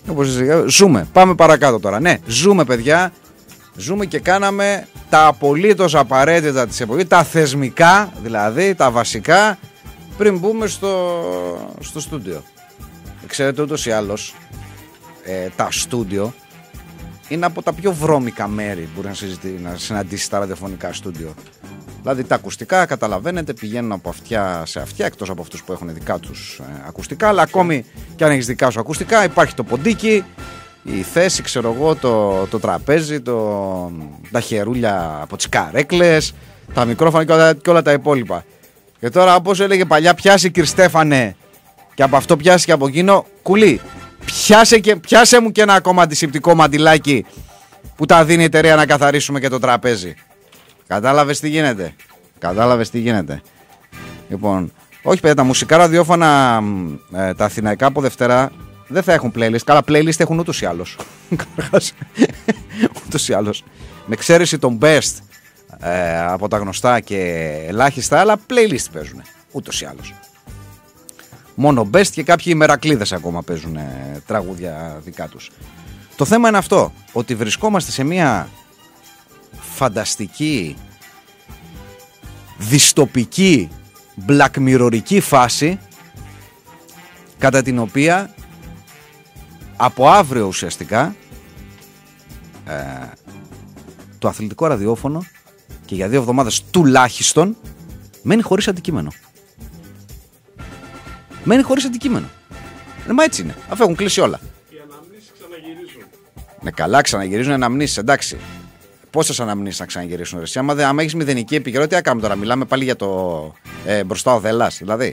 Ζούμε. Πάμε παρακάτω τώρα. Ναι, ζούμε, παιδιά. Ζούμε και κάναμε τα απολύτως απαραίτητα της εποχής, τα θεσμικά, δηλαδή τα βασικά, πριν μπούμε στο στούντιο. Ξέρετε, ούτως ή άλλως τα στούντιο είναι από τα πιο βρώμικα μέρη που μπορεί να συναντήσει τα ραδιοφωνικά στούντιο. Δηλαδή τα ακουστικά, καταλαβαίνετε, πηγαίνουν από αυτιά σε αυτιά, εκτός από αυτούς που έχουν δικά τους ακουστικά, αλλά ακόμη και αν έχεις δικά σου ακουστικά υπάρχει το ποντίκι, η θέση, ξέρω εγώ, το τραπέζι, τα χερούλια από τις καρέκλες, τα μικρόφωνα και όλα τα υπόλοιπα. Και τώρα, όπως έλεγε παλιά, πιάσει κυρ Στέφανε και από αυτό πιάσει και από εκείνο, κουλή. Πιάσε μου και ένα ακόμα αντισηπτικό μαντιλάκι που τα δίνει η εταιρεία να καθαρίσουμε και το τραπέζι. Κατάλαβες τι γίνεται. Λοιπόν, όχι παιδιά, τα μουσικά ραδιόφωνα, τα αθηναϊκά από Δευτέρα δεν θα έχουν playlist. Καλά, playlist έχουν ούτως ή άλλως. Ούτως ή άλλως. Με εξαίρεση τον best από τα γνωστά και ελάχιστα, αλλά playlist παίζουν ούτως ή άλλως. Μόνο best και κάποιοι ημερακλείδες ακόμα παίζουν τραγούδια δικά τους. Το θέμα είναι αυτό, ότι βρισκόμαστε σε μια φανταστική, δυστοπική, μπλακμιρορική φάση, κατά την οποία από αύριο ουσιαστικά το αθλητικό ραδιόφωνο και για 2 εβδομάδες τουλάχιστον μένει χωρίς αντικείμενο. Μα έτσι είναι, αφού έχουν κλείσει όλα. Οι αναμνήσεις ξαναγυρίζουν. Ναι, καλά, ξαναγυρίζουν αναμνήσεις, εντάξει. Πόσες αναμνήσεις να ξαναγυρίσουν, ρε? Άμα έχεις μηδενική επικαιρότητα, τι κάνουμε τώρα? Μιλάμε πάλι για το μπροστά ο Δέλλας, δηλαδή.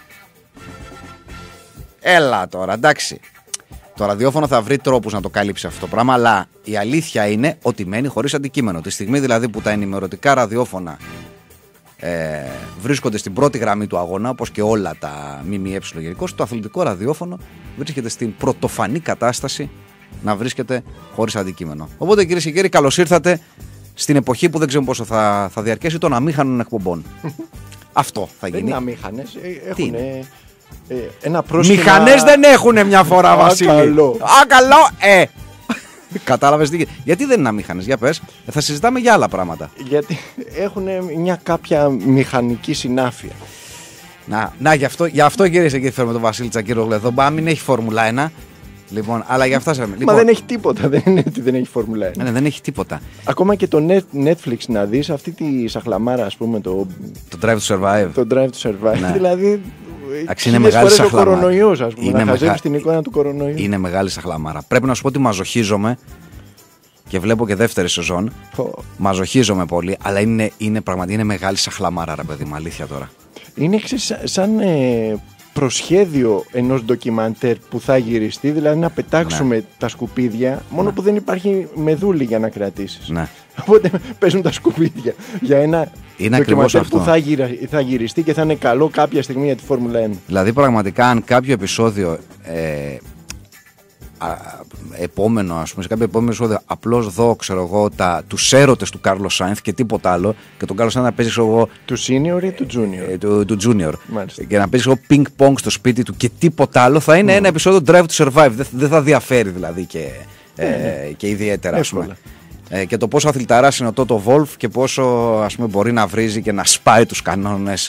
Έλα τώρα, εντάξει. Το ραδιόφωνο θα βρει τρόπους να το καλύψει αυτό το πράγμα, αλλά η αλήθεια είναι ότι μένει χωρίς αντικείμενο. Τη στιγμή δηλαδή που τα ενημερωτικά ραδιόφωνα βρίσκονται στην πρώτη γραμμή του αγώνα, όπως και όλα τα ΜΜΕ γενικώς, το αθλητικό ραδιόφωνο βρίσκεται στην πρωτοφανή κατάσταση να βρίσκεται χωρίς αντικείμενο. Οπότε, κυρίες και κύριοι, καλώς ήρθατε στην εποχή που δεν ξέρουμε πόσο θα διαρκέσει των αμήχανων εκπομπών. Αυτό θα γίνει. Δεν είναι αμήχανες, έχουν ένα πρόσχημα. Μηχανές δεν έχουν μια φορά, Βασίλη. Καλό. Κατάλαβες τι? Γιατί δεν είναι αμήχανες, για πες. Θα συζητάμε για άλλα πράγματα. Γιατί έχουν μια κάποια μηχανική συνάφεια. Να, γι' αυτό κυρίες και κύριοι, φέρουμε τον Βασίλη Τσακύρογλου εδώ. Μην έχει Φόρμουλα 1. Λοιπόν, αλλά για αυτά σε Μα δεν έχει τίποτα, δεν είναι ότι δεν έχει Φόρμουλα 1. Ναι, δεν έχει τίποτα. Ακόμα και το Netflix να δεις αυτή τη σαχλαμάρα, ας πούμε, το Drive to Survive. Το Drive to Survive, ναι. Δηλαδή είναι μεγάλη σαχλαμάρα. Ο κορονοϊός, ας πούμε, να χαζεύεις την εικόνα του κορονοϊού. Είναι μεγάλη σαχλαμάρα. Πρέπει να σου πω ότι μαζοχίζομαι και βλέπω και δεύτερη σεζόν. Μαζοχίζομαι πολύ, αλλά είναι πραγματικά μεγάλη σαχλαμάρα, ρε παιδί μου, αλήθεια τώρα. Είναι σαν προσχέδιο ενός ντοκιμαντέρ που θα γυριστεί, δηλαδή να πετάξουμε τα σκουπίδια, μόνο που δεν υπάρχει μεδούλη για να κρατήσεις. Ναι. Οπότε παίζουν τα σκουπίδια για ένα ντοκιμαντέρ που θα γυριστεί και θα είναι καλό κάποια στιγμή για τη Φόρμουλα 1. Δηλαδή πραγματικά αν κάποιο επεισόδιο επόμενο, ας πούμε, σε κάποιο επόμενο επεισόδιο απλώς δω, ξέρω εγώ, τους έρωτες του Κάρλος Σάινθ και τίποτα άλλο, και τον Κάρλος Σάινθ να παίζει, ξέρω εγώ, του senior ή του junior? Του junior. Μάλιστα. Και να παίζει, ξέρω, ping pong στο σπίτι του και τίποτα άλλο, θα είναι ένα επεισόδιο Drive to Survive. Δεν θα διαφέρει δηλαδή και ιδιαίτερα, ας πούμε. Και το πόσο αθληταράς είναι ο Toto Wolff και πόσο, ας πούμε, μπορεί να βρίζει και να σπάει τους κανόνες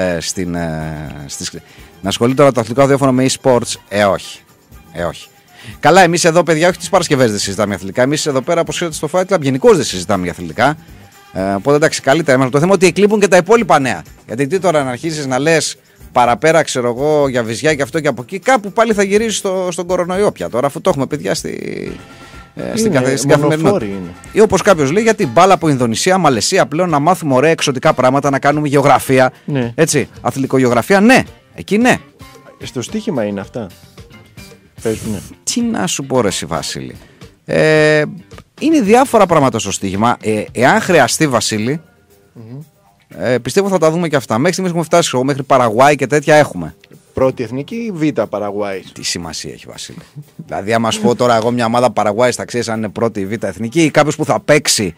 να ασχολείται τώρα το αθλητικό ραδιόφωνο με e-sports. Όχι. Καλά, εμείς εδώ, παιδιά, όχι τις Παρασκευές δεν συζητάμε για αθλητικά. Εμείς εδώ πέρα, όπως ξέρετε, στο Fight Club γενικώς δεν συζητάμε για αθλητικά. Οπότε εντάξει, καλύτερα. Το θέμα είναι ότι εκλείπουν και τα υπόλοιπα νέα. Γιατί τι τώρα να αρχίσεις να λες παραπέρα, ξέρω εγώ, για βυζιά και αυτό και από εκεί, κάπου πάλι θα γυρίσει στον κορονοϊό πια τώρα, αφού το έχουμε, παιδιά, στην καθημερινότητα. Ή όπως κάποιος λέει, γιατί μπάλα από Ινδονησία, Μαλαισία πλέον, να μάθουμε ωραία εξωτικά πράγματα, να κάνουμε γεωγραφία. Ναι. Έτσι, αθλητικογεωγραφία, ναι, εκεί ναι. Στο στοίχημα είναι αυτά. Παίζουνε. Τι να σου πω, ρε εσύ, Βασίλη. Είναι διάφορα πράγματα στο στοίχημα. Εάν χρειαστεί, Βασίλη, πιστεύω θα τα δούμε και αυτά. Μέχρι στιγμής έχουμε φτάσει, μέχρι Παραγουάη και τέτοια έχουμε. Πρώτη εθνική ή Β' Παραγουάη? Τι σημασία έχει, Βασίλη? Δηλαδή, άμα σου πω τώρα εγώ μια ομάδα Παραγουάη, θα ξέρει αν είναι πρώτη ή Β' εθνική, ή κάποιο που θα παίξει,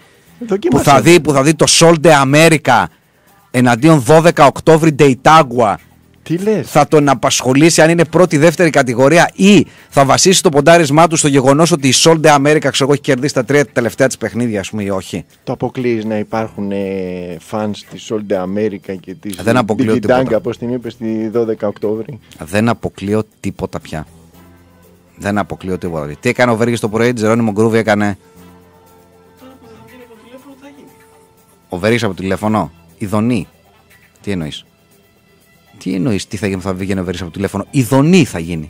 που θα δει το Sol de America εναντίον 12 Οκτώβρη Ντεϊτάγκουα Τι λες? Θα τον απασχολήσει αν είναι πρώτη, δεύτερη κατηγορία, ή θα βασίσει το ποντάρισμά του στο γεγονός ότι η Solde America έχει κερδίσει τα 3 τελευταία της παιχνίδια, ας πούμε, ή όχι? Το αποκλείεις να υπάρχουν φανς της Solde America και της Digitanga, όπως την είπε, στη 12 Οκτώβρη? Δεν αποκλείω τίποτα πια. Δεν αποκλείω τίποτα. Τι έκανε ο Βέργης το πρωί, Τζερόνιμο Γκρούβι έκανε. Ο Βέργης από το τηλέφωνο. Ειδονή. Τι εννοείς? Τι εννοείς, τι θα γίνει, θα βγαίνει ο Βέργης από το τηλέφωνο? Ειδονή θα γίνει.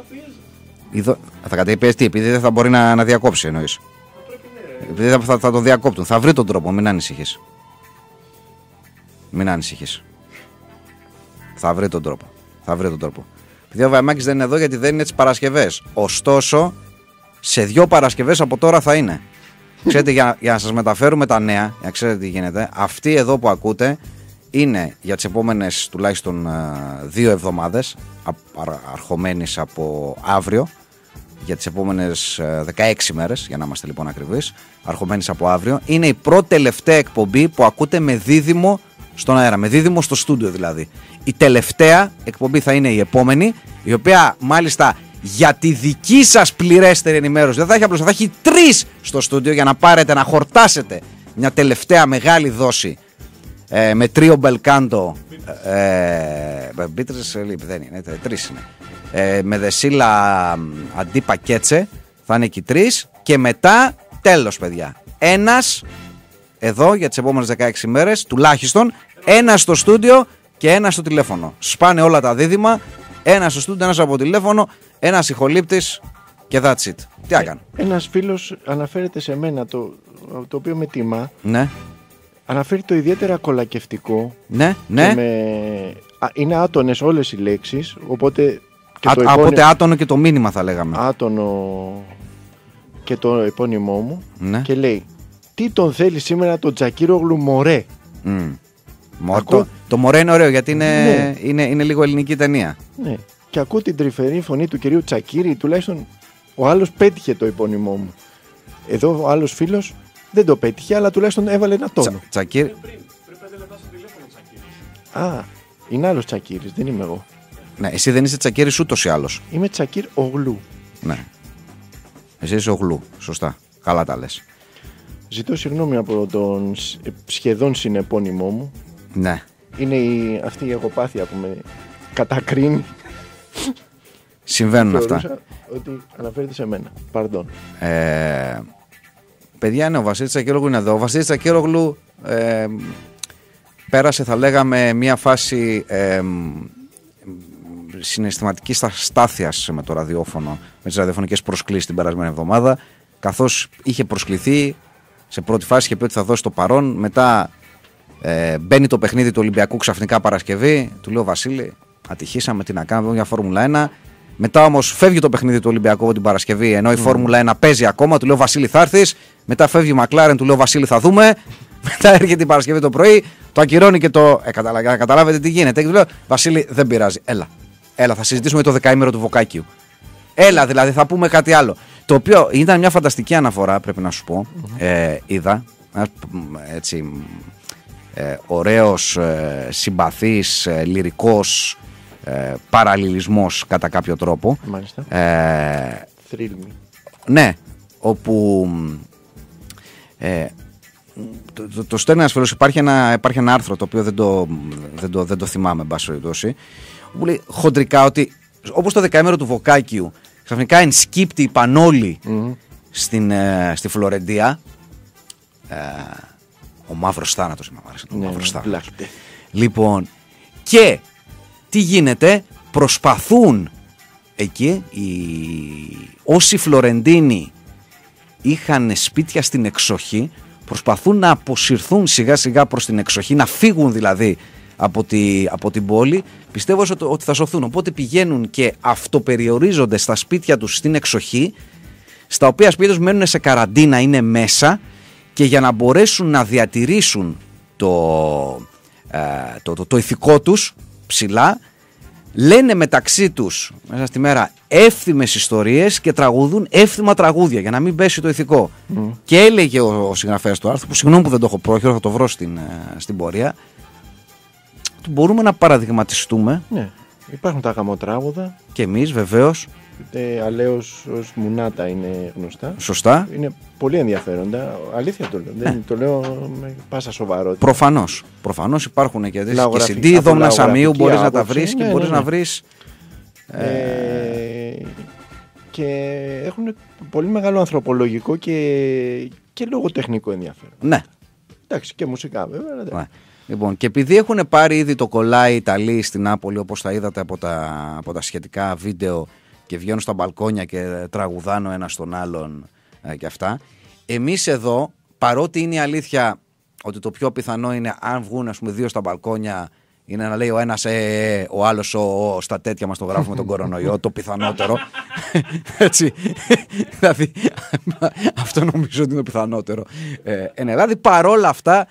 Θα καταπιέσει τι, επειδή δεν θα μπορεί να διακόψει, εννοείς? Επειδή θα τον διακόπτουν. Θα βρει τον τρόπο, μην ανησυχείς. Μην ανησυχείς. Θα βρει τον τρόπο. Επειδή ο Βαϊμάκης δεν είναι εδώ, γιατί δεν είναι τις Παρασκευές. Ωστόσο, σε 2 Παρασκευές από τώρα θα είναι. Ξέρετε, για να σας μεταφέρουμε τα νέα, για να ξέρετε τι γίνεται, αυτή εδώ που ακούτε είναι για τις επόμενες τουλάχιστον 2 εβδομάδες, αρχομένης από αύριο, για τις επόμενες 16 μέρες, για να είμαστε λοιπόν ακριβείς, αρχομένης από αύριο. Είναι η πρώτη τελευταία εκπομπή που ακούτε με δίδυμο στον αέρα, με δίδυμο στο στούντιο δηλαδή. Η τελευταία εκπομπή θα είναι η επόμενη, η οποία μάλιστα για τη δική σας πληρέστερη ενημέρωση δεν θα έχει απλώς, θα έχει 3 στο στούντιο για να πάρετε, να χορτάσετε μια τελευταία μεγάλη δόση με τρίο μπελκάντο. Μπίτρες δεν είναι, 3 είναι. Με δεσίλα αντίπα κέτσε, θα είναι εκεί 3 και μετά τέλος, παιδιά. Ένας εδώ για τις επόμενες 16 μέρες τουλάχιστον, ένας στο στούντιο και ένας στο τηλέφωνο. Σπάνε όλα τα δίδυμα, ένας στο στούντιο, ένας από τηλέφωνο, ένας ηχολήπτης και that's it. Τι έκανε? Ένας φίλος αναφέρεται σε μένα, το οποίο με τιμά. Ναι. Αναφέρει το ιδιαίτερα κολακευτικό. Ναι. Είναι άτονες όλες οι λέξεις, οπότε οπότε άτονο και το μήνυμα θα λέγαμε. Άτονο και το επώνυμό μου. Ναι. Και λέει, τι τον θέλει σήμερα τον Τσακίρογλου μωρέ? Το μωρέ είναι ωραίο, γιατί είναι λίγο ελληνική ταινία. Ναι. Και ακούω την τρυφερή φωνή του κυρίου Τσακίρη, τουλάχιστον ο άλλος πέτυχε το επώνυμό μου. Εδώ ο άλλος φίλος δεν το πέτυχε, αλλά τουλάχιστον έβαλε ένα τόνο. Τσακίρη. Πριν 5 λεπτά στο τηλέφωνο Τσακίρης. Α, είναι άλλος Τσακίρης, δεν είμαι εγώ. Ναι, εσύ δεν είσαι Τσακίρης ούτως ή άλλως. Είμαι Τσακίρ Ογλού. Ναι. Εσύ είσαι Ογλού, σωστά. Καλά τα λες. Ζητώ συγγνώμη από τον σχεδόν συνεπώνυμό μου. Ναι. Είναι αυτή η εγωπάθεια που με κατακρίνει. Συμβαίνουν αυτά. Ότι αναφέρεται σε μένα. Παρντών. Παιδιά, ναι, ο Βασίλης Τσακίρογλου είναι εδώ. Ο Βασίλης Τσακίρογλου πέρασε, θα λέγαμε, μια φάση συναισθηματικής στάθειας με το ραδιόφωνο, με τις ραδιοφωνικές προσκλήσεις την περασμένη εβδομάδα, καθώς είχε προσκληθεί σε πρώτη φάση, είχε πει ότι θα δώσει το παρόν. Μετά μπαίνει το παιχνίδι του Ολυμπιακού ξαφνικά Παρασκευή. Του λέω, Βασίλη, ατυχήσαμε, τι να κάνουμε για Φόρμουλα 1. Μετά όμως φεύγει το παιχνίδι του Ολυμπιακού την Παρασκευή, ενώ η Φόρμουλα 1 παίζει ακόμα. Του λέω, Βασίλη, θα έρθεις. Μετά φεύγει η Μακλάρεν, του λέω, Βασίλη, θα δούμε. Μετά έρχεται την Παρασκευή το πρωί, το ακυρώνει και το. Καταλάβετε τι γίνεται. Και του λέω, Βασίλη, δεν πειράζει. Έλα, θα συζητήσουμε το δεκαήμερο του Βοκάκιου. Έλα, δηλαδή, θα πούμε κάτι άλλο. Το οποίο ήταν μια φανταστική αναφορά, πρέπει να σου πω. Είδα. Έτσι. Ωραίος, συμπαθής, λυρικός παραλληλισμός κατά κάποιο τρόπο. Μάλιστα. Ναι, όπου το στέλνει ένας φίλος, υπάρχει ένα άρθρο το οποίο δεν το θυμάμαι, εν πάση περιπτώσει, που λέει χοντρικά ότι όπως το δεκαήμερο του Βοκάκιου ξαφνικά ενσκύπτει η Πανόλη στη Φλωρεντία. Ο μαύρος θάνατος, μου άρεσε το μαύρος θάνατος. Λοιπόν, και τι γίνεται, προσπαθούν εκεί όσοι Φλωρεντίνοι είχαν σπίτια στην εξοχή, προσπαθούν να αποσυρθούν σιγά σιγά προς την εξοχή, να φύγουν δηλαδή από την πόλη, πιστεύω ότι θα σωθούν. Οπότε πηγαίνουν και αυτοπεριορίζονται στα σπίτια τους στην εξοχή, στα οποία σπίτια τους μένουν σε καραντίνα, είναι μέσα, και για να μπορέσουν να διατηρήσουν το ηθικό τους ψηλά, λένε μεταξύ τους μέσα στη μέρα εύθυμες ιστορίες και τραγουδούν εύθυμα τραγούδια για να μην πέσει το ηθικό. Και έλεγε ο συγγραφέας του άρθρου, που συγγνώμη που δεν το έχω πρόχειρο, θα το βρω στην πορεία, ότι μπορούμε να παραδειγματιστούμε Υπάρχουν τα γαμοτράγουδα. Και εμείς βεβαίως. Αλέος ως Μουνάτα είναι γνωστά. Σωστά. Είναι πολύ ενδιαφέροντα. Αλήθεια το λέω. Δεν το λέω με πάσα σοβαρότητα. Προφανώς υπάρχουν και CD, Δόμνα Σαμίου, μπορείς να τα βρεις και μπορείς να βρεις. Και έχουν πολύ μεγάλο ανθρωπολογικό και λογοτεχνικό ενδιαφέρον. Ναι. Εντάξει, και μουσικά βέβαια. Ναι. Λοιπόν, και επειδή έχουν πάρει ήδη το κολλάι οι Ιταλοί στην Νάπολη, όπως τα είδατε από τα σχετικά βίντεο, και βγαίνουν στα μπαλκόνια και τραγουδάνε ο ένας στον άλλον και αυτά, εμείς εδώ, παρότι είναι η αλήθεια ότι το πιο πιθανό είναι αν βγουν, ας πούμε, δύο στα μπαλκόνια, είναι να λέει ο ένας ο άλλος στα τέτοια μας το γράφουμε τον κορονοϊό, το πιθανότερο. Έτσι. Δηλαδή, αυτό νομίζω ότι είναι το πιθανότερο. Δηλαδή, παρόλα αυτά,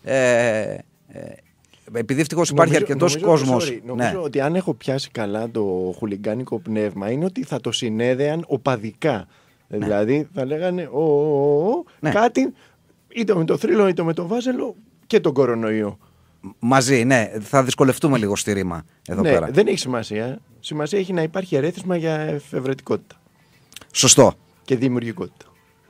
επειδή ευτυχώς υπάρχει αρκετός κόσμος. Νομίζω ότι αν έχω πιάσει καλά το χουλιγκάνικο πνεύμα, είναι ότι θα το συνέδεαν οπαδικά. Ναι. Δηλαδή, θα λέγανε κάτι είτε με το Θρύλο είτε με το Βάζελο και τον κορονοϊό. Μαζί, ναι. Θα δυσκολευτούμε λίγο στη ρήμα εδώ πέρα. Δεν έχει σημασία. Σημασία έχει να υπάρχει ερέθισμα για εφευρετικότητα. Σωστό. Και δημιουργικότητα.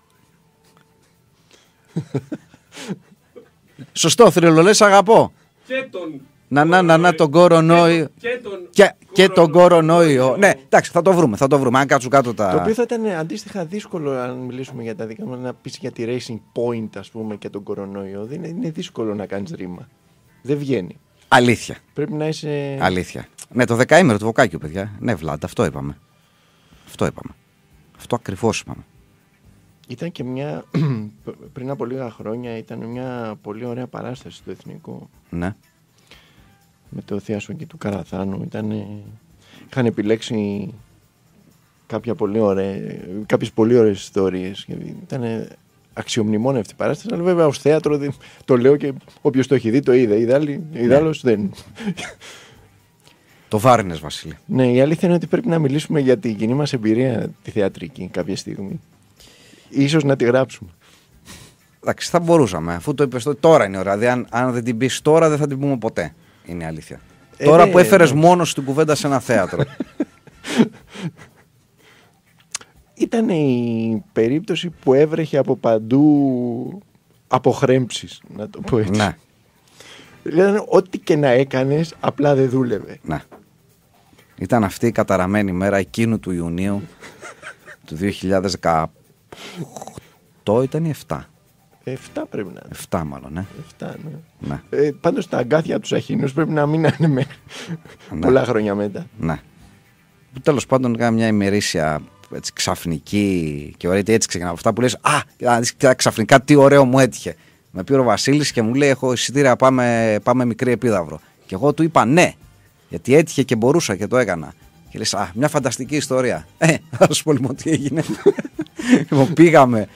Σωστό, Θρύλο, λες αγαπώ. Και τον... τον κορονοϊό. Και τον κορονοϊό. Ναι, εντάξει, θα το βρούμε. Αν κάτσουν κάτω τα. Το οποίο θα ήταν αντίστοιχα δύσκολο, αν μιλήσουμε για τα δικά μας, να πεις για τη Racing Point, ας πούμε, και τον κορονοϊό. Είναι δύσκολο να κάνεις ρήμα. Δεν βγαίνει. Αλήθεια. Πρέπει να είσαι. Αλήθεια. Ναι, το δεκαήμερο του Βοκάκιου, παιδιά. Ναι, Βλάντ, αυτό είπαμε. Αυτό ακριβώς είπαμε. Ήταν και μια. Πριν από λίγα χρόνια ήταν μια πολύ ωραία παράσταση στο Εθνικό. Ναι. Με το Θειασόκη του Καραθάνου. Είχαν επιλέξει κάποιες πολύ ωραίες ιστορίες. Ήταν αξιομνημόνευτη παράσταση, αλλά βέβαια ως θέατρο το λέω και όποιος το έχει δει το είδε. Ιδάλλως δεν. Το βάρινες, Βασίλη. Ναι, η αλήθεια είναι ότι πρέπει να μιλήσουμε για την κοινή μας εμπειρία τη θεατρική κάποια στιγμή. Ίσως να τη γράψουμε. Εντάξει, θα μπορούσαμε. Αφού το είπες τώρα είναι ώρα. Δηλαδή, αν δεν την πεις τώρα, δεν θα την πούμε ποτέ. Είναι η αλήθεια. Τώρα που έφερες μόνος την κουβέντα σε ένα θέατρο. Ήταν η περίπτωση που έβρεχε από παντού αποχρέμψεις, να το πω έτσι. Ναι. Δηλαδή, ό,τι και να έκανες, απλά δεν δούλευε. Ναι. Ήταν αυτή η καταραμένη μέρα εκείνου του Ιουνίου του 2018, ήταν ή 7. 7 πρέπει να είναι. 7 μάλλον, ναι. 7, ναι. Πάντως τα αγκάθια τους Αχίνους πρέπει να μην είναι πολλά χρόνια μετά. Ναι. Τέλος πάντων έκανα μια ημερήσια έτσι, ξαφνική και ωραία, έτσι ξεκινάω από αυτά που λες ξαφνικά τι ωραίο μου έτυχε. Με πήρε ο Βασίλης και μου λέει έχω εισιτήρια, πάμε Μικρή Επίδαυρο. Και εγώ του είπα ναι, γιατί έτυχε και μπορούσα και το έκανα. Και λες μια φανταστική ιστορία. Θα σου πω λοιπόν τι έγινε. Πήγαμε.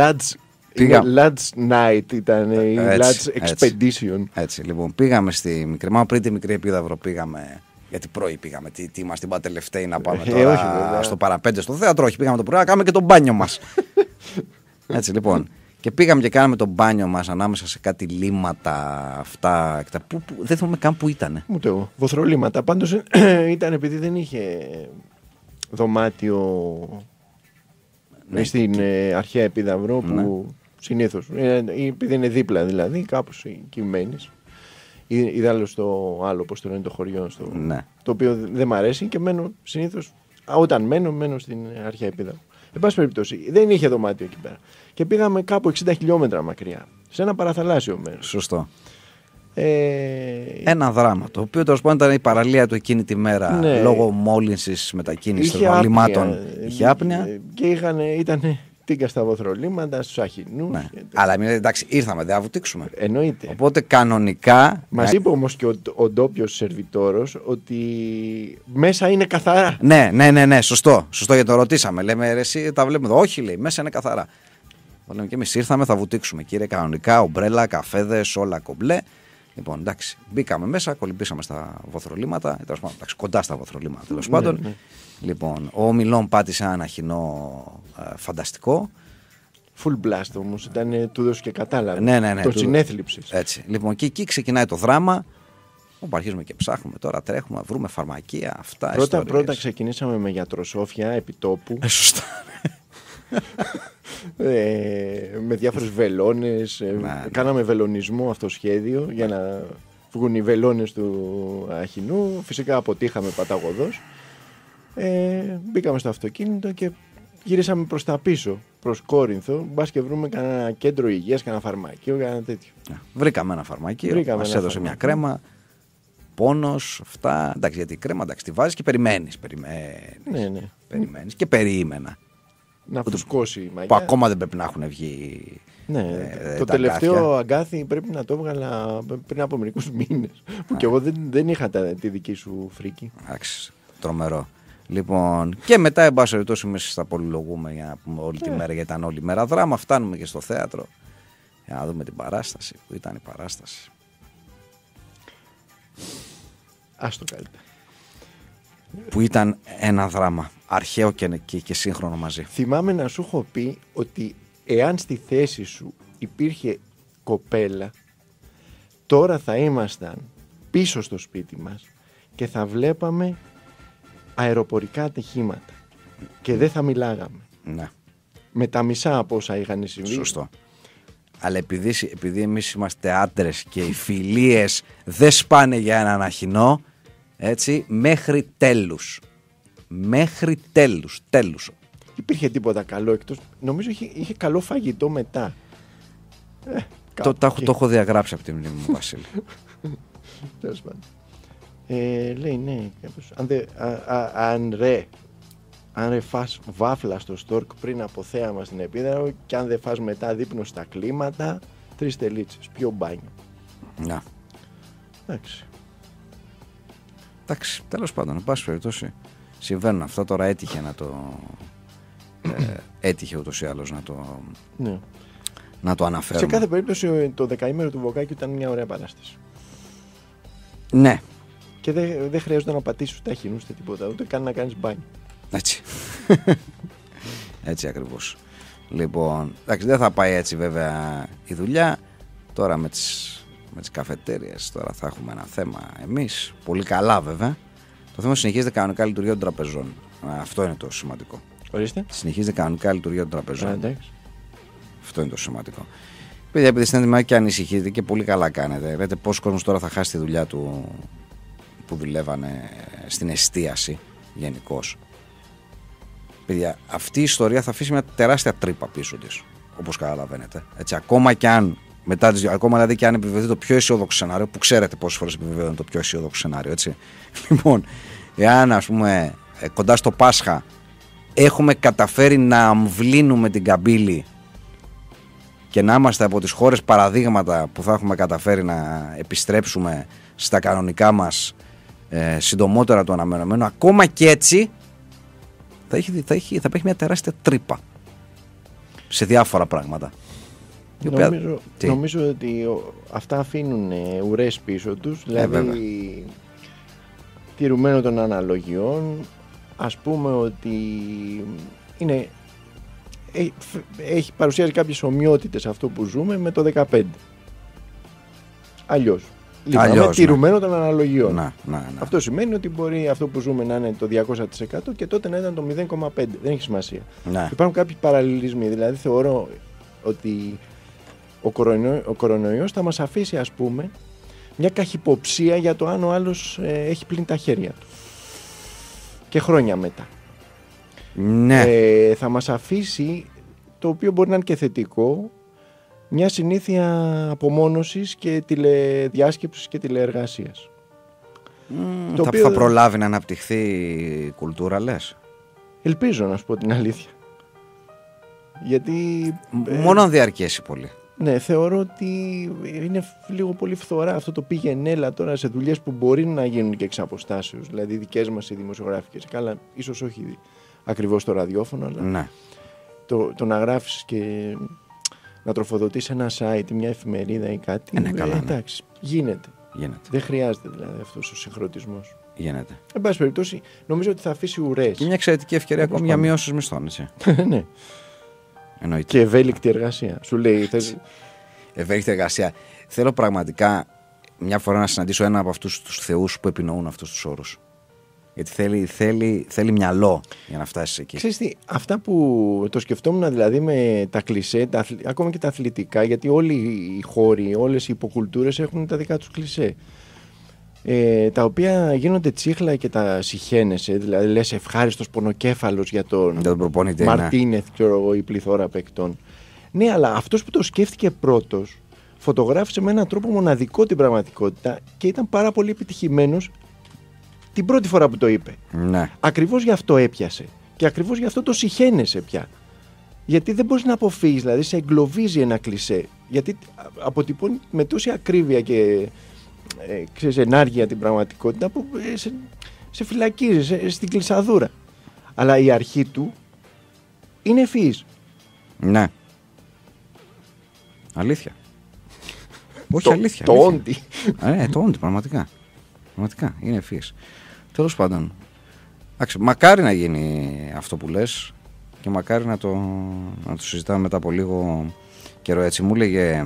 Lads Night ήταν η Lads Expedition. Έτσι λοιπόν πήγαμε στη Μικρή, μάλλον πριν τη Μικρή Επίδαυρο πήγαμε. Γιατί πρωί πήγαμε, τι είμαστε, είπα τελευταίοι να πάμε τώρα στο παραπέντε στο θέατρο. Όχι, πήγαμε το πρωί να κάνουμε και το μπάνιο μας. Έτσι λοιπόν. Και πήγαμε και κάναμε το μπάνιο μας ανάμεσα σε κάτι λίματα αυτά. Δεν θυμάμαι καν που ήταν. Ούτε εγώ. Βοθρολίματα. Πάντως ήταν επειδή δεν είχε δωμάτιο στην αρχαία Επίδαυρο που συνήθως. Επειδή είναι δίπλα δηλαδή, κάπως εκεί μένεις. Ιδάλλως το άλλο, πώς το λένε, το χωριό, το οποίο δεν μ' αρέσει και μένω συνήθως, όταν μένω στην αρχαία Επίδαυρο. Εν πάση περιπτώσει, δεν είχε δωμάτιο εκεί πέρα. Και πήγαμε κάπου 60 χιλιόμετρα μακριά, σε ένα παραθαλάσσιο μέρος. Σωστό. Ένα δράμα, το οποίο τέλος πάντων ήταν η παραλία του εκείνη τη μέρα, λόγω μόλυνσης μετακίνησης των λιμάτων. Είχε άπνοια. Και ήταν τίγκα στα βοθρολίματα, στους Αχινούς. Ναι. Αλλά εντάξει, ήρθαμε, δεν θα βουτήξουμε. Εννοείται. Οπότε κανονικά. Μας είπε όμως και ο ντόπιος σερβιτόρος ότι μέσα είναι καθαρά. Ναι, σωστό, γιατί το ρωτήσαμε. Λέμε ρε, εσύ τα βλέπουμε εδώ. Όχι, λέει, μέσα είναι καθαρά. Λέμε και εμείς ήρθαμε, θα βουτήξουμε. Κύριε, κανονικά, ομπρέλα, καφέδες, όλα κομπλέ. Λοιπόν, εντάξει, μπήκαμε μέσα, κολυμπήσαμε στα βοθρολίματα. Εντάξει, κοντά στα βοθρολίματα τέλος πάντων. Ναι. Λοιπόν, ο Μιλόν πάτησε ένα αχινό φανταστικό. Full blast όμως, ήταν του δώσου και κατάλαβε. Ναι. Το συνέθλιψες. Έτσι. Λοιπόν, και εκεί ξεκινάει το δράμα. Όπου αρχίζουμε και ψάχνουμε τώρα, τρέχουμε, βρούμε φαρμακεία, αυτά. Πρώτα ξεκινήσαμε με γιατροσόφια επιτόπου. Σωστά. Με διάφορες βελόνες. Κάναμε βελονισμό αυτοσχέδιο για να βγουν οι βελόνες του Αχινού. Φυσικά αποτύχαμε παταγωδός. Μπήκαμε στο αυτοκίνητο και γυρίσαμε προς τα πίσω, προς Κόρινθο. Μπας και βρούμε κανένα κέντρο υγείας, κανένα φαρμακείο, κανένα τέτοιο. Βρήκαμε ένα φαρμακείο, μας έδωσε μια κρέμα. Πόνος, αυτά. Εντάξει, γιατί η κρέμα τη βάζεις και περιμένεις. Ναι. Περιμένεις και περίμενα. Να φουσκώσει η μαγιά. Που ακόμα δεν πρέπει να έχουν βγει. Ναι, το τελευταίο αγκάθι πρέπει να το έβγαλα πριν από μερικούς μήνες. Που κι εγώ δεν είχα τη δική σου φρίκη. Εντάξει, τρομερό. Λοιπόν, και μετά, εν πάση περιπτώσει, μέσα στα πολυλογούμε για να πούμε όλη τη μέρα, γιατί ήταν όλη μέρα δράμα. Φτάνουμε και στο θέατρο για να δούμε την παράσταση. Που ήταν η παράσταση. Ας το καλύτερα. Που ήταν ένα δράμα, αρχαίο και σύγχρονο μαζί. Θυμάμαι να σου έχω πει ότι εάν στη θέση σου υπήρχε κοπέλα, τώρα θα ήμασταν πίσω στο σπίτι μας και θα βλέπαμε αεροπορικά ατυχήματα και δεν θα μιλάγαμε. Ναι. Με τα μισά από όσα είχαν συμβεί. Σωστό. Αλλά επειδή εμείς είμαστε άντρες και οι φιλίες δεν σπάνε για έναν Αχινό, έτσι, μέχρι τέλους. Μέχρι τέλους. Υπήρχε τίποτα καλό εκτός. Νομίζω είχε καλό φαγητό μετά. Το έχω διαγράψει από τη μνήμη μου, Βασίλη. Τέλος πάντων. Λέει ναι. Αν ρε φας βάφλα στο Στόρκ πριν από θέαμα στην Επίδαυρο και αν δεν φας μετά δείπνο στα κλίματα, 3 τελίτσες. Πιο μπάνιο. Να. Εντάξει, τέλος πάντων, εν πάση περιπτώσει συμβαίνουν αυτά. Τώρα έτυχε να το. Έτυχε ούτως ή άλλως να το αναφέρουμε. Σε κάθε περίπτωση το δεκαήμερο του Βοκάκιου ήταν μια ωραία παράσταση. Ναι. Και δεν χρειάζεται να πατήσεις τα Αχινούς ούτε τίποτα, ούτε καν να κάνεις μπάνιο. Έτσι. Έτσι ακριβώς. Λοιπόν, εντάξει, δεν θα πάει έτσι βέβαια η δουλειά. Τώρα με τις καφετέριες τώρα θα έχουμε ένα θέμα εμείς. Πολύ καλά βέβαια. Το θέμα συνεχίζεται κανονικά λειτουργία των τραπεζών. Αυτό είναι το σημαντικό. Ορίστε. Συνεχίζεται κανονικά λειτουργία των τραπεζών. Εντάξει. Αυτό είναι το σημαντικό. Παιδιά, επειδή στην και ανησυχείτε και πολύ καλά κάνετε. Λέτε πόσος κόσμος τώρα θα χάσει τη δουλειά του που δουλεύανε στην εστίαση γενικώς. Παιδιά, αυτή η ιστορία θα αφήσει μια τεράστια τρύπα πίσω της, όπως καταλαβαίνετε. Έτσι, ακόμα δηλαδή και αν επιβεβαιωθεί το πιο αισιόδοξο σενάριο, που ξέρετε πόσες φορές επιβεβαιώνει το πιο αισιόδοξο σενάριο, έτσι. Λοιπόν, εάν ας πούμε κοντά στο Πάσχα έχουμε καταφέρει να αμβλύνουμε την καμπύλη και να είμαστε από τις χώρες παραδείγματα που θα έχουμε καταφέρει να επιστρέψουμε στα κανονικά μας συντομότερα του αναμενωμένου, ακόμα και έτσι θα έχει μια τεράστια τρύπα σε διάφορα πράγματα. Νομίζω ότι αυτά αφήνουν ουρές πίσω τους, δηλαδή τηρουμένο των αναλογιών. Ας πούμε ότι έχει παρουσιάσει κάποιες ομοιότητες αυτό που ζούμε με το 2015. Αλλιώς. Τηρουμένο των αναλογιών. Ναι. Αυτό σημαίνει ότι μπορεί αυτό που ζούμε να είναι το 200% και τότε να ήταν το 0,5%. Δεν έχει σημασία. Ναι. Υπάρχουν κάποιοι παραλληλισμοί. Δηλαδή θεωρώ ότι ο κορονοϊός θα μας αφήσει, ας πούμε, μια καχυποψία για το αν ο άλλος έχει πλύνει τα χέρια του. Και χρόνια μετά. Ναι. Θα μας αφήσει, το οποίο μπορεί να είναι και θετικό, μια συνήθεια απομόνωσης και τηλεδιάσκεψης και τηλεεργασίας. Θα προλάβει να αναπτυχθεί η κουλτούρα, λες? Ελπίζω, να σου πω την αλήθεια. Γιατί μόνο αν διαρκέσει πολύ. Ναι, θεωρώ ότι είναι λίγο πολύ φθορά αυτό το πήγαινε έλα τώρα σε δουλειές που μπορεί να γίνουν και εξ αποστάσεως. Δηλαδή δικές μας οι δημοσιογραφικές. Καλά, ίσως όχι ακριβώς το ραδιόφωνο, αλλά ναι. Το να γράφεις και να τροφοδοτείς ένα site, μια εφημερίδα ή κάτι. Είναι καλά. Εντάξει, γίνεται. Γίνεται. Δεν χρειάζεται δηλαδή αυτός ο συγχρονισμός. Γίνεται. Εν πάση περιπτώσει, νομίζω ότι θα αφήσει ουρές. Και μια εξαιρετική ευκαιρία ακόμη για μειώσεις μισθών, έτσι. Ναι. Εννοείται. Και ευέλικτη εργασία. Σου λέει. Ευέλικτη εργασία. Θέλω πραγματικά μια φορά να συναντήσω ένα από αυτούς τους θεούς που επινοούν αυτούς τους όρους. Γιατί θέλει μυαλό για να φτάσεις εκεί. Ξέρεις τι, αυτά που το σκεφτόμουν δηλαδή με τα κλισέ, ακόμα και τα αθλητικά, γιατί όλοι οι χώροι, όλες οι υποκουλτούρες έχουν τα δικά τους κλισέ. Τα οποία γίνονται τσίχλα και τα συχαίνεσαι, δηλαδή λες ευχάριστος πονοκέφαλος για τον προπονητή, Μαρτίνεθ, ξέρω εγώ, η πληθώρα παικτών. Ναι, αλλά αυτός που το σκέφτηκε πρώτος φωτογράφησε με έναν τρόπο μοναδικό την πραγματικότητα και ήταν πάρα πολύ επιτυχημένος την πρώτη φορά που το είπε. Ναι. Ακριβώς γι' αυτό έπιασε και ακριβώς γι' αυτό το συχαίνεσαι πια. Γιατί δεν μπορείς να αποφύγεις, δηλαδή σε εγκλωβίζει ένα κλισέ. Γιατί αποτυπώνει με τόση ακρίβεια και ξέρεις, ενάργεια την πραγματικότητα που σε φυλακίζει στην κλεισαδούρα. Αλλά η αρχή του είναι ευφυής. Ναι. Αλήθεια. Όχι, αλήθεια. Το όντι. Το όντι, πραγματικά. Πραγματικά, είναι ευφυής. Τέλος πάντων. Μακάρι να γίνει αυτό που λες και μακάρι να το συζητάμε μετά από λίγο καιρό. Έτσι μου έλεγε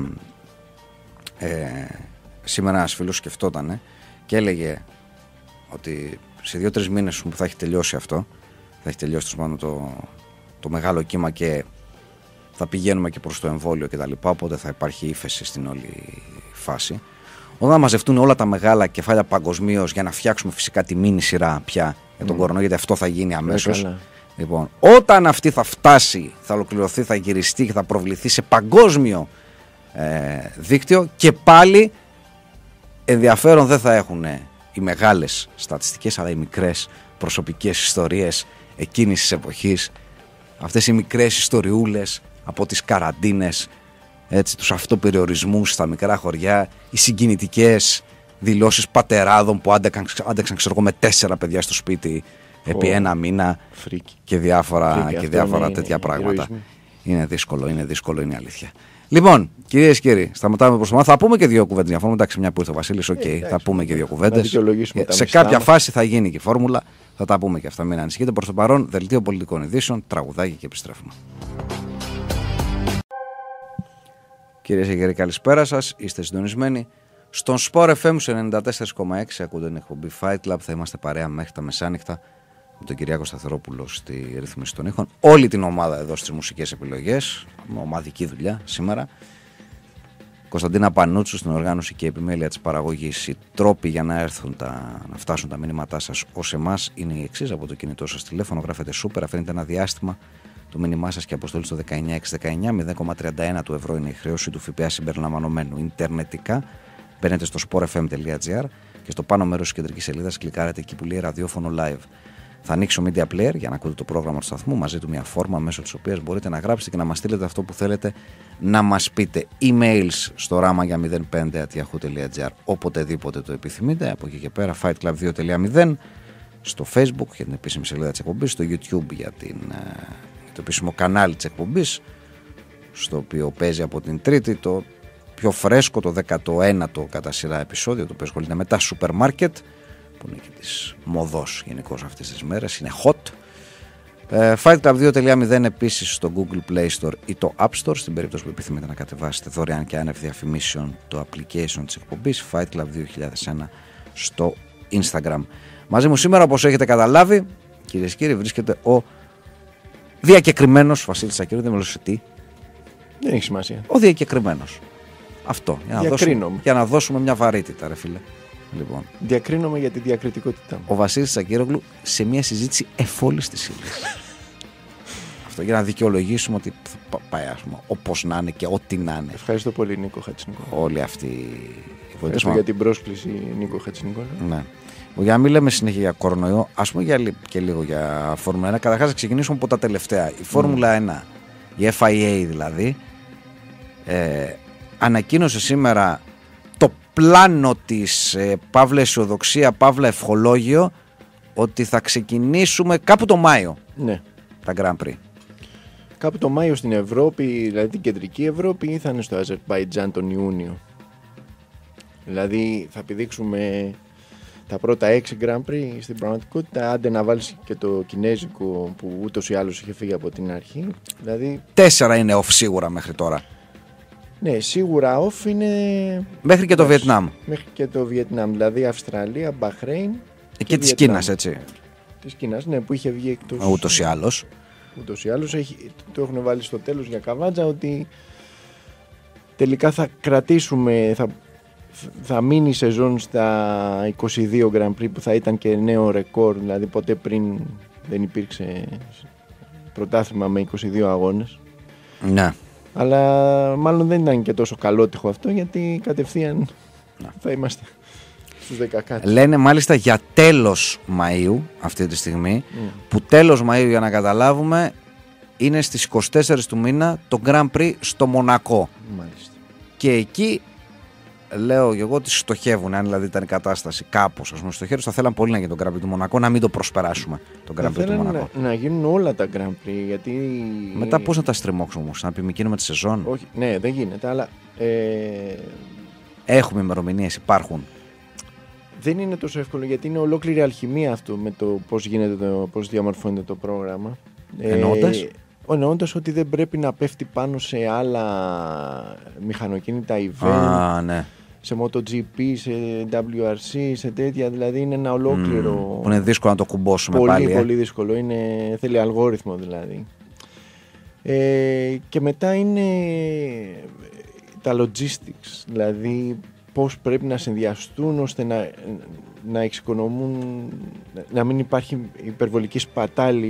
σήμερα ένας φίλος σκεφτότανε και έλεγε ότι σε 2-3 μήνες που θα έχει τελειώσει αυτό, θα έχει τελειώσει το μεγάλο κύμα και θα πηγαίνουμε και προς το εμβόλιο και τα λοιπά, οπότε θα υπάρχει ύφεση στην όλη φάση. Όταν μαζευτούν όλα τα μεγάλα κεφάλια παγκοσμίως για να φτιάξουμε φυσικά τη μίνι σειρά πια για τον κορονοϊό, γιατί αυτό θα γίνει αμέσως. Λοιπόν, όταν αυτή θα φτάσει, θα ολοκληρωθεί, θα γυριστεί και θα προβληθεί σε παγκόσμιο δίκτυο και πάλι ενδιαφέρον δεν θα έχουν οι μεγάλες στατιστικές, αλλά οι μικρές προσωπικές ιστορίες εκείνης της εποχής, αυτές οι μικρές ιστοριούλες από τις καραντίνες, έτσι, τους αυτοπεριορισμούς στα μικρά χωριά, οι συγκινητικές δηλώσεις πατεράδων που άντεξαν ξέρω εγώ, με 4 παιδιά στο σπίτι επί 1 μήνα και διάφορα τέτοια πράγματα. Είναι δύσκολο, είναι αλήθεια. Λοιπόν, κυρίες και κύριοι, σταματάμε προς το μάθημα. Θα πούμε και 2 κουβέντες για φόρμουλα. Εντάξει, μια που ήρθε ο Βασίλης, θα πούμε και 2 κουβέντες. Σε κάποια φάση θα γίνει και η φόρμουλα. Θα τα πούμε και αυτά. Μην ανησυχείτε. Προς το παρόν, δελτίο πολιτικών ειδήσεων, τραγουδάκι και επιστρέφουμε. Κυρίες και κύριοι, καλησπέρα σας. Είστε συντονισμένοι στον Sport FM 94,6. Ακούτε την εκπομπή Fight Club. Θα είμαστε παρέα μέχρι τα μεσάνυχτα με τον Κυριάκο Σταθερόπουλο στη ρύθμιση των ήχων. Όλη την ομάδα εδώ στις μουσικές επιλογές. Με ομαδική δουλειά σήμερα. Κωνσταντίνα Πανούτσου στην οργάνωση και επιμέλεια της παραγωγής. Οι τρόποι για να φτάσουν τα μήνυματά σας ως εμάς είναι οι εξής. Από το κινητό σας τηλέφωνο γράφετε Super, αφήνετε ένα διάστημα το μήνυμά σας και αποστολή στο 19619. 0,31 του ευρώ είναι η χρέωση του ΦΠΑ συμπεριλαμβανομένου. Ιντερνετικά μπαίνετε στο sportfm.gr και στο πάνω μέρος της κεντρικής σελίδας κλικάρετε εκεί που λέει ραδιόφωνο live. Θα ανοίξει ο Media Player για να ακούτε το πρόγραμμα του σταθμού, μαζί του μια φόρμα μέσω της οποίας μπορείτε να γράψετε και να μας στείλετε αυτό που θέλετε να μας πείτε. Emails στο rama05.yahoo.gr οποτεδήποτε το επιθυμείτε. Από εκεί και πέρα Fight Club 2.0 στο Facebook για την επίσημη σελίδα της εκπομπής, στο YouTube για το επίσημο κανάλι της εκπομπής, στο οποίο παίζει από την Τρίτη το πιο φρέσκο, το 19ο κατά σειρά επεισόδιο, το οποίο ασχολείται με τα σούπερ μάρκετ, που είναι και της μοδός γενικώς αυτές τις μέρες, είναι hot. Fight Club 2.0 επίσης στο Google Play Store ή το App Store, στην περίπτωση που επιθυμείτε να κατεβάσετε δωρεάν και άνευ διαφημίσεων το application της εκπομπής, Fight Club 2001 στο Instagram. Μαζί μου σήμερα, όπως έχετε καταλάβει, κυρίες και κύριοι, βρίσκεται ο διακεκριμένος Βασίλης Τσακύρου, δεν μιλώ σε τι. Δεν έχει σημασία. Ο διακεκριμένος. Αυτό. Για να δώσουμε μια βαρύτητα, ρε φίλε. Λοιπόν. Διακρίνομαι για τη διακριτικότητά μου. Ο Βασίλης Τσακύρογλου σε μια συζήτηση εφόλης της ύλης. Αυτό για να δικαιολογήσουμε ότι πάει, ας πούμε, όπως να είναι και ό,τι να είναι. Ευχαριστώ πολύ, Νίκο Χατσινικόλα. Όλοι αυτοί οι Ευχαριστώ για την πρόσκληση, Νίκο Χατσινικόλα. Ναι. Για να μην λέμε συνέχεια για κορονοϊό, ας πούμε και λίγο για Φόρμουλα 1. Καταρχάς, να ξεκινήσουμε από τα τελευταία. Η Φόρμουλα 1, η FIA δηλαδή, ανακοίνωσε σήμερα το πλάνο της παύλα αισιοδοξία, παύλα ευχολόγιο, ότι θα ξεκινήσουμε κάπου το Μάιο. Ναι. Τα Grand Prix. Κάπου το Μάιο στην Ευρώπη, δηλαδή την κεντρική Ευρώπη, ή θα είναι στο Αζερμπαϊτζάν τον Ιούνιο. Δηλαδή θα επιδείξουμε τα πρώτα 6 Grand Prix στην πραγματικότητα, άντε να βάλεις και το κινέζικο που ούτως ή άλλως είχε φύγει από την αρχή. Δηλαδή 4 είναι off σίγουρα μέχρι τώρα. Ναι, σίγουρα off είναι. Μέχρι και το Βιετνάμ. Μέχρι και το Βιετνάμ. Δηλαδή Αυστραλία, Μπαχρέιν. Και τη Κίνα, έτσι. Τη Κίνα, ναι, που είχε βγει εκτός. Ούτως ή άλλως. Ούτως ή άλλως το έχουν βάλει στο τέλος για καβάτζα ότι τελικά θα κρατήσουμε, θα μείνει η σεζόν στα 22 Grand Prix που θα ήταν και νέο ρεκόρ, δηλαδή ποτέ πριν δεν υπήρξε πρωτάθλημα με 22 αγώνες. Ναι. Αλλά μάλλον δεν ήταν και τόσο καλότυχο αυτό, γιατί κατευθείαν θα είμαστε στους 10 κάτι. Λένε μάλιστα για τέλος Μαΐου αυτή τη στιγμή, που τέλος Μαΐου, για να καταλάβουμε, είναι στις 24 του μήνα το Grand Prix στο Μονακό. Μάλιστα. Και εκεί λέω και εγώ ότι στοχεύουν, αν δηλαδή ήταν η κατάσταση κάπως, ας πούμε, στο χέρι, θα θέλαν πολύ να γίνει το Grand Prix του Μονακό, να μην το προσπεράσουμε το Grand Prix του Μονακό. Να γίνουν όλα τα Grand Prix, γιατί. Μετά πώς να τα στριμώξουμε όμως, να επιμικρύνουμε τη σεζόν? Όχι, ναι, δεν γίνεται, αλλά. Έχουμε ημερομηνίες, υπάρχουν. Δεν είναι τόσο εύκολο, γιατί είναι ολόκληρη αλχημία αυτό με το πώς διαμορφώνεται το πρόγραμμα. Εννοώντας ότι δεν πρέπει να πέφτει πάνω σε άλλα μηχανοκίνητα event, ναι. σε MotoGP, σε WRC, σε τέτοια, δηλαδή είναι ένα ολόκληρο. Που είναι δύσκολο να το κουμπώσουμε πολύ, πάλι. Πολύ δύσκολο, θέλει αλγόριθμο δηλαδή. Και μετά είναι τα logistics, δηλαδή πώς πρέπει να συνδυαστούν ώστε να εξοικονομούν, να μην υπάρχει υπερβολική σπατάλη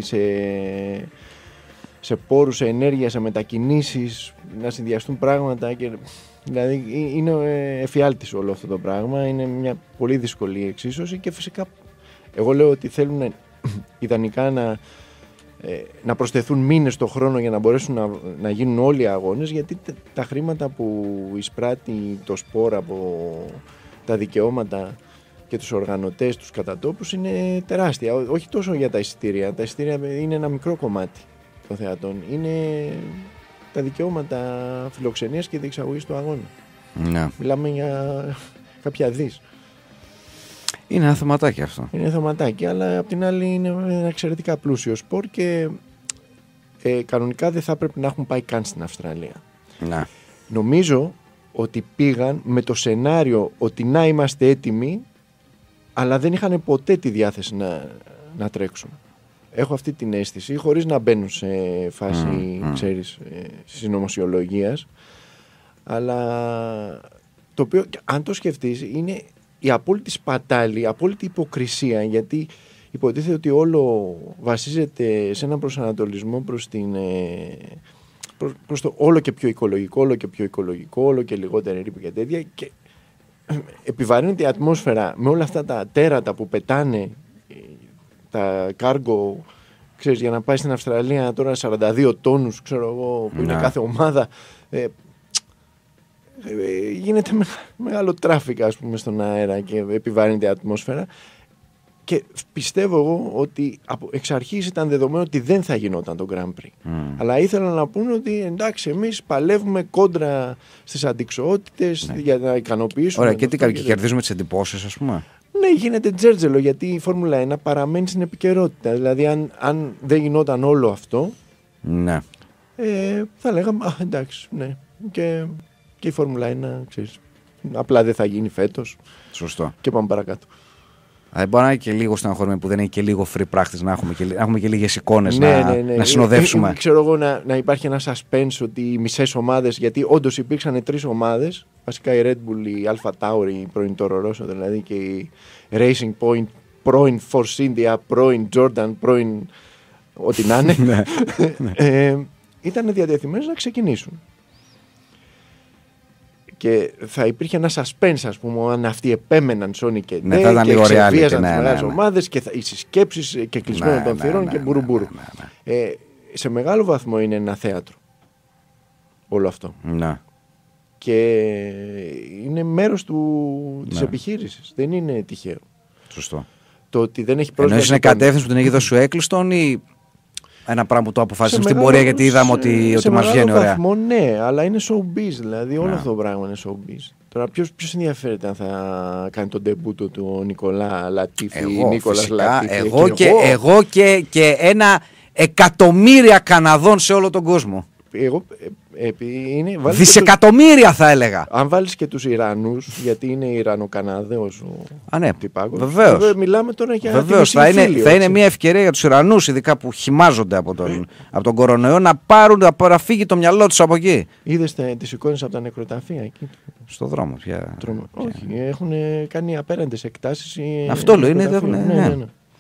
σε πόρους, σε ενέργεια, σε μετακινήσεις, να συνδυαστούν πράγματα. Δηλαδή είναι εφιάλτης όλο αυτό το πράγμα, είναι μια πολύ δύσκολη εξίσωση και φυσικά εγώ λέω ότι θέλουν ιδανικά να προσθεθούν μήνες το χρόνο για να μπορέσουν να γίνουν όλοι οι αγώνες, γιατί τα χρήματα που εισπράττει το σπορ από τα δικαιώματα και τους οργανωτές, τους κατατόπους, είναι τεράστια. Όχι τόσο για τα εισιτήρια. Τα εισιτήρια είναι ένα μικρό κομμάτι των θεατών. Είναι τα δικαιώματα φιλοξενίας και διεξαγωγής του αγώνα. Ναι. Μιλάμε για κάποια δις. Είναι ένα θεματάκι αυτό. Είναι θεματάκι, αλλά απ' την άλλη είναι ένα εξαιρετικά πλούσιο σπορ και κανονικά δεν θα πρέπει να έχουν πάει καν στην Αυστραλία. Ναι. Νομίζω ότι πήγαν με το σενάριο ότι να είμαστε έτοιμοι, αλλά δεν είχαν ποτέ τη διάθεση να τρέξουν. Έχω αυτή την αίσθηση, χωρίς να μπαίνουν σε φάση, ξέρεις, συνωμοσιολογίας, αλλά το οποίο, αν το σκεφτείς, είναι η απόλυτη σπατάλη, η απόλυτη υποκρισία, γιατί υποτίθεται ότι όλο βασίζεται σε έναν προσανατολισμό προς το όλο και πιο οικολογικό, όλο και λιγότερη ρήπη και τέτοια, και επιβαρύνεται η ατμόσφαιρα με όλα αυτά τα τέρατα που πετάνε τα κάργο, ξέρεις, για να πάει στην Αυστραλία τώρα 42 τόνους, ξέρω εγώ, που είναι κάθε ομάδα. Γίνεται μεγάλο τράφικ, ας πούμε, στον αέρα και επιβαρύνεται η ατμόσφαιρα, και πιστεύω εγώ ότι εξ αρχής ήταν δεδομένο ότι δεν θα γινόταν το Grand Prix. Αλλά ήθελαν να πούνε ότι εντάξει, εμείς παλεύουμε κόντρα στις αντικσοότητες, για να ικανοποιήσουμε. Ωραία, και κερδίζουμε τις εντυπώσεις, ας πούμε. Ναι, γίνεται τζέρτζελο, γιατί η Φόρμουλα 1 παραμένει στην επικαιρότητα. Δηλαδή, αν δεν γινόταν όλο αυτό, ναι, θα λέγαμε εντάξει, ναι. Και η Φόρμουλα 1, ξέρεις, απλά δεν θα γίνει φέτος. Σωστό. Και πάμε παρακάτω. Μπορεί να είναι και λίγο στεναχωρημένο που δεν είναι και λίγο free practice, να έχουμε και λίγες εικόνες ναι. να συνοδεύσουμε. Ξέρω εγώ να υπάρχει ένα suspense ότι οι μισές ομάδες, γιατί όντως υπήρξαν 3 ομάδες, βασικά η Red Bull, η Alpha Tauri, η πρώην Toro Rosso δηλαδή, και η Racing Point, πρώην Force India, πρώην Jordan, πρώην ό,τι να είναι, ήταν διατεθειμένες να ξεκινήσουν. Και θα υπήρχε ένα suspense, ας πούμε, αν αυτοί επέμεναν Sony και Ντέ και εξεβίαζαν τις μεγάλες ομάδες και οι συσκέψεις και κλεισμένο των θυρών και μπουρουμπουρου. Σε μεγάλο βαθμό είναι ένα θέατρο όλο αυτό. Ναι. Και είναι μέρος της επιχείρησης. Δεν είναι τυχαίο. Σωστό. Το ότι δεν έχει πρόσβαση. Εννοείς είναι κατεύθυνση που την έχει δώσει ο Έκλειστον, ή ένα πράγμα που το αποφασίσαμε στην πορεία γιατί είδαμε ότι μας βγαίνει ωραία? Σε βαθμό ναι, αλλά είναι showbiz, δηλαδή όλο αυτό το πράγμα είναι showbiz. Τώρα ποιος ενδιαφέρεται αν θα κάνει τον ντεμπούτο του ο Νικολά Λατίφη ή Νίκολας Λατίφη? Εγώ και 1 εκατομμύριο Καναδών σε όλο τον κόσμο. Εγώ είναι. Δισεκατομμύρια θα έλεγα. Αν βάλεις και τους Ιρανούς, γιατί είναι Ιρανοκαναδέος ο ναι, τυπάκος. Βεβαίως. Μιλάμε τώρα για. Βεβαίως. Θα είναι μια ευκαιρία για τους Ιρανούς, ειδικά που χυμάζονται από τον κορονοϊό, να φύγει το μυαλό τους από εκεί. Είδες τις εικόνες από τα νεκροταφεία εκεί. Στο δρόμο. Όχι, έχουν κάνει απέραντες εκτάσεις. Αυτό λέω, είναι. Ναι.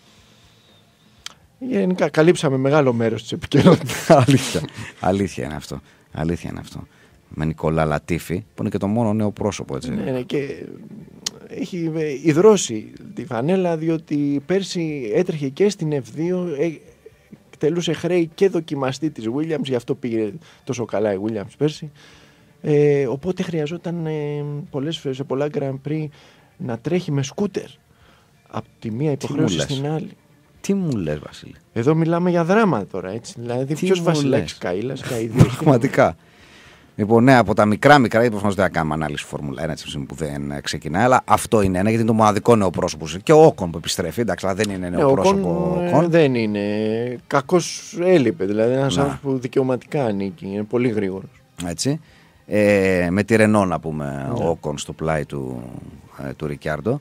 Γενικά καλύψαμε μεγάλο μέρος της επικαιρότητας. Αλήθεια είναι αυτό. Με Νικόλα Λατίφη, που είναι και το μόνο νέο πρόσωπο, έτσι. Ναι, και έχει ιδρώσει τη φανέλα, διότι πέρσι έτρεχε και στην F2, εκτελούσε χρέη και δοκιμαστή της Williams, γι' αυτό πήγε τόσο καλά η Williams πέρσι. Οπότε χρειαζόταν σε πολλά Grand Prix να τρέχει με σκούτερ από τη μία υποχρέωση στην άλλη. Τι μου λες, Βασίλη? Εδώ μιλάμε για δράμα τώρα, έτσι. Δηλαδή, ποιος Βασιλάκης Καΐλας, Πραγματικά. Λοιπόν, ναι, από τα μικρά, γιατί προφανώς δεν θα κάνουμε ανάλυση Φόρμουλα 1 έτσι που δεν ξεκινάει, αλλά αυτό είναι ένα, γιατί είναι το μοναδικό νέο πρόσωπο. Και ο Όκον που επιστρέφει, εντάξει, αλλά δεν είναι νέο πρόσωπο. Δεν είναι. Κακώς έλειπε, δηλαδή ένας άνθρωπος που δικαιωματικά ανήκει, είναι πολύ γρήγορος. Έτσι. Με τη Ρενό, να πούμε, ο Όκον στο πλάι του Ρικιάρντο.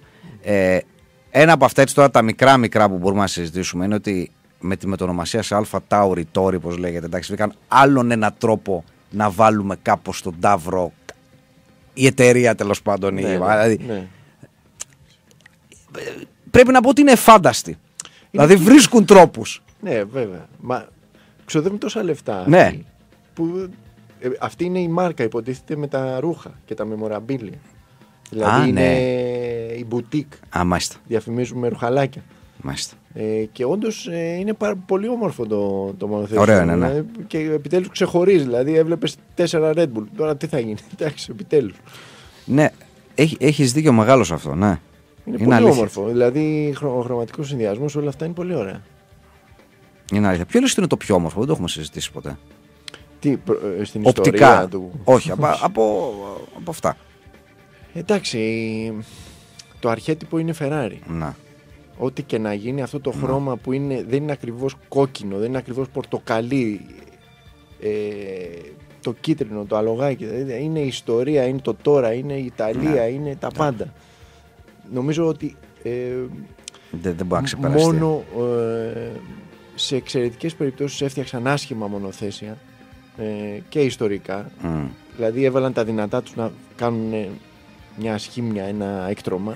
Ένα από αυτά έτσι τώρα τα μικρά που μπορούμε να συζητήσουμε είναι ότι με τη μετονομασία σε Αλφα Τάουρι, Τόρι, όπως λέγεται, εντάξει, βρήκαν άλλον ένα τρόπο να βάλουμε κάπως στον ταύρο η εταιρεία, τέλος πάντων. Δηλαδή, πρέπει να πω ότι είναι φάνταστη. Δηλαδή βρίσκουν τρόπους. Ναι, βέβαια. Μα ξοδεύουν τόσα λεφτά. Ναι. Που, αυτή είναι η μάρκα, υποτίθεται, με τα ρούχα και τα μεμοραμπίλια. Δηλαδή είναι η boutique. Μάλιστα. Διαφημίζουμε ρουχαλάκια. Μάλιστα. Και όντως είναι πολύ όμορφο το μονοθέσιο. Ωραίο είναι, ναι. Και επιτέλους ξεχωρίζει. Δηλαδή έβλεπες 4 Red Bull. Τώρα τι θα γίνει? Εντάξει, επιτέλους. Ναι, έχεις δίκιο μεγάλο σε αυτό, ναι. Είναι πολύ αλήθεια. Όμορφο. Δηλαδή ο χρωματικός συνδυασμός, όλα αυτά είναι πολύ ωραία. Είναι αλήθεια. Ποιο είναι το πιο όμορφο? Δεν το έχουμε συζητήσει ποτέ. Στην οπτικά ιστορία του? Όχι, από αυτά. Εντάξει, το αρχέτυπο είναι Ferrari. Να. Ό,τι και να γίνει, αυτό το χρώμα που δεν είναι ακριβώς κόκκινο, δεν είναι ακριβώς πορτοκαλί, το κίτρινο, το αλογάκι, είναι η ιστορία, είναι το τώρα, είναι η Ιταλία, είναι τα πάντα. Νομίζω ότι δεν μπορεί να ξεπεραστεί. Μόνο σε εξαιρετικές περιπτώσεις έφτιαξαν άσχημα μονοθέσια και ιστορικά. Δηλαδή έβαλαν τα δυνατά τους να κάνουν μια σχήμια, ένα έκτρωμα.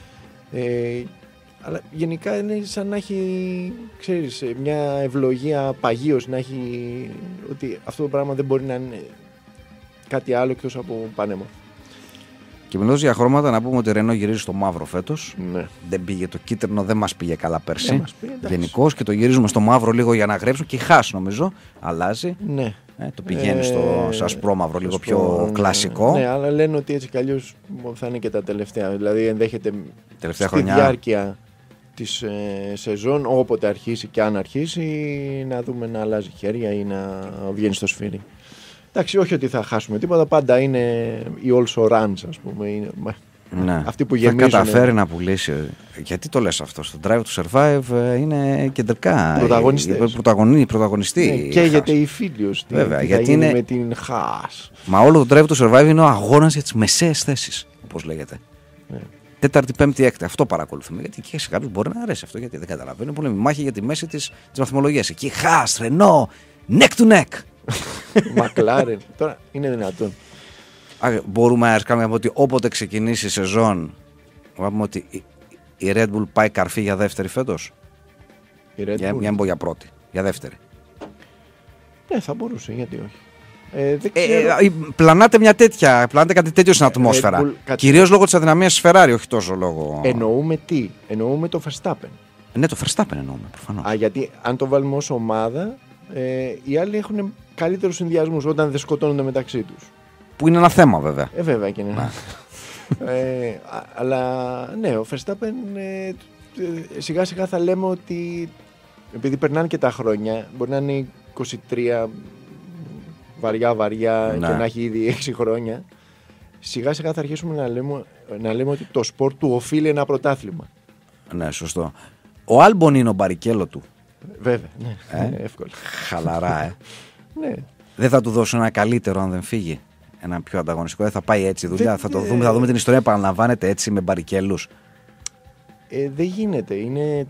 Αλλά γενικά είναι σαν να έχει, ξέρεις, μια ευλογία παγίως, να έχει ότι αυτό το πράγμα δεν μπορεί να είναι κάτι άλλο εκτός από πανέμορφο. Και μιλώντας για χρώματα, να πούμε ότι η Ρενό γυρίζει στο μαύρο φέτος. Ναι. Δεν πήγε το κίτρινο, δεν μας πήγε καλά πέρσι. Γενικώς, και το γυρίζουμε στο μαύρο λίγο για να γρέψουμε. Και η Χάς, νομίζω, αλλάζει. Ναι. Το πηγαίνει στο ασπρόμαυρο, λίγο πιο κλασικό. Ναι, αλλά λένε ότι έτσι κι αλλιώς θα είναι και τα τελευταία. Δηλαδή ενδέχεται τελευταία στη χρονιά, διάρκεια της σεζόν, όποτε αρχίσει και αν αρχίσει, να δούμε να αλλάζει χέρια ή να βγαίνει στο σφύρι. Εντάξει, όχι ότι θα χάσουμε τίποτα, πάντα είναι οι also runs, ας πούμε. Είναι, ναι. Αυτοί που γεμίζουν. Θα καταφέρει να πουλήσει. Γιατί το λες αυτό? Στο Drive to Survive είναι κεντρικά. Πρωταγωνιστή. Ναι, καίγεται η Φίλιος. Βέβαια, τι γιατί θα γίνει είναι. Με την Χάς. Μα όλο το Drive to Survive είναι ο αγώνας για τις μεσαίες θέσεις, όπως λέγεται. Ναι. Τέταρτη, πέμπτη, έκτη. Αυτό παρακολουθούμε. Γιατί και σε κάποιους μπορεί να αρέσει αυτό, γιατί δεν καταλαβαίνει. Είναι πολύ μάχη για τη μέση της βαθμολογίας. Εκεί Χάς, Ρενό, neck to neck. Μακλάρεν. Τώρα είναι δυνατόν. Μπορούμε να κάνουμε ότι όποτε ξεκινήσει η σεζόν, να πούμε ότι η Red Bull πάει καρφί για δεύτερη φέτος. Για μια μπω για πρώτη. Για δεύτερη. Ναι, θα μπορούσε, γιατί όχι. Πλανάτε κάτι τέτοιο στην ατμόσφαιρα. Κυρίως λόγω της αδυναμίας της Ferrari, όχι τόσο λόγω. Εννοούμε τι? Εννοούμε το Verstappen. Ναι, το Verstappen εννοούμε, προφανώς. Γιατί αν το βάλουμε ως ομάδα, οι άλλοι έχουν καλύτερους συνδυασμούς όταν δεν σκοτώνονται μεταξύ τους. Που είναι ένα θέμα, βέβαια. Βέβαια και είναι. Αλλά ναι, ο Verstappen σιγά σιγά θα λέμε ότι επειδή περνάνε και τα χρόνια, μπορεί να είναι 23 βαριά και να έχει ήδη 6 χρόνια, σιγά σιγά θα αρχίσουμε να λέμε ότι το σπορ του οφείλει ένα πρωτάθλημα. Ναι, σωστό. Ο Άλμπον είναι ο Μπαρικέλο του. Βέβαια, ναι, εύκολα. Χαλαρά, Ναι. Δεν θα του δώσουν ένα καλύτερο αν δεν φύγει? Ένα πιο ανταγωνιστικό? Δεν θα πάει έτσι η δουλειά? Θα δούμε την ιστορία επαναλαμβάνεται έτσι με μπαρικέλους? Δεν γίνεται. Είναι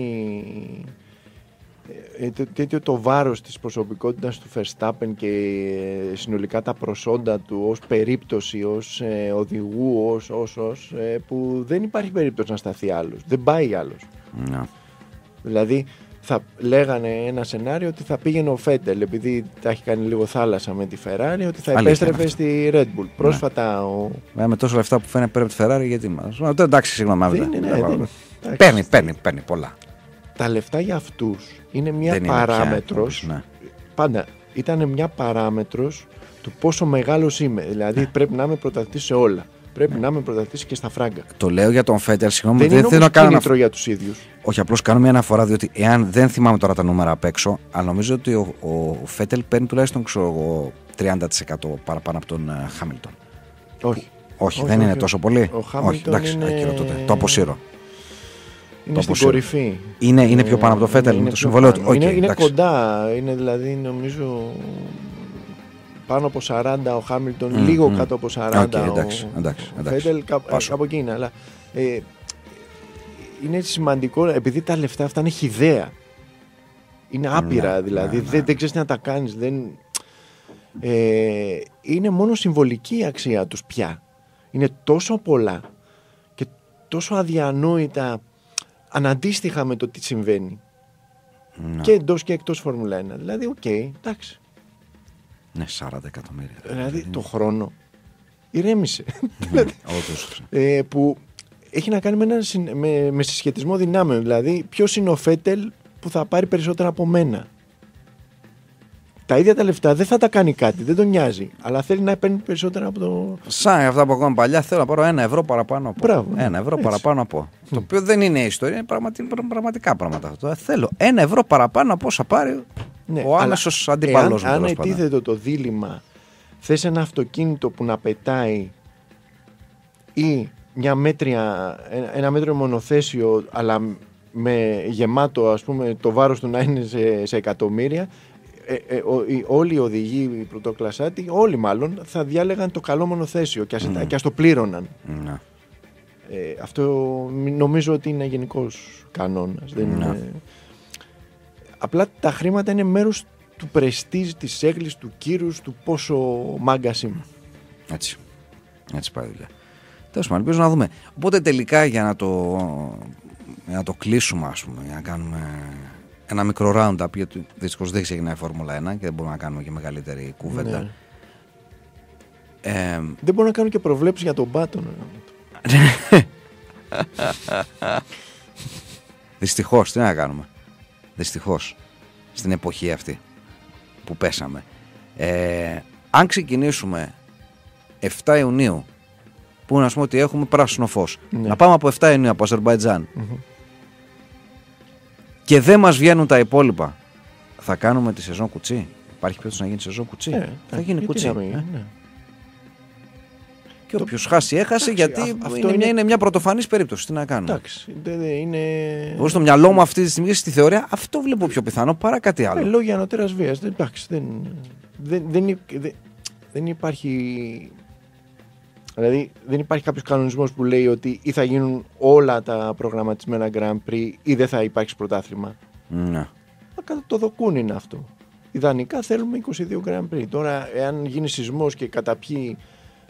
τέτοιο το βάρος της προσωπικότητας του Verstappen και συνολικά τα προσόντα του ως περίπτωση, ως οδηγού, που δεν υπάρχει περίπτωση να σταθεί άλλος. Δεν πάει άλλος. No. Δηλαδή θα λέγανε ένα σενάριο ότι θα πήγαινε ο Φέτελ, επειδή τα έχει κάνει λίγο θάλασσα με τη Ferrari, ότι θα επέστρεφε στη Red Bull. Πρόσφατα με τόσα λεφτά που φαίνεται πέρα από τη Ferrari, γιατί μας? Εντάξει, συγγνώμη. Παίρνει πολλά. Τα λεφτά για αυτούς είναι μια παράμετρος. Ναι. Πάντα ήταν μια παράμετρος του πόσο μεγάλος είμαι. Δηλαδή πρέπει να είμαι πρωταθλητής σε όλα. Πρέπει να είμαι πρωταθλητής και στα φράγκα. Το λέω για τον Φέτελ, συγγνώμη. Δεν θέλω να κάνω κίνητρο για τους ίδιους. Όχι, απλώς κάνω μια αναφορά, διότι εάν δεν θυμάμαι τώρα τα νούμερα απ' έξω, αλλά νομίζω ότι ο Φέτελ παίρνει τουλάχιστον 30% παραπάνω από τον Χάμιλτον. Όχι, δεν είναι τόσο πολύ. Όχι, εντάξει, το αποσύρω. Είναι στην κορυφή. Είναι πιο πάνω από το Φέτελ, το συμβολέο του? Είναι κοντά, είναι δηλαδή νομίζω πάνω από 40 ο Χάμιλτον, λίγο κάτω από 40 ο Φέτελ, κάπου εκεί είναι. Αλλά είναι σημαντικό, επειδή τα λεφτά αυτά είναι χυδαία. Είναι άπειρα δηλαδή, δεν ξέρεις τι να τα κάνεις. Είναι μόνο συμβολική η αξία τους πια. Είναι τόσο πολλά και τόσο αδιανόητα αναντίστοιχα με το τι συμβαίνει. Και εντός και εκτός Φόρμουλα 1. Δηλαδή, εντάξει. Ναι, 40 εκατομμύρια. Δηλαδή, το χρόνο ηρέμησε. Που έχει να κάνει με συσχετισμό δυνάμεων. Δηλαδή, ποιος είναι ο Φέτελ που θα πάρει περισσότερα από μένα? Τα ίδια τα λεφτά δεν θα τα κάνει κάτι, δεν τον νοιάζει. Αλλά θέλει να παίρνει περισσότερα από το. Σαν αυτά που ακόμα παλιά, θέλω να πάρω 1 ευρώ παραπάνω από. Μπράβο, 1 ευρώ παραπάνω από. Το οποίο δεν είναι ιστορία, είναι πραγματικά πράγματα. Αυτό. Θέλω 1 ευρώ παραπάνω από όσα πάρει ο άμεσος αντίπαλος μου. Αν ετίθετο το δίλημμα, θες ένα αυτοκίνητο που να πετάει ή ένα μέτριο μονοθέσιο, αλλά με γεμάτο, ας πούμε, το βάρος του να είναι σε εκατομμύρια. Όλοι οι οδηγοί, οι πρωτοκλασσάτοι, όλοι μάλλον, θα διάλεγαν το καλό μονοθέσιο και ας το πλήρωναν. Αυτό νομίζω ότι είναι γενικός κανόνας. Απλά τα χρήματα είναι μέρος του πρεστίζ, της έγκλης, του κύρους, του πόσο μάγκας είμαι. Έτσι πάει η δουλειά. Τέλος πάντων, ελπίζω να δούμε. Οπότε τελικά για να το κλείσουμε, ας πούμε, για να κάνουμε ένα μικρό round-up, γιατί δυστυχώς δεν ξεκινάει η Φόρμουλα 1 και δεν μπορούμε να κάνουμε και μεγαλύτερη κουβέντα. Ναι. Δεν μπορώ να κάνω και προβλέψεις για τον Μπάτον. Δυστυχώς, τι να κάνουμε. Δυστυχώς, στην εποχή αυτή που πέσαμε. Αν ξεκινήσουμε 7 Ιουνίου, που είναι, ας πούμε, ότι έχουμε πράσινο φως, να πάμε από 7 Ιουνίου από Αζερμπαϊτζάν, και δεν μας βγαίνουν τα υπόλοιπα, θα κάνουμε τη σεζόν κουτσί? Υπάρχει περίπτωση να γίνει σεζόν κουτσί? Θα γίνει κουτσί. Και όποιος χάσει, έχασε, γιατί είναι μια πρωτοφανής περίπτωση. Τι να κάνουμε. Εντάξει. Εγώ στο μυαλό μου αυτή τη στιγμή, στη θεωρία, αυτό βλέπω πιο πιθανό παρά κάτι άλλο. Λόγια ανωτέρας βίας. Δεν υπάρχει. Δηλαδή δεν υπάρχει κάποιος κανονισμός που λέει ότι ή θα γίνουν όλα τα προγραμματισμένα Grand Prix ή δεν θα υπάρξει πρωτάθλημα. Ναι. Κατά το δοκούν είναι αυτό. Ιδανικά θέλουμε 22 Grand Prix. Τώρα, εάν γίνει σεισμός και καταπιεί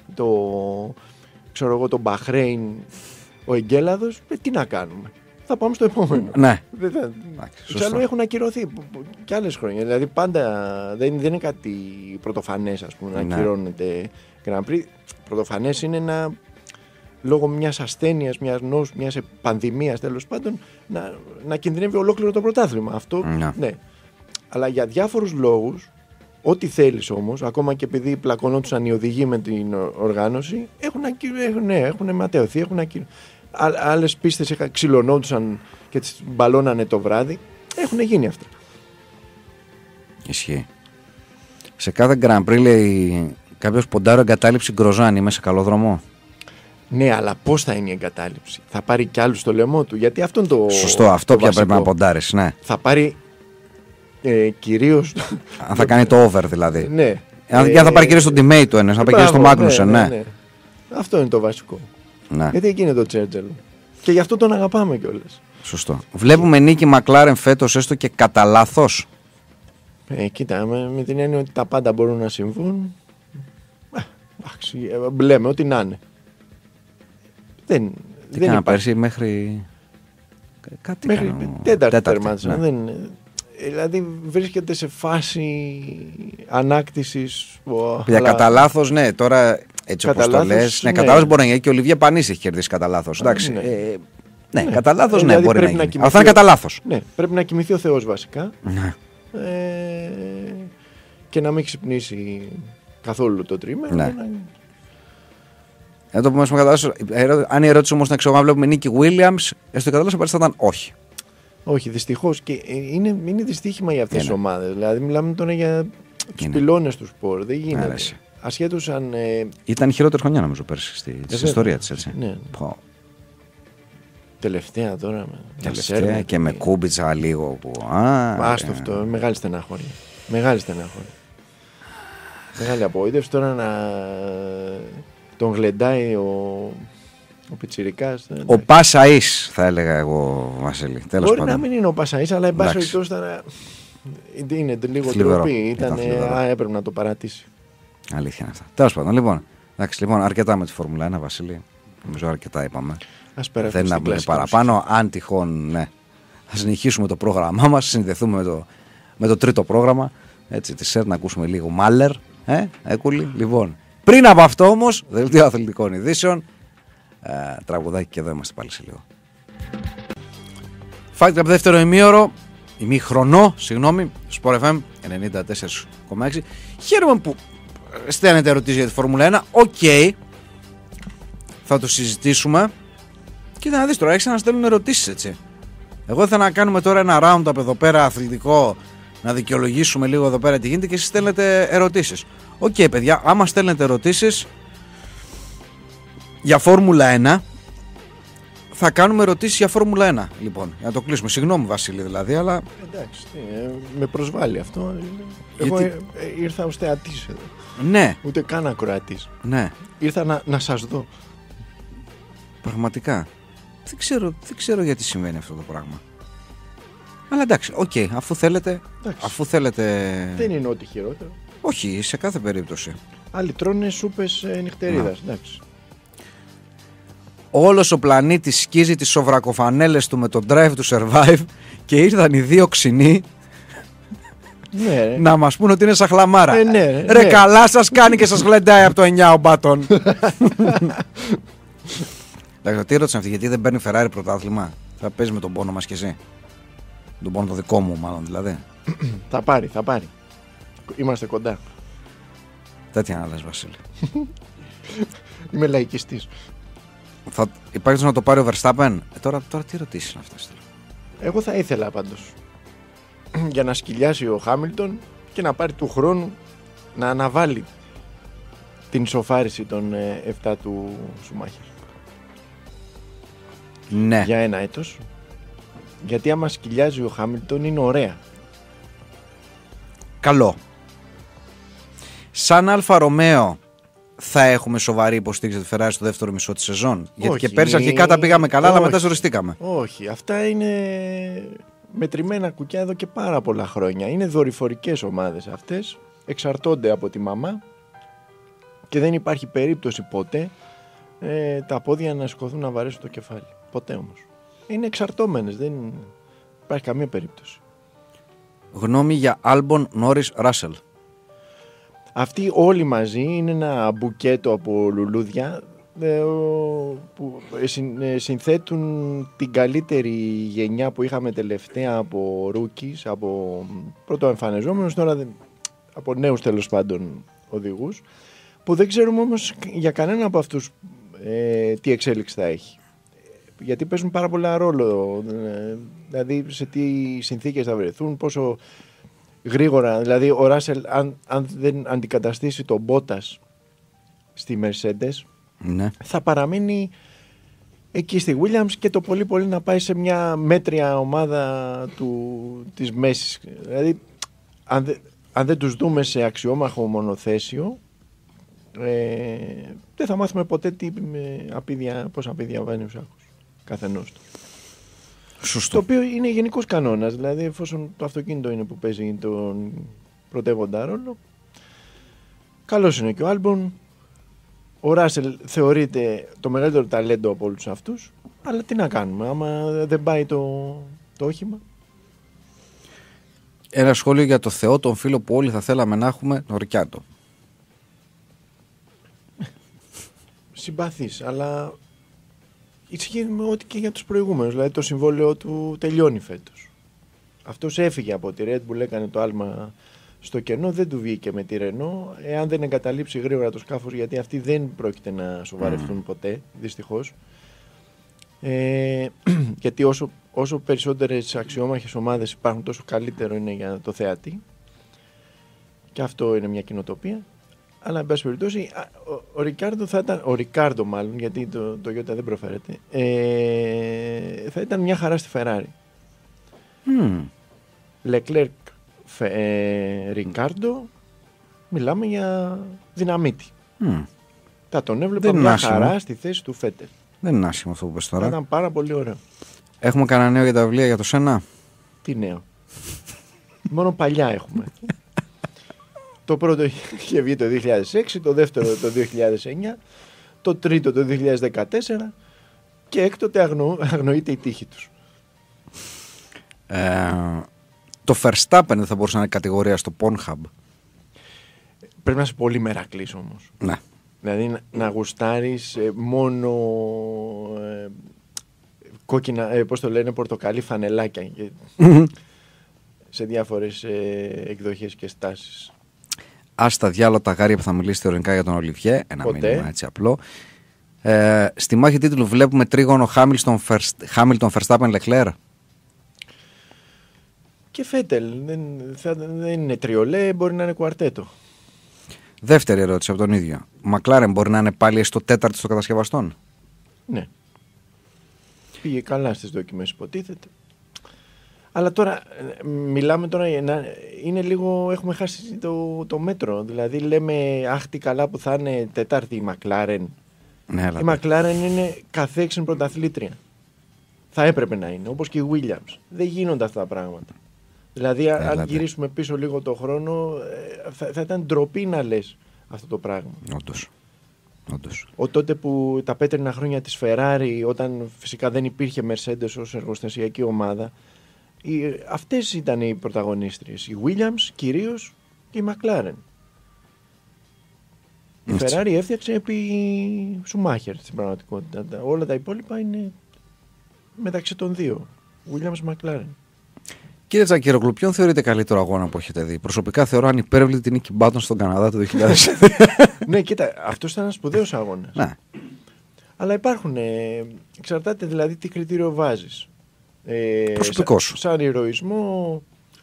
το Μπαχρέιν ο Εγκέλαδος, τι να κάνουμε? Θα πάμε στο επόμενο. Ναι. Εξάλλου έχουν ακυρωθεί και άλλες χρόνια. Δηλαδή πάντα δεν είναι κάτι πρωτοφανές, ας πούμε, να ακυρώνεται Grand Prix. Πρωτοφανές είναι λόγω μιας ασθένειας, μιας πανδημίας, τέλος πάντων, να κινδυνεύει ολόκληρο το πρωτάθλημα. Αυτό, ναι. Αλλά για διάφορους λόγους, ό,τι θέλεις όμως, ακόμα και επειδή πλακωνόντουσαν οι οδηγοί με την οργάνωση, έχουν ματαιωθεί, άλλες πίστες ξυλωνόντουσαν και τις μπαλώνανε το βράδυ. Έχουν γίνει αυτά. Ισχύει. Σε κάθε Grand Prix λέει κάποιος ποντάρω εγκατάλειψη Γκροζάνη, είμαι σε καλό δρόμο. Ναι, αλλά πώς θα είναι η εγκατάλειψη? Θα πάρει κι άλλους στο λαιμό του? Γιατί αυτό είναι το. Σωστό, αυτό πια πρέπει να ποντάρεις, ναι. Θα πάρει Κυρίως. Αν θα κάνει το over δηλαδή. Ναι. Αν θα πάρει κυρίως τον teammate του ένας, να πάρει κυρίως τον Magnussen, ναι. Αυτό είναι το βασικό. Ναι. Γιατί εκεί είναι το Τσέρτζελο. Και γι' αυτό τον αγαπάμε κιόλας. Σωστό. Βλέπουμε νίκη Μακλάρεν φέτος έστω και κατά λάθος. Κοίτα, με την έννοια ότι τα πάντα μπορούν να συμβούν. Λέμε ό,τι να είναι. Δεν έκανα πέρσι μέχρι. Κάτι μέχρι τέταρτη τερμάτισα. Ναι. Δηλαδή βρίσκεται σε φάση ανάκτησης. Για κατά λάθος, ναι, τώρα έτσι όπως το λες. Ναι, κατά λάθος μπορεί να γίνει και ο Ολιβιέ Πανής έχει κερδίσει κατά λάθος. Εντάξει. Ναι, κατά λάθος, ναι, μπορεί να γίνει. Αλλά θα είναι κατά λάθος. Ναι, πρέπει να κοιμηθεί ο Θεός βασικά. Ναι. Και να μην ξυπνήσει καθόλου το τρίμηνο. Ναι. Να το πούμε κατά λάθος. Αν η ερώτηση όμως να ξέρω αν βλέπουμε Νίκη Williams, έστω κατά λάθος θα ήταν όχι. Όχι, δυστυχώς. Και είναι δυστύχημα για αυτές τις ομάδες. Δηλαδή, μιλάμε τώρα για τους πυλώνες του σπορ. Δεν γίνεται. Ασχέτως αν. Ήταν η χειρότερη χρονιά νομίζω πέρσι στην ιστορία της. Έτσι. Ναι. Τελευταία τώρα. Τελευταία και με Κούμπιτσα λίγο. Άστο αυτό. Μεγάλη στενάχωρη. Μεγάλη απογοήτευση τώρα να τον γλεντάει ο Πιτσιρικάς. Ο Πασαΐς θα έλεγα εγώ, Βασίλη. Μπορεί να μην είναι ο Πασαΐς, αλλά εν πάση περιπτώσει είναι λίγο τροπή. Έπρεπε να το παρατήσει. Αλήθεια είναι αυτά. Τέλος πάντων, λοιπόν, αρκετά με τη Φόρμουλα 1, Βασίλη. Νομίζω αρκετά είπαμε. Δεν να μπούμε παραπάνω. Αν τυχόν, ναι, θα συνεχίσουμε το πρόγραμμά μας, συνδεθούμε με το τρίτο πρόγραμμα. Έτσι, τη ΣΕΡ να ακούσουμε λίγο Μάλερ. Έκουλη. Λοιπόν, πριν από αυτό όμως, δελτίο αθλητικών ειδήσεων. Τραγουδάκι και εδώ είμαστε πάλι σε λίγο. Fight Club δεύτερο ημίχρονο, Sport FM 94,6. Χαίρομαι που στέλνετε ερωτήσεις για τη Φόρμουλα 1. Οκ. Θα το συζητήσουμε. Κοίτα να δεις τώρα, έχεις να στέλνουν ερωτήσεις, έτσι. Εγώ ήθελα να κάνουμε τώρα ένα round-up εδώ πέρα αθλητικό, να δικαιολογήσουμε λίγο εδώ πέρα τι γίνεται και εσείς στέλνετε ερωτήσεις. Οκ, παιδιά, άμα στέλνετε ερωτήσεις για Φόρμουλα 1, θα κάνουμε ερωτήσεις για Φόρμουλα 1. Λοιπόν, για να το κλείσουμε. Συγγνώμη, Βασίλη, δηλαδή, αλλά. Εντάξει, με προσβάλλει αυτό. Εγώ ήρθα ως θεατής εδώ. Ναι. Ούτε καν ακροατής. Ναι. Ήρθα να σας δω. Πραγματικά. Δεν ξέρω γιατί συμβαίνει αυτό το πράγμα. Αλλά εντάξει, αφού θέλετε. Δεν είναι ό,τι χειρότερο. Όχι, σε κάθε περίπτωση. Άλλοι τρώνε σούπες νυχτερίδας. Εντάξει. Όλος ο πλανήτης σκίζει τις σοβρακοφανέλες του με το Drive to Survive και ήρθαν οι δύο ξινοί να μας πούν ότι είναι σαχλαμάρα. Ρε καλά σας κάνει και σας γλεντάει από το 9 ο Μπάτον. Εντάξει, τι ρώτησαν αυτοί, γιατί δεν παίρνει Ferrari πρωτάθλημα? Θα παίζει με τον πόνο μας και εσύ. Τον πόνο το δικό μου μάλλον δηλαδή. Θα πάρει. Είμαστε κοντά. Τέτοια να λες, Βασίλη. Είμαι λαϊκιστής. Υπάρχει να το πάρει ο Verstappen. Τώρα τι ρωτήσεις είναι αυτές τώρα? Εγώ θα ήθελα πάντως για να σκυλιάσει ο Χάμιλτον και να πάρει του χρόνου να αναβάλει την ισοφάριση των 7 του Σουμάχερ. Ναι. Για ένα έτος. Γιατί άμα σκυλιάζει ο Χάμιλτον είναι ωραία. Καλό. Σαν Αλφα Ρωμαίο θα έχουμε σοβαρή υποστήριξη τη Ferrari στο δεύτερο μισό της σεζόν? Γιατί και πέρσι αρχικά τα πήγαμε καλά, αλλά μετά ζοριστήκαμε. Όχι, αυτά είναι μετρημένα κουκιά εδώ και πάρα πολλά χρόνια. Είναι δορυφορικές ομάδες αυτές. Εξαρτώνται από τη μαμά και δεν υπάρχει περίπτωση ποτέ τα πόδια να σηκωθούν να βαρέσουν το κεφάλι. Ποτέ όμως. Είναι εξαρτώμενες, δεν υπάρχει καμία περίπτωση. Γνώμη για Άλμπον, Νόρις, Ράσελ? Αυτοί όλοι μαζί είναι ένα μπουκέτο από λουλούδια που συνθέτουν την καλύτερη γενιά που είχαμε τελευταία από rookies, από πρωτοεμφανιζόμενους, τώρα από νέους τέλος πάντων οδηγούς, που δεν ξέρουμε όμως για κανένα από αυτούς τι εξέλιξη θα έχει. Γιατί παίζουν πάρα πολλά ρόλο, δηλαδή σε τι συνθήκες θα βρεθούν, πόσο γρήγορα. Δηλαδή ο Ράσελ αν δεν αντικαταστήσει τον Μπότας στη Mercedes, ναι, θα παραμείνει εκεί στη Williams και το πολύ πολύ να πάει σε μια μέτρια ομάδα της μέσης. Δηλαδή, αν δεν τους δούμε σε αξιόμαχο μονοθέσιο, δεν θα μάθουμε ποτέ πώς απίδια βαίνει ο Σάκος καθενός του. Σωστό. Το οποίο είναι γενικός κανόνας, δηλαδή εφόσον το αυτοκίνητο είναι που παίζει τον πρωτεύοντα ρόλο. Καλός είναι και ο Άλμπον. Ο Ράσελ θεωρείται το μεγαλύτερο ταλέντο από όλους αυτούς, αλλά τι να κάνουμε άμα δεν πάει το όχημα. Ένα σχόλιο για το Θεό, τον φίλο που όλοι θα θέλαμε να έχουμε, τον Ρικιάρντο. Συμπαθής, αλλά ισχύει με ό,τι και για τους προηγούμενους. Δηλαδή το συμβόλαιο του τελειώνει φέτος. Αυτός έφυγε από τη Red Bull, έκανε το άλμα στο κενό, δεν του βγήκε με τη Renault. Εάν δεν εγκαταλείψει γρήγορα το σκάφος, γιατί αυτοί δεν πρόκειται να σοβαρευτούν ποτέ, δυστυχώς. Γιατί όσο περισσότερες αξιόμαχες ομάδες υπάρχουν, τόσο καλύτερο είναι για το θεατή. Και αυτό είναι μια κοινοτοπία. Αλλά εν πάση περιπτώσει, ο Ρικάρντο θα ήταν. Ο Ρικάρντο, μάλλον, γιατί το Ιώτα δεν προφέρεται. Θα ήταν μια χαρά στη Ferrari. Leclerc, Ρικάρντο, μιλάμε για δυναμίτη. Θα τον έβλεπα μια χαρά στη θέση του Φέτελ. Δεν είναι άσχημο αυτό που πες τώρα. Θα ήταν πάρα πολύ ωραίο. Έχουμε κανένα νέο για τα βιβλία για το Σένα? Τι νέο? Μόνο παλιά έχουμε. Το πρώτο είχε βγει το 2006, το δεύτερο το 2009, το τρίτο το 2014 και έκτοτε αγνοείται η τύχη τους. Το Verstappen δεν θα μπορούσε να είναι κατηγορία στο Pornhub? Πρέπει να είσαι πολύ μερακλής όμως. Ναι. Δηλαδή να γουστάρεις μόνο κόκκινα, πώς το λένε, πορτοκαλί φανελάκια σε διάφορες εκδοχές και στάσεις. Άστα διάλογα τα γάρια που θα μιλήσει θεωρητικά για τον Ολιβιέ. Ένα μήνυμα έτσι απλό. Στη μάχη τίτλου βλέπουμε τρίγωνο Χάμιλτον Verstappen Leclerc. Και Φέτελ. Δεν είναι τριολέ, μπορεί να είναι κουαρτέτο. Δεύτερη ερώτηση από τον ίδιο. Μακλάρεν μπορεί να είναι πάλι στο τέταρτο των κατασκευαστών? Ναι. Πήγε καλά στις δοκιμές, υποτίθεται. Αλλά τώρα μιλάμε τώρα, είναι λίγο, έχουμε χάσει το μέτρο. Δηλαδή λέμε αχ τι καλά που θα είναι Τετάρτη η Μακλάρεν. Ναι, η Μακλάρεν είναι καθέξιν πρωταθλήτρια. Θα έπρεπε να είναι, όπως και η Williams. Δεν γίνονται αυτά τα πράγματα. Δηλαδή αν γυρίσουμε πίσω λίγο το χρόνο, θα ήταν ντροπή να λες αυτό το πράγμα. Όντως. Τότε που τα πέτρινα χρόνια της Ferrari, όταν φυσικά δεν υπήρχε Mercedes ως εργοστασιακή ομάδα, αυτές ήταν οι πρωταγωνίστριες. Η Williams κυρίως και η McLaren. Η Ferrari έφτιαξε επί Schumacher στην πραγματικότητα. Όλα τα υπόλοιπα είναι μεταξύ των δύο. Williams McLaren. Κύριε Τζακυρογλου, ποιον θεωρείτε καλύτερο αγώνα που έχετε δει? Προσωπικά θεωρώ ανυπέρβλητη την νίκη Μπάτον στον Καναδά το 2002. Ναι, κοίτα, αυτός ήταν ένας σπουδαίος αγώνας. Ναι. Αλλά υπάρχουν, εξαρτάται δηλαδή τι κριτήριο βάζεις. Προσωπικό σου. Σαν ηρωισμό,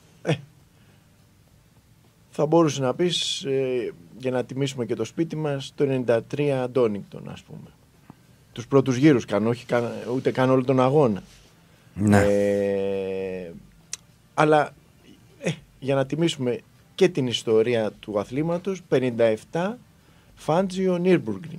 θα μπορούσε να πεις, για να τιμήσουμε και το σπίτι μας, το 93 Αντώνιγκτον, ας πούμε. Τους πρώτους γύρους ούτε καν όλο τον αγώνα. Ναι. Αλλά για να τιμήσουμε και την ιστορία του αθλήματος, 57 Φάντζιο Νίρμπουργκρινγκ.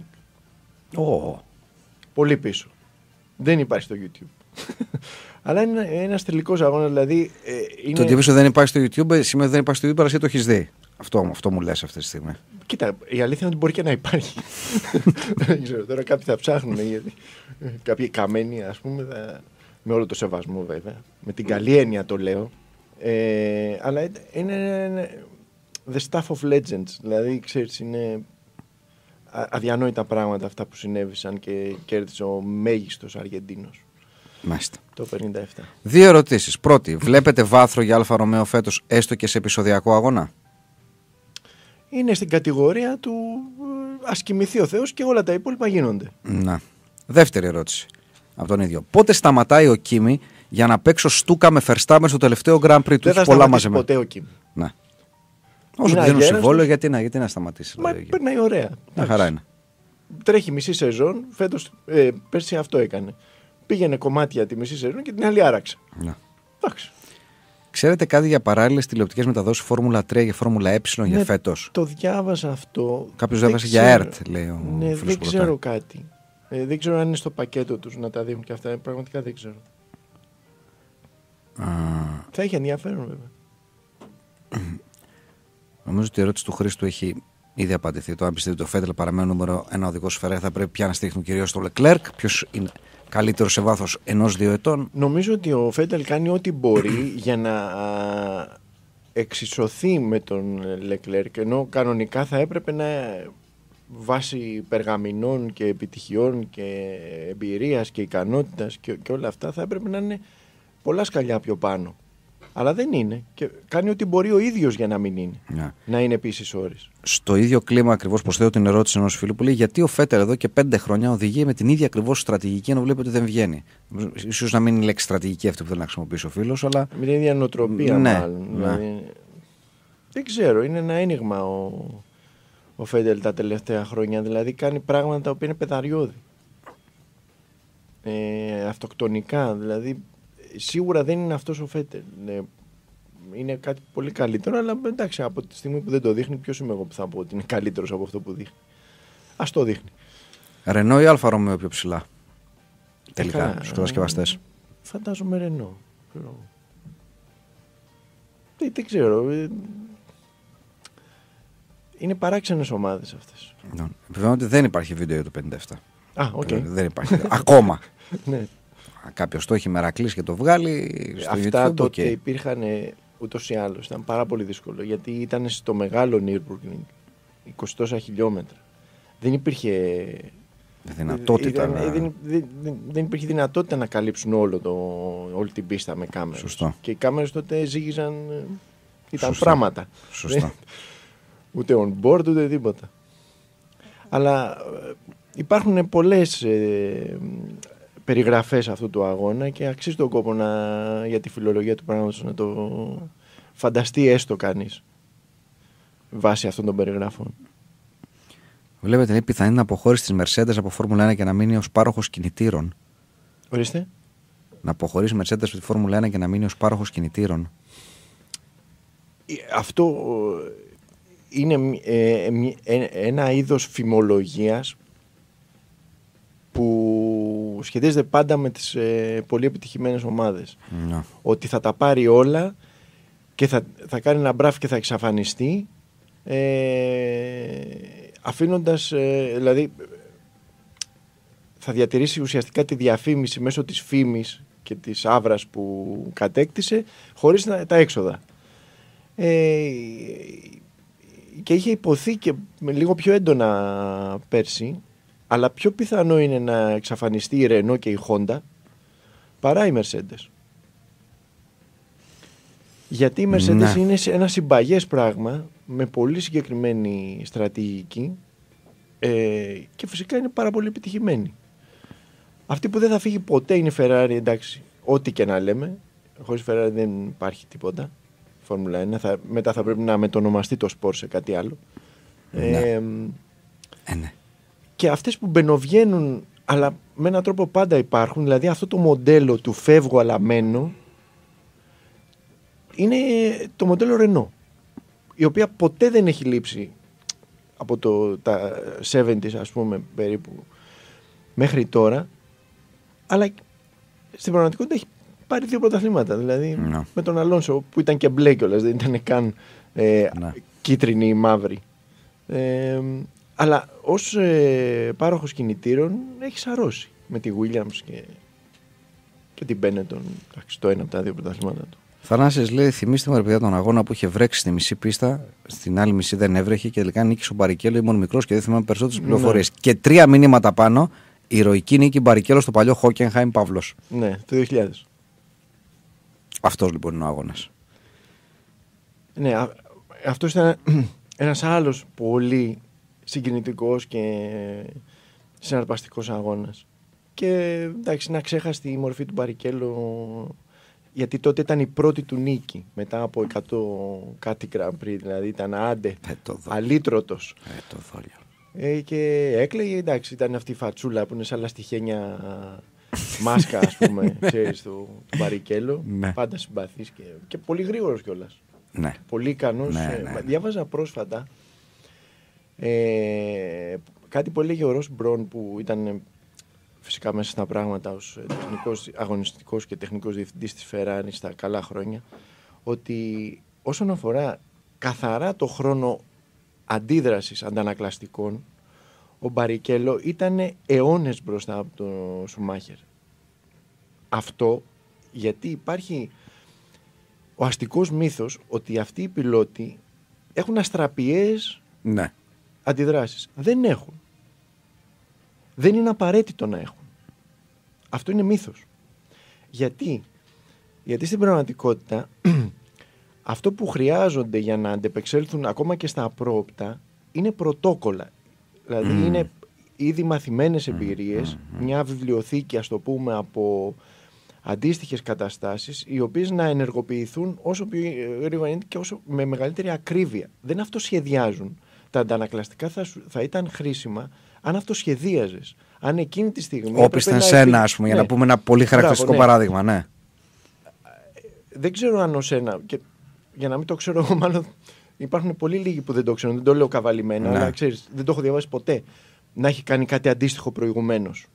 Πολύ πίσω. Δεν υπάρχει στο YouTube. Αλλά είναι ένας τελικός αγώνας, δηλαδή. Το ότι πίσω δεν υπάρχει στο YouTube σημαίνει ότι δεν υπάρχει στο YouTube, αλλά εσύ το έχεις δει. Αυτό μου λες αυτή τη στιγμή. Κοίτα, η αλήθεια είναι ότι μπορεί και να υπάρχει. Δεν ξέρω, τώρα κάποιοι θα ψάχνουν, γιατί κάποιοι καμένοι, ας πούμε, με όλο το σεβασμό βέβαια, με την καλή έννοια το λέω, αλλά είναι the stuff of legends, δηλαδή ξέρεις, είναι αδιανόητα πράγματα αυτά που συνέβησαν και κέρδισε ο μέγιστος Αργεντίνος. Μάλιστα. Το 57. Δύο ερωτήσεις. Πρώτη, βλέπετε βάθρο για Αλφα Ρωμαίο φέτος, έστω και σε επεισοδιακό αγώνα? Είναι στην κατηγορία του ας κοιμηθεί ο Θεός και όλα τα υπόλοιπα γίνονται. Να. Δεύτερη ερώτηση από τον ίδιο. Πότε σταματάει ο Κίμι για να παίξω στούκα με Verstappen στο τελευταίο Grand Prix του? Δεν θα σταματήσει ποτέ ο Κίμι. Ναι. Όσο του δίνουν συμβόλαιο, γιατί να σταματήσει? Μα περνάει ωραία. Μια χαρά είναι. τρέχει μισή σεζόν, πέρσι αυτό έκανε. Πήγαινε κομμάτια τη μισή σεζόν και την άλλη άραξε. Ναι. Εντάξει. Ξέρετε κάτι για παράλληλες τηλεοπτικές μεταδόσεις Φόρμουλα 3 και Φόρμουλα Ε για φέτος? Το διάβασα αυτό. Κάποιος διάβασε για ΕΡΤ, λέει ο φίλος δεν που ξέρω ρωτάει. κάτι. Δεν ξέρω αν είναι στο πακέτο τους να τα δείχνουν και αυτά. Πραγματικά δεν ξέρω. Θα έχει ενδιαφέρον βέβαια. Νομίζω ότι η ερώτηση του Χρήστου έχει ήδη απαντηθεί. Το αν πιστεύει το Φέτελ παραμένει νούμερο 1 οδηγός στη Φεράρι, θα πρέπει πια να στηρίχνουν κυρίως το Λεκλέρκ. Ποιος είναι καλύτερο σε βάθος 1-2 ετών? Νομίζω ότι ο Φέτελ κάνει ό,τι μπορεί για να εξισωθεί με τον Λεκλέρκ, ενώ κανονικά θα έπρεπε να, βάσει περγαμηνών και επιτυχιών και εμπειρίας και ικανότητας και όλα αυτά, θα έπρεπε να είναι πολλά σκαλιά πιο πάνω. Αλλά δεν είναι και κάνει ό,τι μπορεί ο ίδιος για να μην είναι. Yeah. Να είναι επίσης ώρες. Στο ίδιο κλίμα ακριβώς προσθέτω την ερώτηση ενός φίλου που λέει γιατί ο Φέτελ εδώ και 5 χρόνια οδηγεί με την ίδια ακριβώς στρατηγική ενώ βλέπει ότι δεν βγαίνει. Ίσως να μην είναι η λέξη στρατηγική αυτή που θέλει να χρησιμοποιήσει ο φίλος, αλλά. Με την ίδια νοοτροπία, ναι, μάλλον. Ναι. Δηλαδή, δεν ξέρω, είναι ένα ένιγμα ο Φέτελ τα τελευταία χρόνια. Δηλαδή κάνει πράγματα τα οποία είναι πεδαριώδη. Αυτοκτονικά, δηλαδή. Σίγουρα δεν είναι αυτός ο Φέτελ. Είναι κάτι πολύ καλύτερο, αλλά εντάξει, από τη στιγμή που δεν το δείχνει, ποιος είμαι εγώ που θα πω ότι είναι καλύτερος από αυτό που δείχνει. Ας το δείχνει. Ρενό ή Αλφα Ρωμαίο πιο ψηλά? Τελικά, στους κατασκευαστές. Φαντάζομαι Ρενό. Δεν ξέρω. Είναι παράξενες ομάδες αυτές. Επιβεβαιώνω ότι δεν υπάρχει βίντεο για το 57. Okay. Δεν υπάρχει. Ακόμα. Ναι. Κάποιος το έχει μερακλήσει και το βγάλει στο Αυτά YouTube. Τότε υπήρχαν ούτως ή άλλως. Ήταν πάρα πολύ δύσκολο γιατί ήταν στο μεγάλο Nürburgring 20 τόσα χιλιόμετρα. Δεν υπήρχε δυνατότητα. Δεν υπήρχε δυνατότητα να καλύψουν όλη την πίστα με κάμερες. Σωστό. Και οι κάμερες τότε ζύγιζαν. Ήταν Σωστό. πράγματα. Σωστά. Ούτε on board ούτε τίποτα. Αλλά υπάρχουν πολλές περιγραφές αυτού του αγώνα και αξίζει τον κόπο για τη φιλολογία του πράγματος να το φανταστεί έστω κανείς βάσει αυτών των περιγραφών. Βλέπετε, είναι πιθανή να αποχώρηση της Mercedes από Φόρμουλα 1 και να μείνει ως πάροχος κινητήρων. Ορίστε. Να αποχωρήσει η Mercedes από τη Φόρμουλα 1 και να μείνει ως πάροχος κινητήρων. Αυτό είναι ένα είδος φημολογίας που σχετίζεται πάντα με τις πολύ επιτυχημένες ομάδες. No. Ότι θα τα πάρει όλα και θα κάνει ένα μπράφ και θα εξαφανιστεί, αφήνοντας, δηλαδή θα διατηρήσει ουσιαστικά τη διαφήμιση μέσω της φήμης και της άβρας που κατέκτησε χωρίς τα έξοδα. Και είχε υποθεί και λίγο πιο έντονα πέρσι, αλλά πιο πιθανό είναι να εξαφανιστεί η Renault και η Honda παρά η Mercedes. Γιατί η Mercedes είναι ένα συμπαγές πράγμα με πολύ συγκεκριμένη στρατηγική και φυσικά είναι πάρα πολύ επιτυχημένη. Αυτή που δεν θα φύγει ποτέ είναι η Ferrari, εντάξει, ό,τι και να λέμε. Χωρίς Ferrari δεν υπάρχει τίποτα. Φόρμουλα 1, μετά θα πρέπει να μετονομαστεί το σπορ σε κάτι άλλο. Ναι. Και αυτές που μπαινοβγαίνουν, αλλά με έναν τρόπο πάντα υπάρχουν, δηλαδή αυτό το μοντέλο του φεύγω αλλά μένω, είναι το μοντέλο Renault, η οποία ποτέ δεν έχει λείψει από τα 70s, ας πούμε, περίπου μέχρι τώρα, αλλά στην πραγματικότητα έχει πάρει 2 πρωταθλήματα, δηλαδή με τον Αλόνσο που ήταν και μπλε κιόλας, δεν ήταν καν κίτρινη ή μαύρη. Αλλά ως πάροχος κινητήρων έχει σαρώσει με τη Williams και την Benetton, το ένα από τα 2 πρωταθλήματα του. Θανάσης λέει: θυμίστε μου, ρε παιδιά, τον αγώνα που είχε βρέξει στη μισή πίστα, στην άλλη μισή δεν έβρεχε και τελικά νίκησε ο Μπαρικέλο. Ήμουν μικρός και δεν θυμάμαι περισσότερες πληροφορίες. Και 3 μηνύματα πάνω, ηρωική νίκη Μπαρικέλο στο παλιό Χόκενχάιμ Παύλος. Ναι, το 2000. Αυτός λοιπόν είναι ο αγώνας. Ναι, αυτός ήταν ένας άλλος πολύ συγκινητικός και συναρπαστικός αγώνας. Και εντάξει, να ξέχαστη η μορφή του Μπαρικέλο, γιατί τότε ήταν η πρώτη του νίκη μετά από 100 κάτι Grand Prix, δηλαδή ήταν άντε, αλήτρωτος. Το δόλιο. Και έκλαιγε, εντάξει, ήταν αυτή η φατσούλα που είναι σαν λαστιχένια μάσκα, ας πούμε, ξέρεις, του Μπαρικέλο. Ναι. Πάντα συμπαθής και πολύ γρήγορος κιόλας. Ναι. Πολύ ικανός. Ναι. Διάβαζα πρόσφατα κάτι που έλεγε ο Ρος Μπρον, που ήταν φυσικά μέσα στα πράγματα ως αγωνιστικός και τεχνικός διευθυντής της Ferrari στα καλά χρόνια, ότι όσον αφορά καθαρά το χρόνο αντίδρασης αντανακλαστικών, ο Μπαρικέλο ήταν αιώνες μπροστά από τον Σουμάχερ. Αυτό γιατί υπάρχει ο αστικός μύθος ότι αυτοί οι πιλότοι έχουν αστραπιές αντιδράσεις. Δεν έχουν. Δεν είναι απαραίτητο να έχουν. Αυτό είναι μύθος. Γιατί στην πραγματικότητα αυτό που χρειάζονται για να αντεπεξέλθουν ακόμα και στα απρόοπτα είναι πρωτόκολλα. Δηλαδή είναι ήδη μαθημένες εμπειρίες, μια βιβλιοθήκη, ας το πούμε, από αντίστοιχες καταστάσεις, οι οποίες να ενεργοποιηθούν όσο πιο γρήγορα είναι και όσο με μεγαλύτερη ακρίβεια. Δεν αυτοσχεδιάζουν. Τα αντανακλαστικά θα ήταν χρήσιμα αν αυτοσχεδίαζες. Αν εκείνη τη στιγμή. Όπισθεν σένα, ας πούμε, για να πούμε ένα πολύ χαρακτηριστικό παράδειγμα, ναι. Δεν ξέρω αν ως ένα. Και για να μην το ξέρω εγώ, μάλλον υπάρχουν πολύ λίγοι που δεν το ξέρουν. Δεν το λέω καβαλημένα, αλλά ξέρεις, δεν το έχω διαβάσει ποτέ να έχει κάνει κάτι αντίστοιχο προηγουμένως.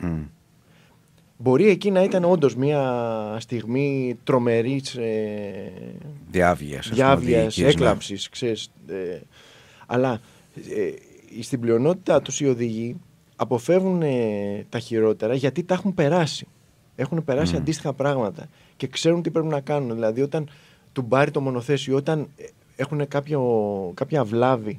Μπορεί εκεί να ήταν όντως μια στιγμή τρομερής διάβγειας, έκλαψης, ξέρεις. Αλλά στην πλειονότητα τους οι οδηγοί αποφεύγουν τα χειρότερα γιατί τα έχουν περάσει. Έχουν περάσει αντίστοιχα πράγματα και ξέρουν τι πρέπει να κάνουν. Δηλαδή όταν του μπάρει το μονοθέσιο, όταν έχουν κάποια βλάβη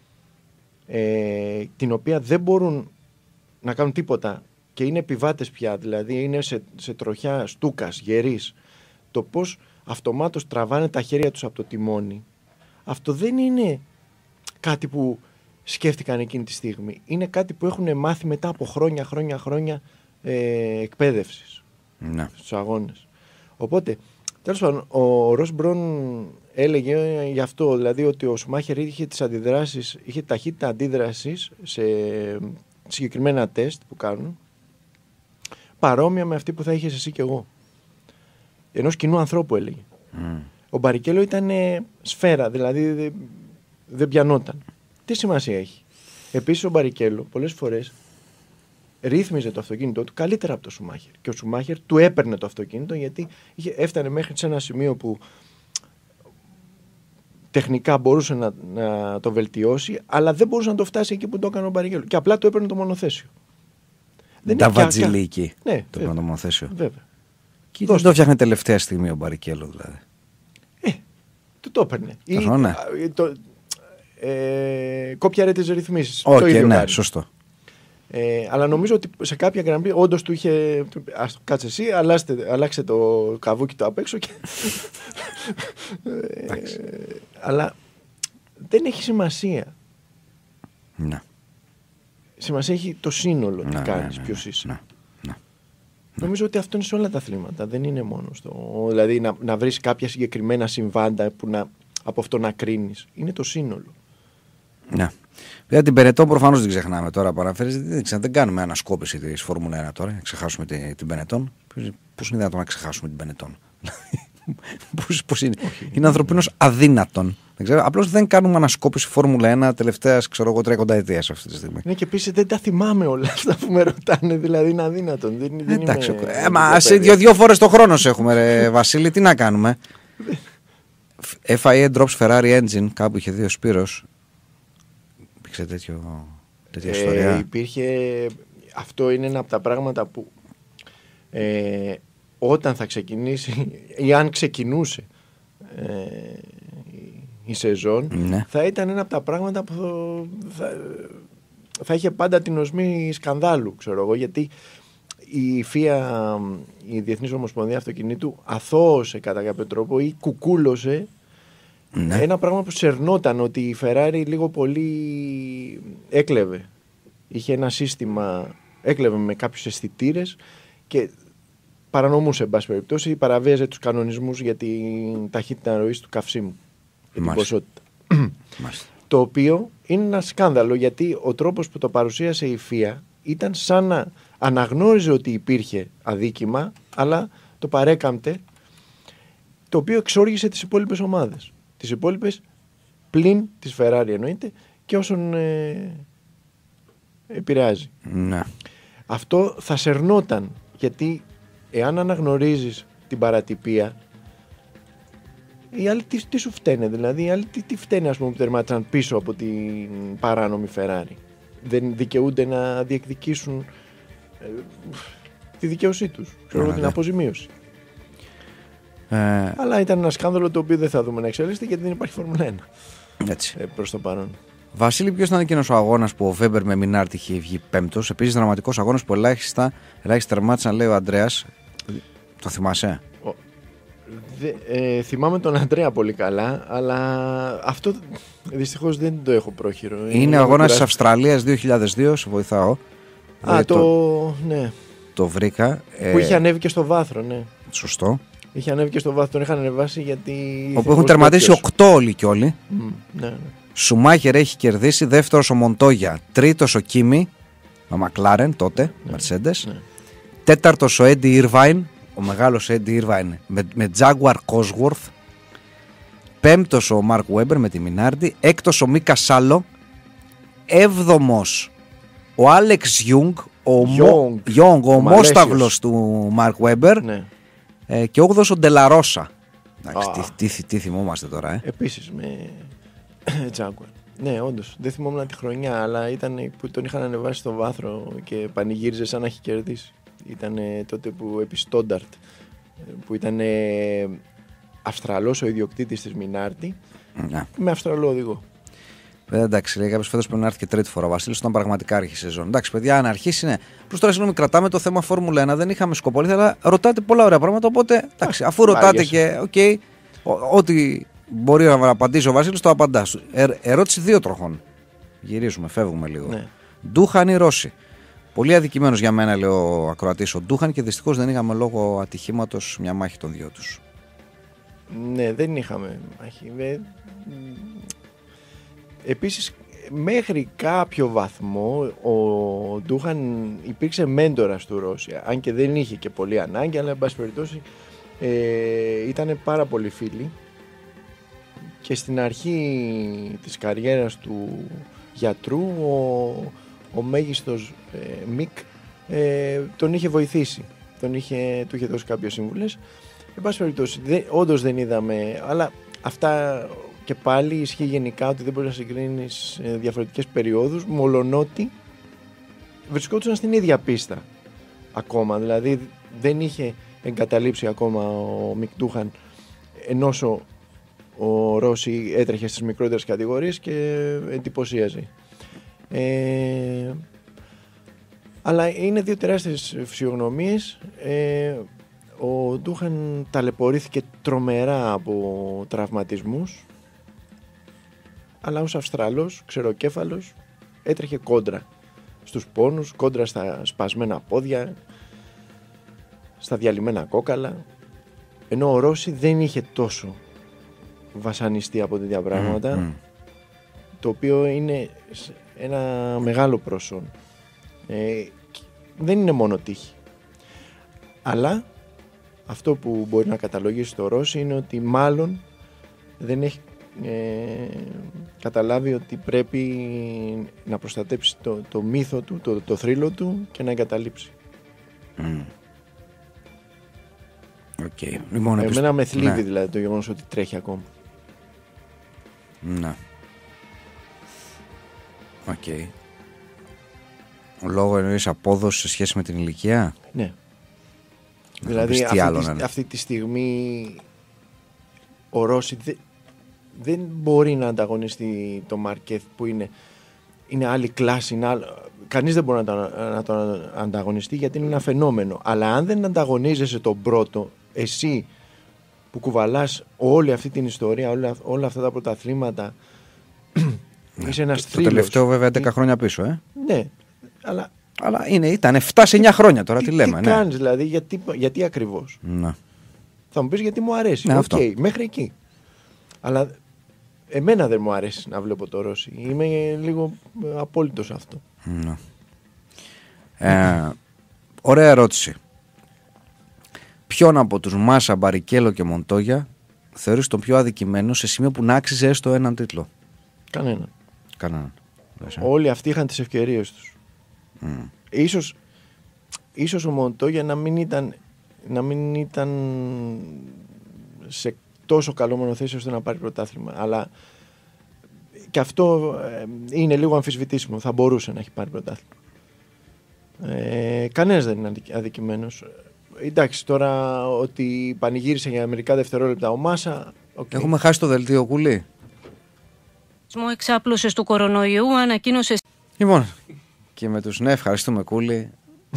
την οποία δεν μπορούν να κάνουν τίποτα και είναι επιβάτες πια, δηλαδή είναι σε τροχιά στούκας, γερής, το πώς αυτομάτως τραβάνε τα χέρια τους από το τιμόνι, αυτό δεν είναι κάτι που σκέφτηκαν εκείνη τη στιγμή. Είναι κάτι που έχουν μάθει μετά από χρόνια εκπαίδευσης στους αγώνες. Οπότε, τέλος πάντων, ο Ρος Μπρον έλεγε γι' αυτό, δηλαδή ότι ο Σουμάχερ είχε τις αντιδράσεις, είχε ταχύτητα αντίδρασης σε συγκεκριμένα τεστ που κάνουν, παρόμοια με αυτή που θα είχες εσύ και εγώ. Ενός κοινού ανθρώπου, έλεγε. Ο Μπαρικέλο ήταν σφαίρα, δηλαδή δεν πιανόταν. Τι σημασία έχει? Επίσης ο Μπαρικέλο πολλές φορές ρύθμιζε το αυτοκίνητό του καλύτερα από το Σουμάχερ. Και ο Σουμάχερ του έπαιρνε το αυτοκίνητο γιατί έφτανε μέχρι σε ένα σημείο που τεχνικά μπορούσε να το βελτιώσει, αλλά δεν μπορούσε να το φτάσει εκεί που το έκανε ο Μπαρικέλο. Και απλά το έπαιρνε το μονοθέσιο. Τα βατζιλίκη. Ναι, το έπαιρνε το μονοθέσιο. Βέβαια. Και δεν το φτιάχνει τελευταία στιγμή ο Μπαρικέλο, δηλαδή. Το έπαιρνε. Ναι. Κόπιαρε τις ρυθμίσεις. Όχι, ναι, σωστό. Αλλά νομίζω ότι σε κάποια γραμμή όντως του είχε. Κάτσε εσύ, αλλάξτε το καβούκι το απ' έξω. Αλλά δεν έχει σημασία. Ναι. Σημασία έχει το σύνολο τι κάνεις, ποιος είσαι. Νομίζω ότι αυτό είναι σε όλα τα αθλήματα. Δεν είναι μόνο στο. Δηλαδή να βρεις κάποια συγκεκριμένα συμβάντα που από αυτό να κρίνεις. Είναι το σύνολο. Ναι. Για την Μπενετόν προφανώς δεν ξεχνάμε τώρα που αναφέρεις. Δεν κάνουμε ανασκόπηση της Φόρμουλα 1 τώρα. Να ξεχάσουμε την Μπενετόν. Πώς είναι δυνατόν να ξεχάσουμε την Μπενετόν? Πώς είναι? Είναι ανθρωπίνως αδύνατον. Απλώς δεν κάνουμε ανασκόπηση Φόρμουλα 1 τελευταίας 30 ετίας αυτή τη στιγμή. Ναι, και επίσης δεν τα θυμάμαι όλα αυτά που με ρωτάνε. Δηλαδή είναι αδύνατον. Εντάξει. Μα σε δύο φορές το χρόνο σε έχουμε, ρε Βασίλη. Τι να κάνουμε? FIA drops Ferrari engine. Κάπου είχε δει ο Σπύρος. Υπήρξε τέτοια ιστορία? Υπήρχε. Αυτό είναι ένα από τα πράγματα που όταν θα ξεκινήσει ή αν ξεκινούσε η σεζόν, ναι, θα ήταν ένα από τα πράγματα που θα είχε πάντα την οσμή σκανδάλου, ξέρω εγώ, γιατί η FIA, η Διεθνής Ομοσπονδία Αυτοκινήτου, αθώωσε κατά κάποιο τρόπο ή κουκούλωσε, ναι, ένα πράγμα που σερνόταν, ότι η Ferrari λίγο πολύ έκλεβε. Είχε ένα σύστημα, έκλεβε με κάποιους αισθητήρες και παρανομούσε, εν πάση περιπτώσει, παραβίαζε τους κανονισμούς για την ταχύτητα ροής του καυσίμου και την ποσότητα. Το οποίο είναι ένα σκάνδαλο, γιατί ο τρόπος που το παρουσίασε η ΦΙΑ ήταν σαν να αναγνώριζε ότι υπήρχε αδίκημα, αλλά το παρέκαμπτε, το οποίο εξόργησε τις υπόλοιπες ομάδες. Τις υπόλοιπες πλην της Ferrari εννοείται και όσων επηρεάζει. Ναι. Αυτό θα σερνόταν, γιατί εάν αναγνωρίζεις την παρατυπία, οι άλλοι τι σου φταίνε, δηλαδή οι άλλοι τι φταίνε, ας πούμε, που τερμάτισαν πίσω από την παράνομη Ferrari. Δεν δικαιούνται να διεκδικήσουν τη δικαίωσή τους, την αποζημίωση. Αλλά ήταν ένα σκάνδαλο το οποίο δεν θα δούμε να εξελίσσεται, γιατί δεν υπάρχει Φόρμουλα 1 προς το παρόν. Βασίλη, ποιος ήταν εκείνος ο αγώνας που ο Βέμπερ με Μινάρτη είχε βγει πέμπτος? Επίσης δραματικός αγώνας που ελάχιστα τερμάτισαν, λέει ο Αντρέας. Το θυμάσαι? Θυμάμαι τον Αντρέα πολύ καλά, αλλά αυτό δυστυχώς δεν το έχω πρόχειρο. Είναι ο αγώνας της Αυστραλίας 2002, σε βοηθάω. Ναι. Το βρήκα. Που είχε ανέβει και στο βάθρο, ναι. Σωστό. Είχε ανέβει και στο βάθρο, τον είχαν ανεβάσει γιατί. Όπου έχουν τερματίσει 8 όλοι και όλοι. Ναι. Σουμάχερ έχει κερδίσει, δεύτερος ο Μοντόγια, τρίτος ο Κίμι, με Μακλάρεν τότε, Mercedes. Ναι. Τέταρτος ο Έντι Ιρβάιν, ο μεγάλος Έντι Ιρβάιν με Jaguar Cosworth. Πέμπτος ο Μαρκ Βέμπερ με τη Μινάρντι. Έκτος ο Μίκα Σάλο. Έβδομος ο Άλεξ Γιούγκ, ο ομόσταυλος του Μαρκ Βέμπερ. Ναι. Και 8ος ο Ντελαρόσα. Τι θυμόμαστε τώρα, Επίσης με Jaguar. Ναι, όντως. Δεν θυμόμουν τη χρονιά, αλλά ήταν που τον είχαν ανεβάσει στο βάθρο και πανηγύριζε σαν να έχει κερδίσει. Ήταν τότε που επί Στόνταρτ, που ήταν Αυστραλός ο ιδιοκτήτης της Μινάρντι, με Αυστραλό οδηγό. Εντάξει, λέει κάποιος φέτος πρέπει να έρθει και τρίτη φορά. Ο Βασίλης όταν πραγματικά άρχισε η σεζόν. Εντάξει, παιδιά, αν αρχίσει, ναι. Προς τώρα, συγγνώμη, κρατάμε το θέμα Φόρμουλα 1. Δεν είχαμε σκοπό, αλλά ρωτάτε πολλά ωραία πράγματα. Οπότε, εντάξει, αφού ρωτάτε και ό,τι μπορεί να απαντήσει ο Βασίλης, το απαντά. Ερώτηση 2 τροχών. Γυρίζουμε, φεύγουμε λίγο. Ναι. Ντούχαν ή Ρώση? Πολύ αδικημένος για μένα, λέει ο ακροατής, ο Ντούχαν, και δυστυχώς δεν είχαμε λόγω ατυχήματος μια μάχη των δυο τους. Ναι, δεν είχαμε μάχη. Επίσης, μέχρι κάποιο βαθμό ο Ντούχαν υπήρξε μέντορας του Ρώση, αν και δεν είχε και πολύ ανάγκη, αλλά εν πάση περιπτώσει ήταν πάρα πολύ φίλοι, και στην αρχή της καριέρας του γιατρού ο μέγιστος Μικ τον είχε βοηθήσει, του είχε δώσει κάποιες σύμβουλες. Εν πάση περιπτώσει, όντως δεν είδαμε, αλλά αυτά και πάλι ισχύει γενικά ότι δεν μπορεί να συγκρίνεις διαφορετικές περιόδους, μολονότι βρισκόντουσαν στην ίδια πίστα ακόμα. Δηλαδή δεν είχε εγκαταλείψει ακόμα ο Μικ Ντούχαν, ενώ ο Ρώση έτρεχε στις μικρότερες κατηγορίες και εντυπωσίαζε. Αλλά είναι δύο τεράστιες φυσιογνωμίες. Ο Ντούχαν ταλαιπωρήθηκε τρομερά από τραυματισμούς, αλλά ως Αυστραλός, ξεροκέφαλος, έτρεχε κόντρα στους πόνους, κόντρα στα σπασμένα πόδια, στα διαλυμένα κόκαλα, ενώ ο Ρώση δεν είχε τόσο βασανιστεί από τέτοια πράγματα, το οποίο είναι ένα μεγάλο προσόν. Δεν είναι μόνο τύχη, αλλά αυτό που μπορεί να καταλογίσει το Ρώση είναι ότι μάλλον δεν έχει καταλάβει ότι πρέπει να προστατέψει το μύθο του, το θρύλο του, και να εγκαταλείψει. Okay. Λοιπόν, εμένα με θλίβει δηλαδή το γεγονός ότι τρέχει ακόμα. Ναι. Οκ. Λόγω εννοείς απόδοση σε σχέση με την ηλικία? Ναι. Δηλαδή αυτή τη στιγμή ο Ρώση δεν μπορεί να ανταγωνιστεί το Μαρκέθ, που είναι άλλη κλάση. Κανείς δεν μπορεί να τον ανταγωνιστεί, γιατί είναι ένα φαινόμενο. Αλλά αν δεν ανταγωνίζεσαι τον πρώτο, εσύ που κουβαλάς όλη αυτή την ιστορία, όλα αυτά τα πρωταθλήματα, είσαι ένας θρύλος. Το τελευταίο βέβαια 11 χρόνια πίσω, Ναι, αλλά ήταν 7 σε 9 χρόνια τώρα, τι λέμε. Τι κάνεις δηλαδή, γιατί ακριβώς? Να. Θα μου πεις γιατί μου αρέσει. Ναι, Οκ, μέχρι εκεί. Αλλά εμένα δεν μου αρέσει να βλέπω το Ρώση. Είμαι λίγο απόλυτος σε αυτό. Ναι. Ωραία ερώτηση. Ποιον από τους Μάσα, Μπαρικέλο και Μοντόγια θεωρείς τον πιο αδικημένο σε σημείο που να άξιζε έστω έναν τίτλο? Κανέναν. Όλοι αυτοί είχαν τις ευκαιρίες τους. Ίσως ο Μοντόγια να μην ήταν σε τόσο καλό μονοθέσιο ώστε να πάρει πρωτάθλημα. Αλλά και αυτό είναι λίγο αμφισβητήσιμο. Θα μπορούσε να έχει πάρει πρωτάθλημα. Κανένας δεν είναι αδικημένος. Εντάξει, τώρα ότι πανηγύρισε για μερικά δευτερόλεπτα ο Μάσα. Okay. Έχουμε χάσει το δελτίο, Κούλη. Εξάπλωσες του κορονοϊού, ανακοίνωσε. Λοιπόν, και με τους ευχαριστούμε, Κούλη.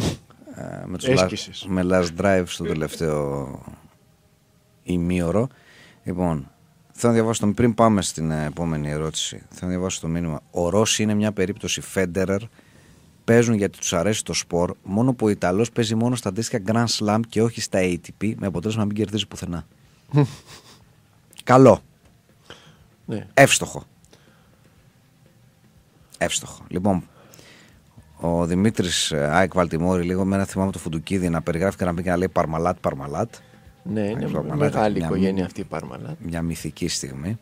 με last drive στο τελευταίο ημίωρο. Λοιπόν, θέλω να διαβάσω πριν πάμε στην επόμενη ερώτηση. Θέλω να διαβάσω το μήνυμα. Ο Ρώση είναι μια περίπτωση Federer. Παίζουν γιατί τους αρέσει το σπορ. Μόνο που ο Ιταλός παίζει μόνο στα αντίστοιχα Grand Slam και όχι στα ATP, με αποτέλεσμα να μην κερδίζει πουθενά. Καλό. Ναι. Εύστοχο. Λοιπόν, ο Δημήτρης Άικ Βαλτιμόρη, λίγο με ένα θυμάμαι το Φουντουκίδη να περιγράφει και να πει και να λέει Παρμαλάτ. Ναι, είναι μεγάλη οικογένεια αυτή η Παρμαλάτ. Μια μυθική στιγμή.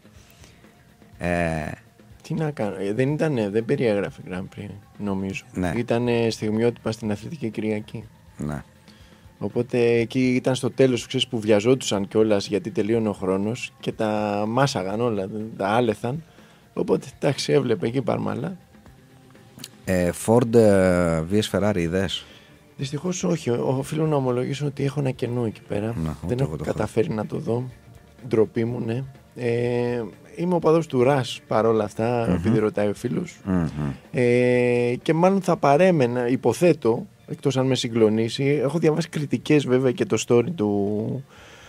Τι να κάνω, δεν περιέγραφε Grand Prix, νομίζω. Ναι. Ήταν στιγμιότυπα στην Αθλητική Κυριακή. Ναι. Οπότε εκεί ήταν στο τέλος, ξέρεις, που βιαζόντουσαν κιόλας γιατί τελείωνε ο χρόνος και τα μάσαγαν όλα, τα άλεθαν. Οπότε εντάξει, έβλεπε εκεί Παρμαλά. Ford vs Ferrari είδες? Δυστυχώς όχι. Οφείλω να ομολογήσω ότι έχω ένα κενό εκεί πέρα. Δεν έχω καταφέρει να το δω. Ντροπή μου, ναι. Είμαι οπαδός του Ρας παρόλα αυτά, επειδή ρωτάει ο φίλος. Και μάλλον θα παρέμενα, υποθέτω, εκτός αν με συγκλονίσει. Έχω διαβάσει κριτικές βέβαια και το story του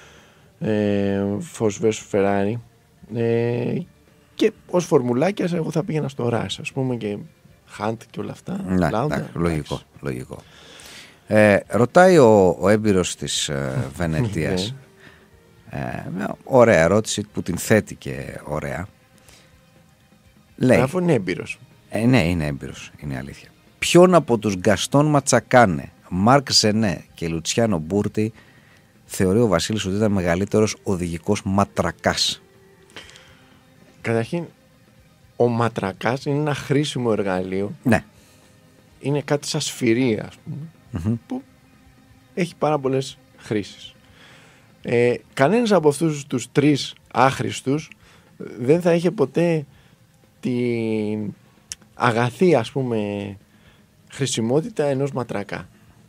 Ford vs Ferrari. Και ως φορμουλάκιας εγώ θα πήγαινα στο Ρας, ας πούμε, και Hunt και όλα αυτά. Ναι, λογικό. Ρωτάει ο έμπειρος της Βενετίας. Ωραία ερώτηση που την θέτει και ωραία. Λέει, αφού είναι έμπειρος. Ναι, είναι έμπειρος, είναι αλήθεια. Ποιον από τους Γκαστόν Ματσακάνε, Μάρκ Ζενέ και Λουτσιάνο Μπούρτι θεωρεί ο Βασίλης ότι ήταν μεγαλύτερος οδηγικός ματρακάς? Καταρχήν, ο ματρακάς είναι ένα χρήσιμο εργαλείο. Ναι. Είναι κάτι σαν σφυρί, ας πούμε, που έχει πάρα πολλές χρήσεις. Κανένας από αυτούς τους τρεις άχρηστους δεν θα είχε ποτέ την αγαθή, ας πούμε, χρησιμότητα ενός ματρακά.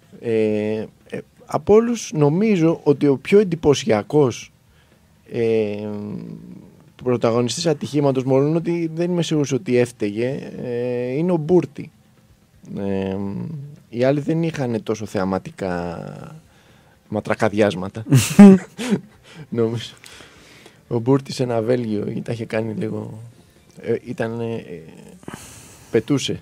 Από όλους νομίζω ότι ο πιο εντυπωσιακός πρωταγωνιστής ατυχήματος, μόλον ότι δεν είμαι σίγουρος ότι έφταιγε, είναι ο Μπούρτι. Οι άλλοι δεν είχαν τόσο θεαματικά ματρακαδιάσματα. Νομίζω. Ο Μπούρτι σε ένα Βέλγιο τα είχε κάνει λίγο. Πετούσε.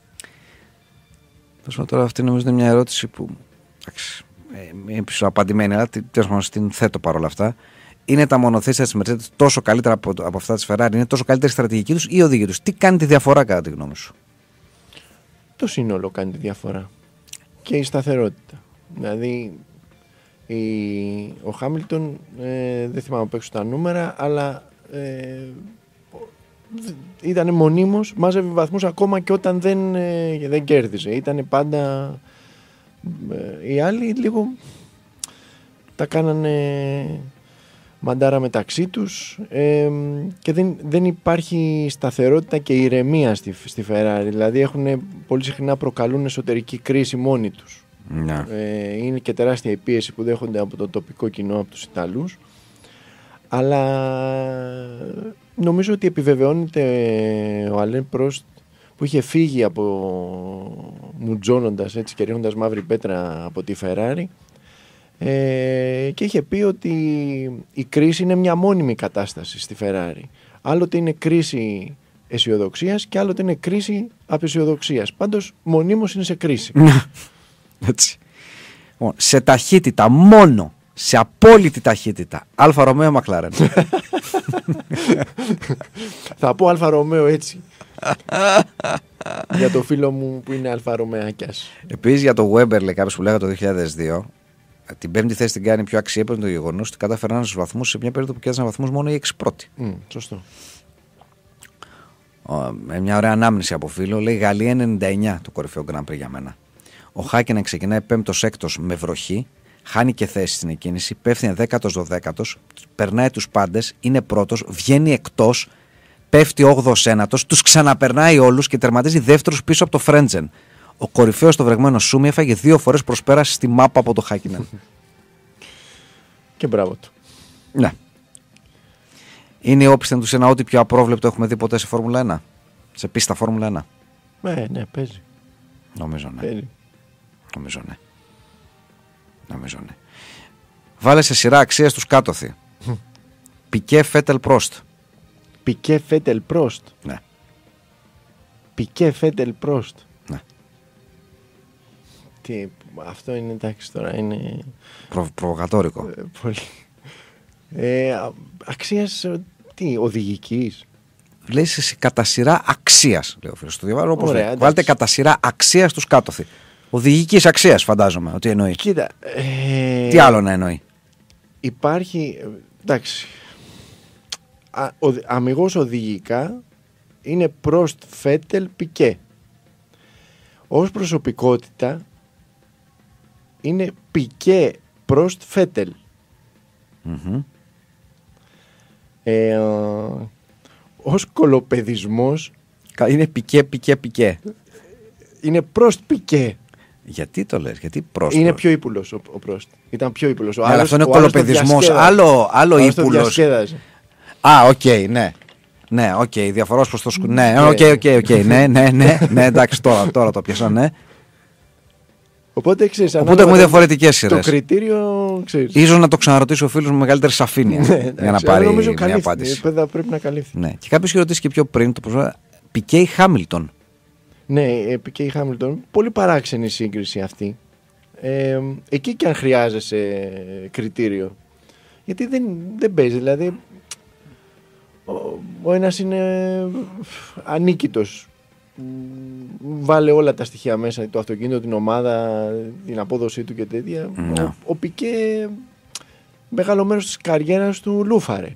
Τώρα αυτή νομίζω είναι μια ερώτηση που είναι απαντημένη, αλλά την θέτω παρόλα αυτά. Είναι τα μονοθέσια της Mercedes τόσο καλύτερα από αυτά της Ferrari? Είναι τόσο καλύτερη στρατηγική τους ή η οδηγία τους? Τι κάνει τη διαφορά κατά τη γνώμη σου? Το σύνολο κάνει τη διαφορά. Και η σταθερότητα. Δηλαδή ο Χάμιλτον, δεν θυμάμαι απ' έξω τα νούμερα, αλλά ήταν μονίμως, μάζευε βαθμούς ακόμα και όταν δεν κέρδιζε. Ήταν πάντα, οι άλλοι λίγο τα κάνανε μαντάρα μεταξύ τους, και δεν υπάρχει σταθερότητα και ηρεμία στη Ferrari. Δηλαδή πολύ συχνά προκαλούν εσωτερική κρίση μόνοι τους. Ναι. Είναι και τεράστια η πίεση που δέχονται από το τοπικό κοινό, από τους Ιταλούς. Αλλά νομίζω ότι επιβεβαιώνεται ο Αλέν Πρόστ, που είχε φύγει μουτζώνοντας έτσι και ρίχνοντας μαύρη πέτρα από τη Ferrari, και είχε πει ότι η κρίση είναι μια μόνιμη κατάσταση στη Ferrari. Άλλοτε είναι κρίση αισιοδοξίας και άλλοτε είναι κρίση απαισιοδοξίας. Πάντως μονίμως είναι σε κρίση. Έτσι. Σε ταχύτητα, μόνο σε απόλυτη ταχύτητα. Αλφα Ρωμαίο Μακλάρεν. Θα πω Αλφα Ρωμαίο έτσι. Για το φίλο μου που είναι Αλφα Ρωμαιάκιας. Επίσης για το Weber, λέει κάποιος που λέγα το 2002, την πέμπτη θέση την κάνει πιο αξιέπαινη το γεγονός ότι κατάφεραν στους βαθμούς σε μια περίοδο που κέρδισαν βαθμούς μόνο οι 6 πρώτοι. Σωστό. Μια ωραία ανάμνηση από φίλο. Λέει Γαλλία 99 το κορυφαίο Grand Prix για μένα. Ο Χάκενεν ξεκινάει 5ο-6ο με βροχή, χάνει και θέση στην εκκίνηση, πέφτει 10ο-12ο, περνάει τους πάντες, είναι πρώτος, βγαίνει εκτός, πέφτει 8ο-9ο, τους ξαναπερνάει όλους και τερματίζει δεύτερος πίσω από το Φρέντζεν. Ο κορυφαίος στο βρεγμένο Σούμι έφαγε 2 φορές προσπέραση στη μάπα από το Χάκενεν. Και μπράβο του. Ναι. Είναι η όπισθεν του σε ένα ό,τι πιο απρόβλεπτο έχουμε δει ποτέ σε Φόρμουλα 1. Σε πίστα Φόρμουλα 1. Ναι, παίζει. Νομίζω ναι. Παίζει. Νομίζω ναι. Βάλε σε σειρά αξίας τους κάτωθι. Πικέ Φέτελ Πρόστ. Πικέ Φέτελ Πρόστ. Ναι. Πικέ Φέτελ Πρόστ. Ναι. Τι, αυτό είναι εντάξει τώρα, είναι... Προβοκατόρικο. Πολύ. Αξίας, τι, οδηγικής. Λέει σε κατά σειρά αξίας, λέει ο φίλος. Το διαβάζω όπως λέει. Εντάξει. Βάλτε κατά σειρά αξίας τους κάτωθι. Οδηγικής αξίας φαντάζομαι ότι εννοεί. Κοίτα. Τι άλλο να εννοεί. Υπάρχει, εντάξει, αμιγώς οδηγικά είναι Πρόστ, Φέτελ, Πικέ. Ως προσωπικότητα είναι Πικέ, Πρόστ, Φέτελ. Ως κολοπεδισμός Είναι Πικέ. είναι Πρόστ, Πικέ. Γιατί το λες, γιατί Πρόστ. Είναι πιο ύπουλος ο Πρόστ. Ήταν πιο ύπουλος. Αλλά αυτό είναι κολοπεδισμός. Άλλο ύπουλος. Α, οκ, ναι. Ναι, οκ, διαφορά προς το σκουπίδι. Ναι, οκ. Ναι, εντάξει, τώρα το πιάσα, ναι. Οπότε ξέρεις, Οπότε έχουμε διαφορετικές σειρές. Το κριτήριο, ξέρεις. Ίσως να το ξαναρωτήσει ο φίλος με μεγαλύτερη σαφήνεια για να πάρει μια απάντηση. Πρέπει να καλύφθει. Ναι. Και κάποιος είχε ρωτήσει και πιο πριν το προσωπικό. Πικέ Χάμιλτον. Ναι, Πικέ Χάμιλτον. Πολύ παράξενη σύγκριση αυτή. Εκεί και αν χρειάζεσαι κριτήριο. Γιατί δεν παίζει. Δηλαδή, ο ένας είναι ανίκητος. Βάλε όλα τα στοιχεία μέσα, το αυτοκίνητο, την ομάδα, την απόδοσή του και τέτοια. No. Ο Πικέ μεγάλο μέρος της καριέρας του λούφαρε.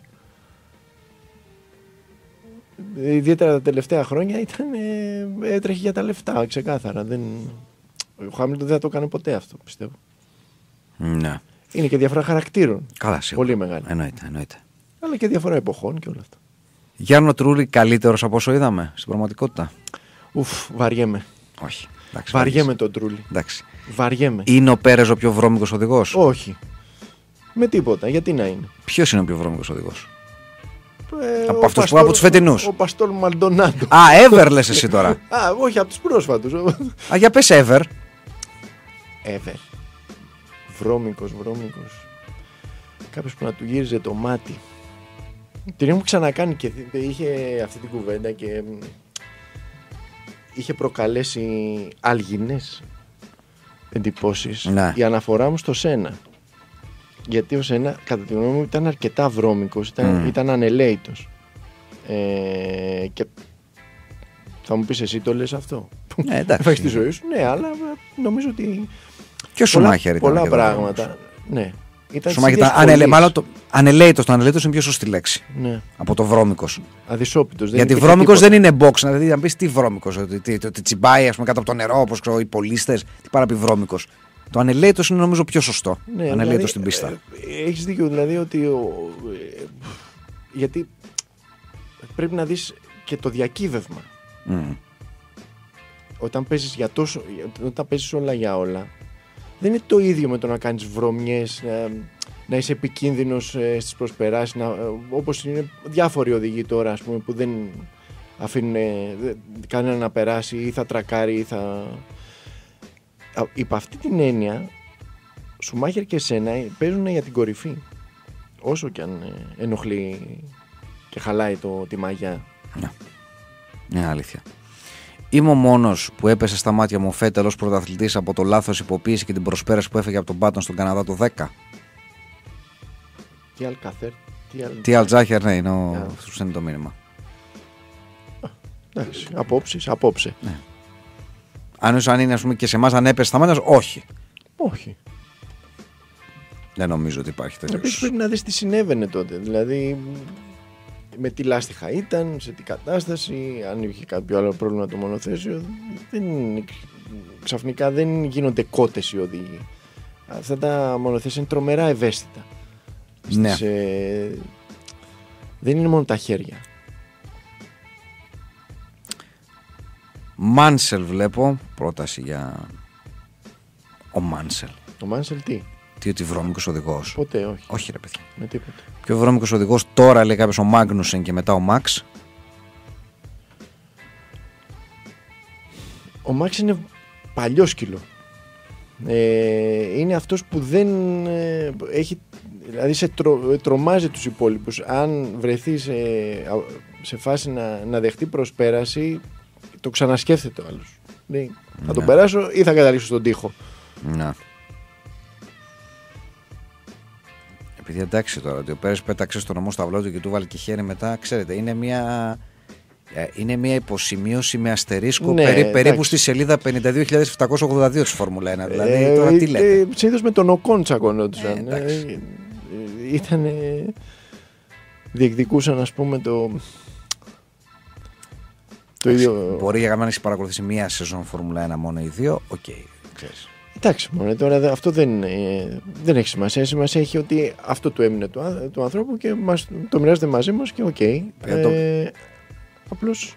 Ιδιαίτερα τα τελευταία χρόνια έτρεχε για τα λεφτά, ξεκάθαρα. Ο Χάμιλτον δεν θα το έκανε ποτέ αυτό, πιστεύω. Ναι. Είναι και διαφορά χαρακτήρων. Καλά, σίγουρα. Πολύ μεγάλη. Εννοείται. Αλλά και διαφορά εποχών και όλα αυτά. Γιάννο Τρούλη καλύτερος από όσο είδαμε στην πραγματικότητα. Βαριέμαι. Όχι. Εντάξει, Βαριέμαι τον Τρούλη. Εντάξει. Βαριέμαι. Είναι ο Πέρες ο πιο βρώμικος οδηγός? Όχι. Με τίποτα. Γιατί να είναι. Ποιος είναι ο πιο βρώμικος οδηγός? Από αυτούς που από τους φετινούς. Ο Παστόλ Μαλντονάντο. Α, Ever λες εσύ τώρα. Α, όχι, από τους πρόσφατους. Α, για πες Ever. Ever. Βρώμικος. Κάποιος που να του γύριζε το μάτι. Την έχουμε ξανακάνει και είχε αυτή την κουβέντα και είχε προκαλέσει αλγινές εντυπώσεις. Ναι. Η αναφορά μου στο Σένα. Γιατί ο Σένα, κατά τη γνώμη μου, ήταν αρκετά βρώμικος, ήταν ανελαίητος. Και θα μου πεις εσύ το λες αυτό. Ναι, εντάξει. Έχεις τη ζωή σου. Ναι, αλλά νομίζω ότι Και ο Σουμάχερ ήταν. Πολλά πράγματα. Ναι. Σουμάχερ ήταν μάλλον το ανελαίητος. Το ανελαίητος είναι πιο σωστή λέξη. Ναι. Από το βρώμικος. Αδυσόπιτος. Γιατί βρώμικος δεν είναι box. Δηλαδή, να πεις τι βρώμικος. Ότι τσιμπάει ας πούμε, κάτω από το νερό, όπως οι πολίστες. Τι πάρα πει βρώμικος. Το ανελαίητος είναι νομίζω πιο σωστό. Ναι, ανελαίητος δηλαδή, στην πίστα. Έχεις δίκιο δηλαδή ότι. Γιατί πρέπει να δεις και το διακύβευμα. Όταν παίζεις όλα για όλα, δεν είναι το ίδιο με το να κάνεις βρωμιές, να είσαι επικίνδυνος στις προσπεράσεις, όπως είναι διάφοροι οδηγοί τώρα ας πούμε, που δεν αφήνουν κανένα να περάσει ή θα τρακάρει ή θα... Υπ' αυτή την έννοια, Σουμάχερ και Σένα παίζουν για την κορυφή, όσο και αν ενοχλεί και χαλάει τη μαγιά. Ναι, αλήθεια. Είμαι ο μόνος που έπεσε στα μάτια μου Φέτελ ως πρωταθλητής από το λάθος υποποίηση και την προσπέραση που έφεγε από τον Μπάτον στον Καναδά το 10. Τι Αλκαθέρ. Τι Αλτζάχερ, ναι, αυτό είναι το μήνυμα. Εντάξει, απόψε. Ναι. Αν είναι, ας πούμε, και σε εμάς αν έπεσε σταμάτας, όχι. Όχι. Δεν νομίζω ότι υπάρχει τέτοιο. Επίσης πρέπει να δεις τι συνέβαινε τότε. Δηλαδή, με τι λάστιχα ήταν, σε τι κατάσταση, αν είχε κάποιο άλλο πρόβλημα το μονοθέσιο. Ξαφνικά δεν γίνονται κότες οι οδηγοί. Αυτά τα μονοθέσια είναι τρομερά ευαίσθητα. Ναι. Δεν είναι μόνο τα χέρια. Μάνσελ βλέπω. Πρόταση για ο Μάνσελ. Ο Μάνσελ τι? Τι ότι βρώμικος οδηγός. Ποτέ όχι. Όχι ρε παιδιά. Με τίποτα. Πιο βρώμικος οδηγός τώρα λέει κάποιος ο Μάγνουσεν και μετά ο Μαξ. Ο Μαξ είναι παλιό σκύλο. Είναι αυτός που δεν έχει, δηλαδή τρομάζει τους υπόλοιπους. Αν βρεθεί σε φάση να δεχτεί προσπέραση, το ξανασκέφτεται ο άλλος. Θα τον περάσω ή θα καταλήξω στον τοίχο. Να. Επειδή εντάξει τώρα, ότι ο Πέρες πέταξε στον νομό στο αυλό του και του βάλει και χέρι μετά, ξέρετε, είναι μια υποσημείωση με αστερίσκο περίπου στη σελίδα 52.782 της Φόρμουλα 1. Δηλαδή, τώρα τι λέτε. Συνήθως με τον Οκόν τσακωνόντουσαν. Διεκδικούσαν, ας πούμε, το ίδιο. Μπορεί για να έχει παρακολουθήσει μία σεζόν Φόρμουλα 1 μόνο ή δύο, οκ. Ξέρεις. Εντάξει, μόνο τώρα αυτό δεν έχει σημασία. Σημασία έχει ότι αυτό του έμεινε του ανθρώπου και το μοιράζεται μαζί μας και οκ. Απλώς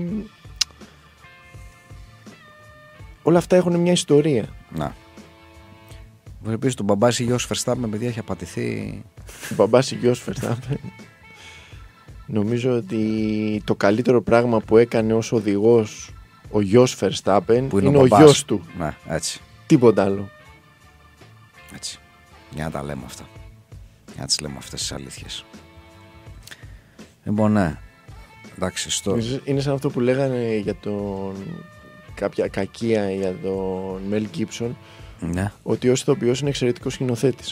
όλα αυτά έχουν μια ιστορία. Να. Επίσης τον μπαμπάς γιος Verstappen, παιδιά, έχει απατηθεί. Ο μπαμπάς γιος Verstappen. Νομίζω ότι το καλύτερο πράγμα που έκανε ως οδηγός ο γιος Verstappen είναι ο γιος του. Ναι, έτσι. Τίποτα άλλο. Έτσι. Για να τα λέμε αυτά. Για να τις λέμε αυτές τις αλήθειες. Λοιπόν, ναι. Εντάξει, είναι σαν αυτό που λέγανε για κάποια κακία για τον Μέλ Γκίψον. Ναι. Ότι ως ηθοποιός είναι εξαιρετικός σκηνοθέτης.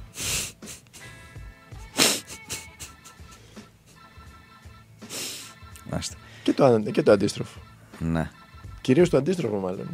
Και το αντίστροφο. Ναι. Κυρίως το αντίστροφο μάλλον.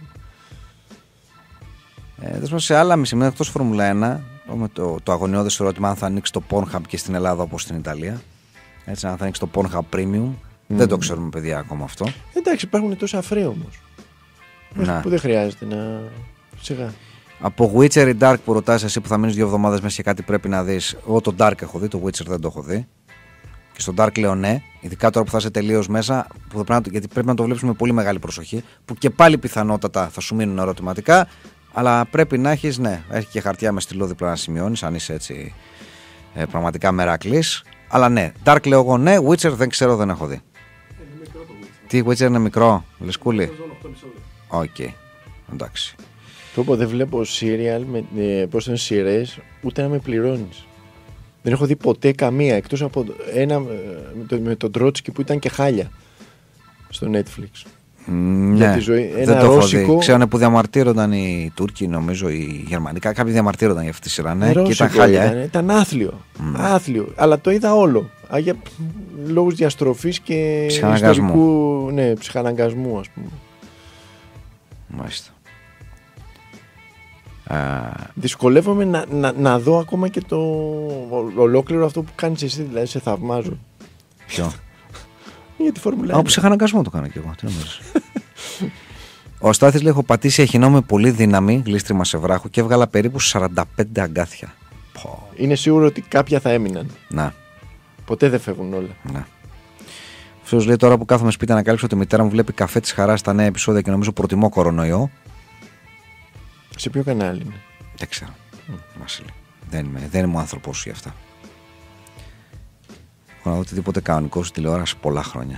Σε άλλα μισημένα εκτός Φόρμουλα 1, με το αγωνιώδες ερώτημα αν θα ανοίξει το Pornhub και στην Ελλάδα όπως στην Ιταλία. Έτσι, αν θα ανοίξει το Pornhub Premium. Δεν το ξέρουμε, παιδιά, ακόμα αυτό. Εντάξει, υπάρχουν τόσα φρέα όμως. Που δεν χρειάζεται να. Σιγά. Από Witcher ή Dark που ρωτάς εσύ που θα μείνεις 2 εβδομάδες μέσα και κάτι πρέπει να δεις. Εγώ το Dark έχω δει, το Witcher δεν το έχω δει. Και στο Dark λέω ναι, ειδικά τώρα που θα είσαι τελείως μέσα, γιατί πρέπει να το βλέπεις με πολύ μεγάλη προσοχή. Που και πάλι πιθανότατα θα σου μείνουν ερωτηματικά. Αλλά πρέπει να έχεις, ναι, έχει και χαρτιά με στυλό διπλά να σημειώνεις, αν είσαι έτσι πραγματικά μερακλής. Αλλά ναι, Dark λέω εγώ ναι, Witcher δεν ξέρω, δεν έχω δει. Είναι μικρό το Witcher. Τι, Witcher είναι μικρό, λες Οκ, εντάξει. Το πω, δεν βλέπω serial, πώς είναι σειρές, ούτε να με πληρώνεις. Δεν έχω δει ποτέ καμία, εκτός από ένα με τον Τρότσκι που ήταν και χάλια στο Netflix. Ναι, δεν το έχω δει. Ξέρω που διαμαρτύρονταν οι Τούρκοι, νομίζω, οι Γερμανοί. Κάποιοι διαμαρτύρονταν για αυτή τη σειρά. Ναι, και ήταν χάλια. Ήταν άθλιο. Άθλιο. Αλλά το είδα όλο. Για λόγους διαστροφής και ιστορικού ψυχαναγκασμού, ας πούμε. Μάλιστα. Δυσκολεύομαι να δω ακόμα και το ολόκληρο αυτό που κάνεις εσύ, δηλαδή σε θαυμάζω. Ποιο? Για τη Φόρμουλα 1. Από ψυχαναγκασμό το κάνω κι εγώ. Τι νομίζεις? Ο Στάθης λέει: έχω πατήσει αχινό με πολύ δύναμη, γλίστριμα σε βράχο και έβγαλα περίπου 45 αγκάθια. Είναι σίγουρο ότι κάποια θα έμειναν. Να. Ποτέ δεν φεύγουν όλα. Να. Αυτός λέει: τώρα που κάθομαι σπίτι ανακάλυψα ότι η μητέρα μου βλέπει καφέ της χαράς στα νέα επεισόδια και νομίζω προτιμώ κορονοϊό. Σε ποιο κανάλι είναι? Δεν ξέρω. Βασίλη. Δεν είμαι ο άνθρωπος σου γι' αυτά. Έχω να δω οτιδήποτε κανονικό στη τηλεόραση πολλά χρόνια.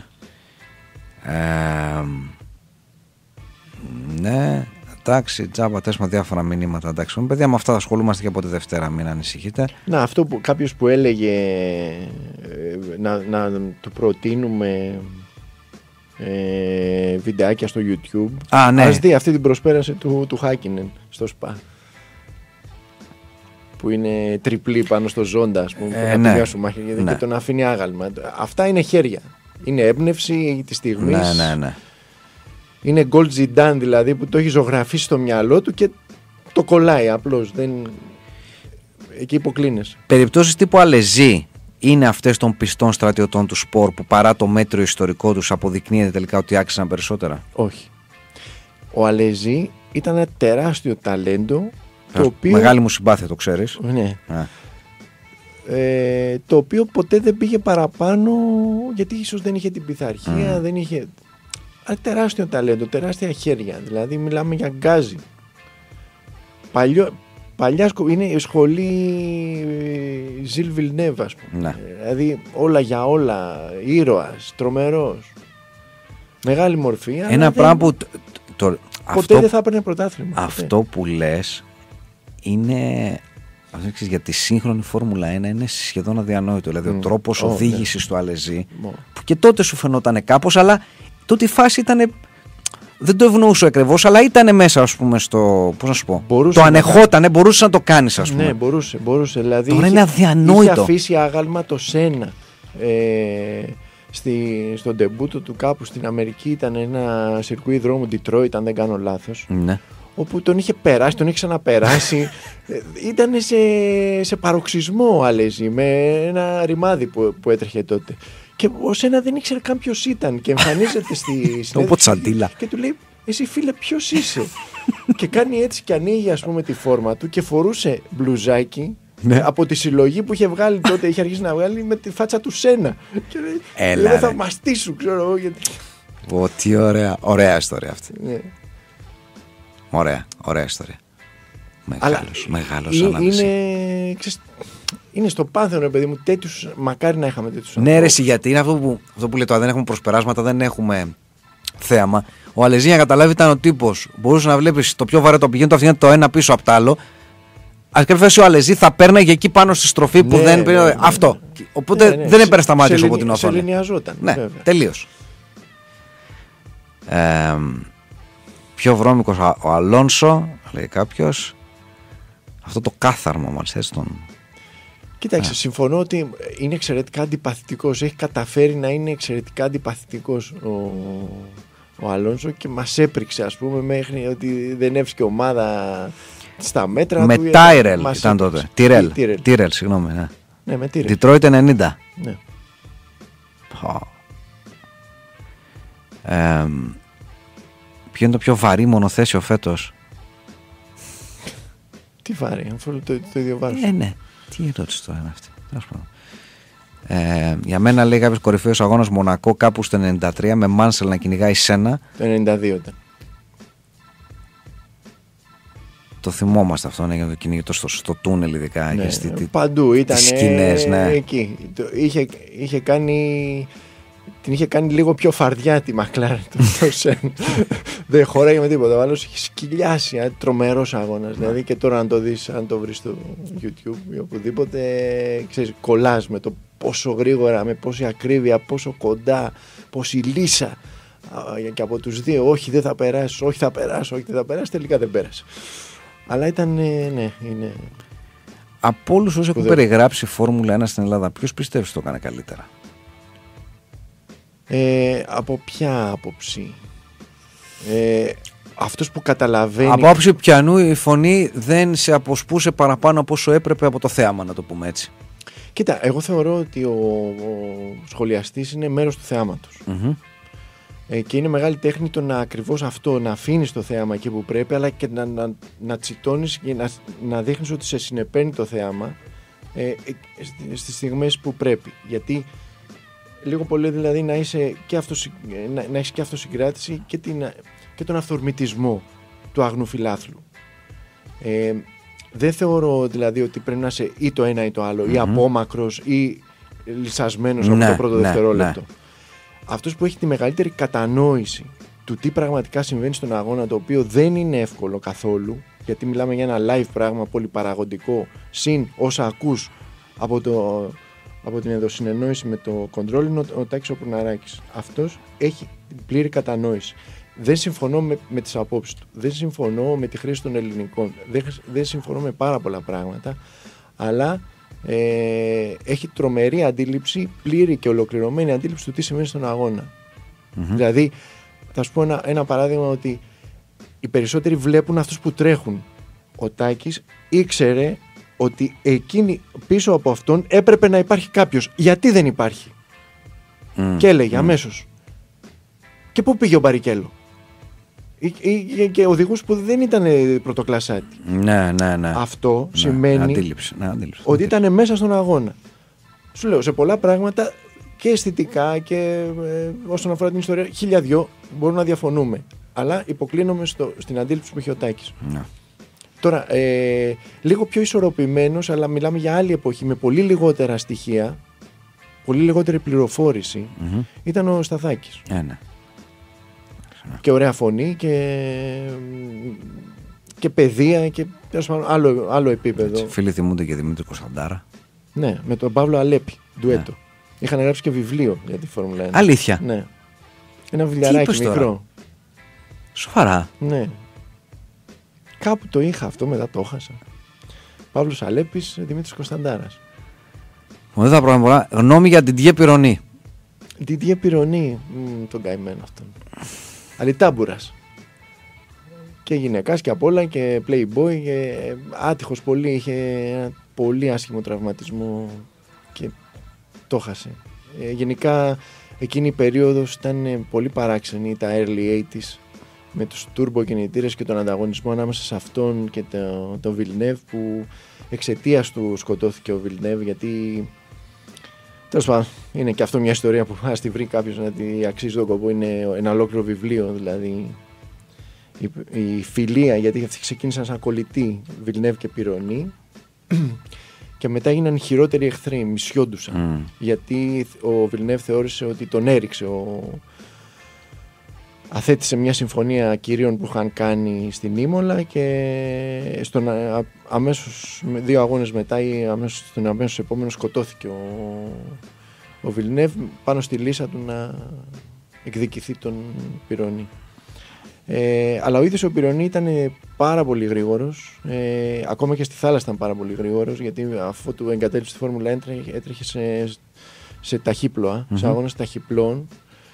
Ναι, εντάξει, τζάμπα τέσμα διάφορα μηνύματα. Εντάξει, παιδιά, με αυτά θα ασχολούμαστε και από τη Δευτέρα, μην ανησυχείτε. Να, αυτό που κάποιος που έλεγε να του προτείνουμε βιντεάκια στο YouTube. Ναι. Ας δει αυτή την προσπέραση του Χάκινεν στο ΣΠΑ. που είναι τριπλή πάνω στο ζώντα, ας πούμε, ναι. και τον αφήνει άγαλμα. Αυτά είναι χέρια. Είναι έμπνευση της στιγμής. Ναι. Είναι γκολ Zidane δηλαδή που το έχει ζωγραφίσει στο μυαλό του και το κολλάει απλώς. Εκεί υποκλίνεσαι. Περιπτώσεις τύπου Αλεζή είναι αυτές των πιστών στρατιωτών του σπορ που παρά το μέτριο ιστορικό τους αποδεικνύεται τελικά ότι άξιζαν περισσότερα? Όχι. Ο Αλεζή ήταν ένα τεράστιο ταλέντο. Μεγάλη μου συμπάθεια, το ξέρεις. Ναι. Το οποίο ποτέ δεν πήγε παραπάνω, γιατί ίσως δεν είχε την πειθαρχία, δεν είχε... τεράστιο ταλέντο, τεράστια χέρια. Δηλαδή μιλάμε για γκάζι. Παλιά είναι η σχολή Ζιλ Βιλνέβ, ας πούμε. Ναι. Δηλαδή όλα για όλα, ήρωας, τρομερός. Μεγάλη μορφή. Ένα πράγμα που... Ποτέ δεν θα έπαιρνε πρωτάθλημα. Αυτό που λες είναι... για τη σύγχρονη Φόρμουλα 1 είναι σχεδόν αδιανόητο. Δηλαδή ο τρόπος οδήγησης του Αλεζή, που και τότε σου φαινόταν κάπως, αλλά τότε η φάση ήταν... Δεν το ευνοούσε ακριβώς, αλλά ήταν μέσα, ας πούμε, στο. Πώς να σου πω. Μπορούσε το ανεχότανε, μπορούσε να το κάνεις, ας πούμε. Ναι, μπορούσε. Δηλαδή, τώρα είναι αδιανόητο. Είχε αφήσει άγαλμα το Σένα. Στον ντεμπούτο του κάπου στην Αμερική ήταν ένα σιρκουί δρόμου Detroit, αν δεν κάνω λάθος. Ναι. Όπου τον είχε περάσει, τον είχε ξαναπεράσει. Ήταν σε παροξισμό, Αλέζη, με ένα ρημάδι που έτρεχε τότε. Και ο Σένα δεν ήξερε καν ποιος ήταν και εμφανίζεται στη συνέντευξη και του λέει, εσύ φίλε ποιος είσαι? Και κάνει έτσι και ανοίγει, ας πούμε, τη φόρμα του και φορούσε μπλουζάκι από τη συλλογή που είχε βγάλει τότε, είχε αρχίσει να βγάλει με τη φάτσα του Σένα. Και λέει, θα μαστίσου, ξέρω εγώ. Τι ωραία ιστορία αυτή. Ναι. Ωραία ιστορία. Μεγάλος ανάλυση. Είναι στο πάνθεο, παιδί μου, τέτοιους, μακάρι να είχαμε τέτοιους. Ναι, ρε, γιατί είναι αυτό που λέει τώρα, δεν έχουμε προσπεράσματα, δεν έχουμε θέαμα. Ο Αλεζή, να καταλάβει, ήταν ο τύπος. Μπορούσε να βλέπεις το πιο βαρετό πηγαίνει το αυτοκίνητο το ένα πίσω απ' το άλλο. Αν κρυφέσει ο Αλεζή, θα πέρναγε εκεί πάνω στη στροφή που δεν πήρε. Αυτό. Οπότε δεν έπαιρνε τα μάτια σου από την οθόνη. Σεληνιαζόταν. Ναι, τελείως. Πιο βρώμικος ο Αλόνσο, λέει κάποιος. Αυτό το κάθαρμα, μάλιστα, έτσι τον. Κοίταξε, συμφωνώ ότι είναι εξαιρετικά αντιπαθητικός. Έχει καταφέρει να είναι εξαιρετικά αντιπαθητικός ο Αλόνσο και μας έπριξε, ας πούμε, μέχρι ότι δεν έβρισκε ομάδα στα μέτρα με του. Με Τάιρελ ήταν τότε. Τίρελ, συγγνώμη. Ναι, με Τίρελ. Detroit 90. Ναι. Ποιο είναι το πιο βαρύ μονοθέσιο φέτος? Τι βαρύ, αφού το ίδιο βάρος. Ναι. Τι ερώτηση τώρα είναι αυτή? Για μένα, λέει κάποιος, κορυφαίος αγώνας Μονακό κάπου στο 93 με Μάνσελ να κυνηγάει Σένα. Το 92 ήταν. Το θυμόμαστε αυτό, ναι, για το κυνηγητό στο τούνελ, ειδικά. Ναι, παντού ήταν. Σκηνές, ναι. Εκεί. Είχε κάνει. Την είχε κάνει λίγο πιο φαρδιά τη Μακλάρεν το Σεν. Δεν χωράει με τίποτα. Ο άλλος είχε σκυλιάσει. Τρομερός αγώνας. Δηλαδή και τώρα, αν το δεις, αν το βρεις στο YouTube ή οπουδήποτε, ξέρεις, κολλάς με το πόσο γρήγορα, με πόση ακρίβεια, πόσο κοντά, πόση λύσα. Και από τους δύο, όχι δεν θα περάσει, όχι θα περάσει, όχι δεν θα περάσει. Τελικά δεν πέρασε. Αλλά ήταν, ναι, είναι. Από όλους όσους έχουν περιγράψει Φόρμουλα 1 στην Ελλάδα, ποιος πιστεύεις το έκανε καλύτερα? Από ποια άποψη? Αυτός που καταλαβαίνει. Από άποψη πιανού η φωνή δεν σε αποσπούσε παραπάνω από όσο έπρεπε από το θέαμα, να το πούμε έτσι. Κοίτα, εγώ θεωρώ ότι ο σχολιαστής είναι μέρος του θεάματος. Και είναι μεγάλη τέχνη το να ακριβώς αυτό, να αφήνεις το θέαμα εκεί που πρέπει, αλλά και να τσιτώνεις και να δείχνεις ότι σε συνεπαίνει το θέαμα στις στιγμές που πρέπει. Γιατί λίγο πολύ, δηλαδή, να έχεις και αυτοσυγκράτηση και τον αυθορμητισμό του αγνού φιλάθλου. Δεν θεωρώ, δηλαδή, ότι πρέπει να είσαι ή το ένα ή το άλλο, ή απόμακρος ή λυσασμένος από το πρώτο δευτερόλεπτο. Αυτός που έχει τη μεγαλύτερη κατανόηση του τι πραγματικά συμβαίνει στον αγώνα, το οποίο δεν είναι εύκολο καθόλου, γιατί μιλάμε για ένα live πράγμα πολυπαραγωγικό, συν όσα ακούς από την ενδοσυνεννόηση με το control, είναι ο Τάκης ο Πουρναράκης. Αυτός έχει πλήρη κατανόηση Δεν συμφωνώ με τις απόψεις του. Δεν συμφωνώ με τη χρήση των ελληνικών. Δεν συμφωνώ με πάρα πολλά πράγματα. Αλλά έχει τρομερή αντίληψη, πλήρη και ολοκληρωμένη αντίληψη του τι σημαίνει στον αγώνα. Δηλαδή, θα σου πω ένα παράδειγμα, ότι οι περισσότεροι βλέπουν αυτούς που τρέχουν. Ο Τάκης ήξερε ότι εκείνη πίσω από αυτόν έπρεπε να υπάρχει κάποιος. Γιατί δεν υπάρχει? Και έλεγε αμέσως. Και πού πήγε ο Μπαρικέλο? Και οδηγούς που δεν ήταν πρωτοκλασσάτη. Ναι. Αυτό σημαίνει αντίληψη. ότι ήταν μέσα στον αγώνα. Σου λέω, σε πολλά πράγματα και αισθητικά και όσον αφορά την ιστορία, 1002 μπορούμε να διαφωνούμε. Αλλά υποκλίνομαι στην αντίληψη που είχε ο Τάκης. Ναι. Τώρα, λίγο πιο ισορροπημένος, αλλά μιλάμε για άλλη εποχή, με πολύ λιγότερα στοιχεία, πολύ λιγότερη πληροφόρηση, ήταν ο Σταθάκης. Ναι. Και ωραία φωνή και παιδεία και άλλο επίπεδο. Έτσι, φίλοι θυμούνται και Δημήτρη Κωνσταντάρα. Ναι, με τον Παύλο Αλέπη, ντουέτο. Ναι. Είχαν γράψει και βιβλίο για τη Φόρμουλα 1. Αλήθεια? Ναι. Ένα βιβλιαράκι μικρό. Τώρα? Σοβαρά? Ναι. Κάπου το είχα αυτό, μετά το έχασα. Παύλος Αλέπης, Δημήτρης Κωνσταντάρας. Δεν θα πρόβλημα. Γνώμη για την Διέ Πυρονή. Την Διέ Πυρονή, τον καημένο αυτόν. Αλιτάμπουρας. Και γυναικάς και απ' όλα και playboy και άτυχος πολύ, είχε ένα πολύ άσχημο τραυματισμό και το χάσε. Γενικά εκείνη η περίοδος ήταν πολύ παράξενη, τα early 80s, με τους turbo κινητήρες και τον ανταγωνισμό ανάμεσα σε αυτόν και τον Villeneuve, που εξαιτίας του σκοτώθηκε ο Villeneuve, γιατί τέλος πάντων είναι και αυτό μια ιστορία που ας τη βρει κάποιος να τη αξίζει τον κόπο, είναι ένα ολόκληρο βιβλίο, δηλαδή η φιλία, γιατί αυτοί ξεκίνησαν σαν κολλητοί, Villeneuve και Πυρονή, και μετά έγιναν χειρότεροι εχθροί, μισιόντουσαν, γιατί ο Villeneuve θεώρησε ότι τον έριξε, αθέτησε μια συμφωνία κυρίων που είχαν κάνει στην Ήμολα, και αμέσως 2 αγώνες μετά ή στον αμέσως επόμενο σκοτώθηκε ο Villeneuve πάνω στη λύσα του να εκδικηθεί τον Πυρονή. Αλλά ο ίδιος ο Πυρονή ήταν πάρα πολύ γρήγορος, ακόμα και στη θάλασσα ήταν πάρα πολύ γρήγορος, γιατί αφού του εγκατέλειψε τη Φόρμουλα έτρεχε σε ταχύπλοα, σε αγώνες ταχυπλών.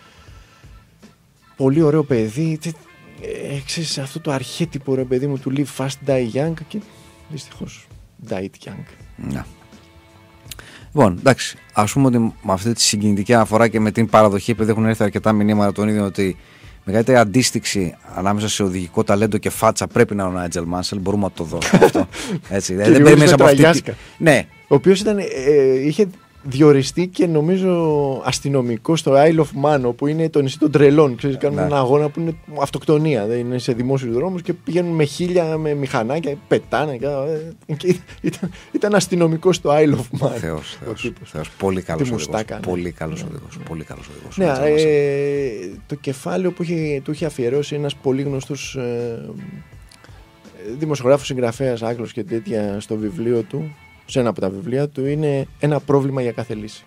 Πολύ ωραίο παιδί, ξέρεις, αυτό το αρχέτυπο, ρε παιδί μου, του live fast die young, και δυστυχώς died young. Να. Λοιπόν, εντάξει, ας πούμε ότι με αυτή τη συγκινητική αναφορά και με την παραδοχή, επειδή έχουν έρθει αρκετά μηνύματα τον ίδιο, ότι μεγαλύτερη αντίστοιξη ανάμεσα σε οδηγικό ταλέντο και φάτσα πρέπει να είναι ο Νάιτζελ Μάνσελ, μπορούμε να το δώσουμε αυτό. Έτσι, δεν περιμένεις από αυτή. Ναι. Ο οποίος είχε διοριστεί και νομίζω αστυνομικό στο Isle of Man, που είναι το νησί των τρελών. Ξέρεις, κάνουν ένα αγώνα που είναι αυτοκτονία. Δεν είναι σε δημόσιους δρόμους και πηγαίνουν με 1000 με μηχανάκια, πετάνε. Ήταν αστυνομικό στο Isle of Man. Θεός. Πολύ καλός οδηγός. Πολύ καλός οδηγός. Ναι, το κεφάλαιο που του είχε αφιερώσει ένας πολύ γνωστός δημοσιογράφος, συγγραφέας, Άγγλος και τέτοια, στο βιβλίο του, σε ένα από τα βιβλία του, είναι ένα πρόβλημα για κάθε λύση.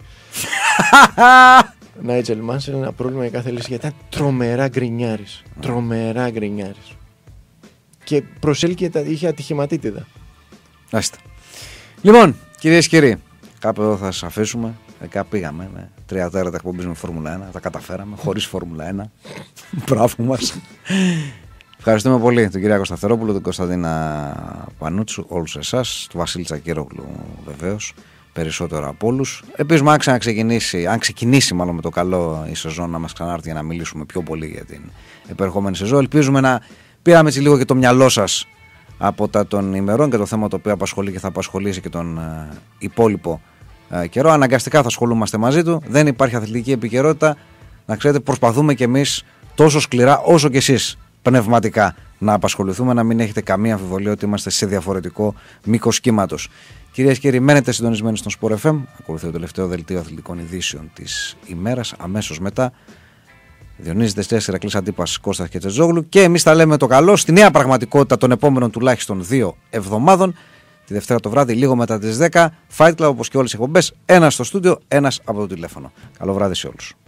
Νάιτζελ Μάνσελ, ένα πρόβλημα για κάθε λύση, γιατί ήταν τρομερά γκρινιάρης. Τρομερά γκρινιάρης. Και προσέλκυε, είχε ατυχηματίτιδα. Άστε. Λοιπόν, κυρίες και κύριοι, κάπου εδώ θα σας αφήσουμε. Κάπου πήγαμε με 3 τέταρτα εκπομπής με Φόρμουλα 1. Τα καταφέραμε χωρίς Φόρμουλα 1. Μπράβο μας. Ευχαριστούμε πολύ τον Κυριάκο Σταθερόπουλο, τον Κωνσταντίνα Πανούτσου, όλους εσάς, τον Βασίλη Τσακύρογλου βεβαίως, περισσότερο από όλους. Ελπίζουμε αν ξεκινήσει μάλλον με το καλό η σεζόν, να μας ξανάρθει για να μιλήσουμε πιο πολύ για την επερχόμενη σεζόν. Ελπίζουμε να πήραμε έτσι λίγο και το μυαλό σας από τα των ημερών και το θέμα το οποίο απασχολεί και θα απασχολήσει και τον υπόλοιπο καιρό. Αναγκαστικά θα ασχολούμαστε μαζί του. Δεν υπάρχει αθλητική επικαιρότητα. Να ξέρετε, προσπαθούμε κι εμείς τόσο σκληρά όσο κι εσείς πνευματικά να απασχοληθούμε, να μην έχετε καμία αμφιβολία ότι είμαστε σε διαφορετικό μήκος κύματος. Κυρίες και κύριοι, μένετε συντονισμένοι στον Sport FM. Ακολουθεί το τελευταίο δελτίο αθλητικών ειδήσεων της ημέρας. Αμέσως μετά, Διονύσης Δεστέας, Ηρακλής Αντίπας, Κώστας Κετσετζόγλου. Και εμείς τα λέμε το καλό στη νέα πραγματικότητα των επόμενων τουλάχιστον 2 εβδομάδων. Τη Δευτέρα το βράδυ, λίγο μετά τις 10. Fight Club, όπως και όλες οι εκπομπές. Ένας στο στούντιο, ένας από το τηλέφωνο. Καλό βράδυ σε όλους.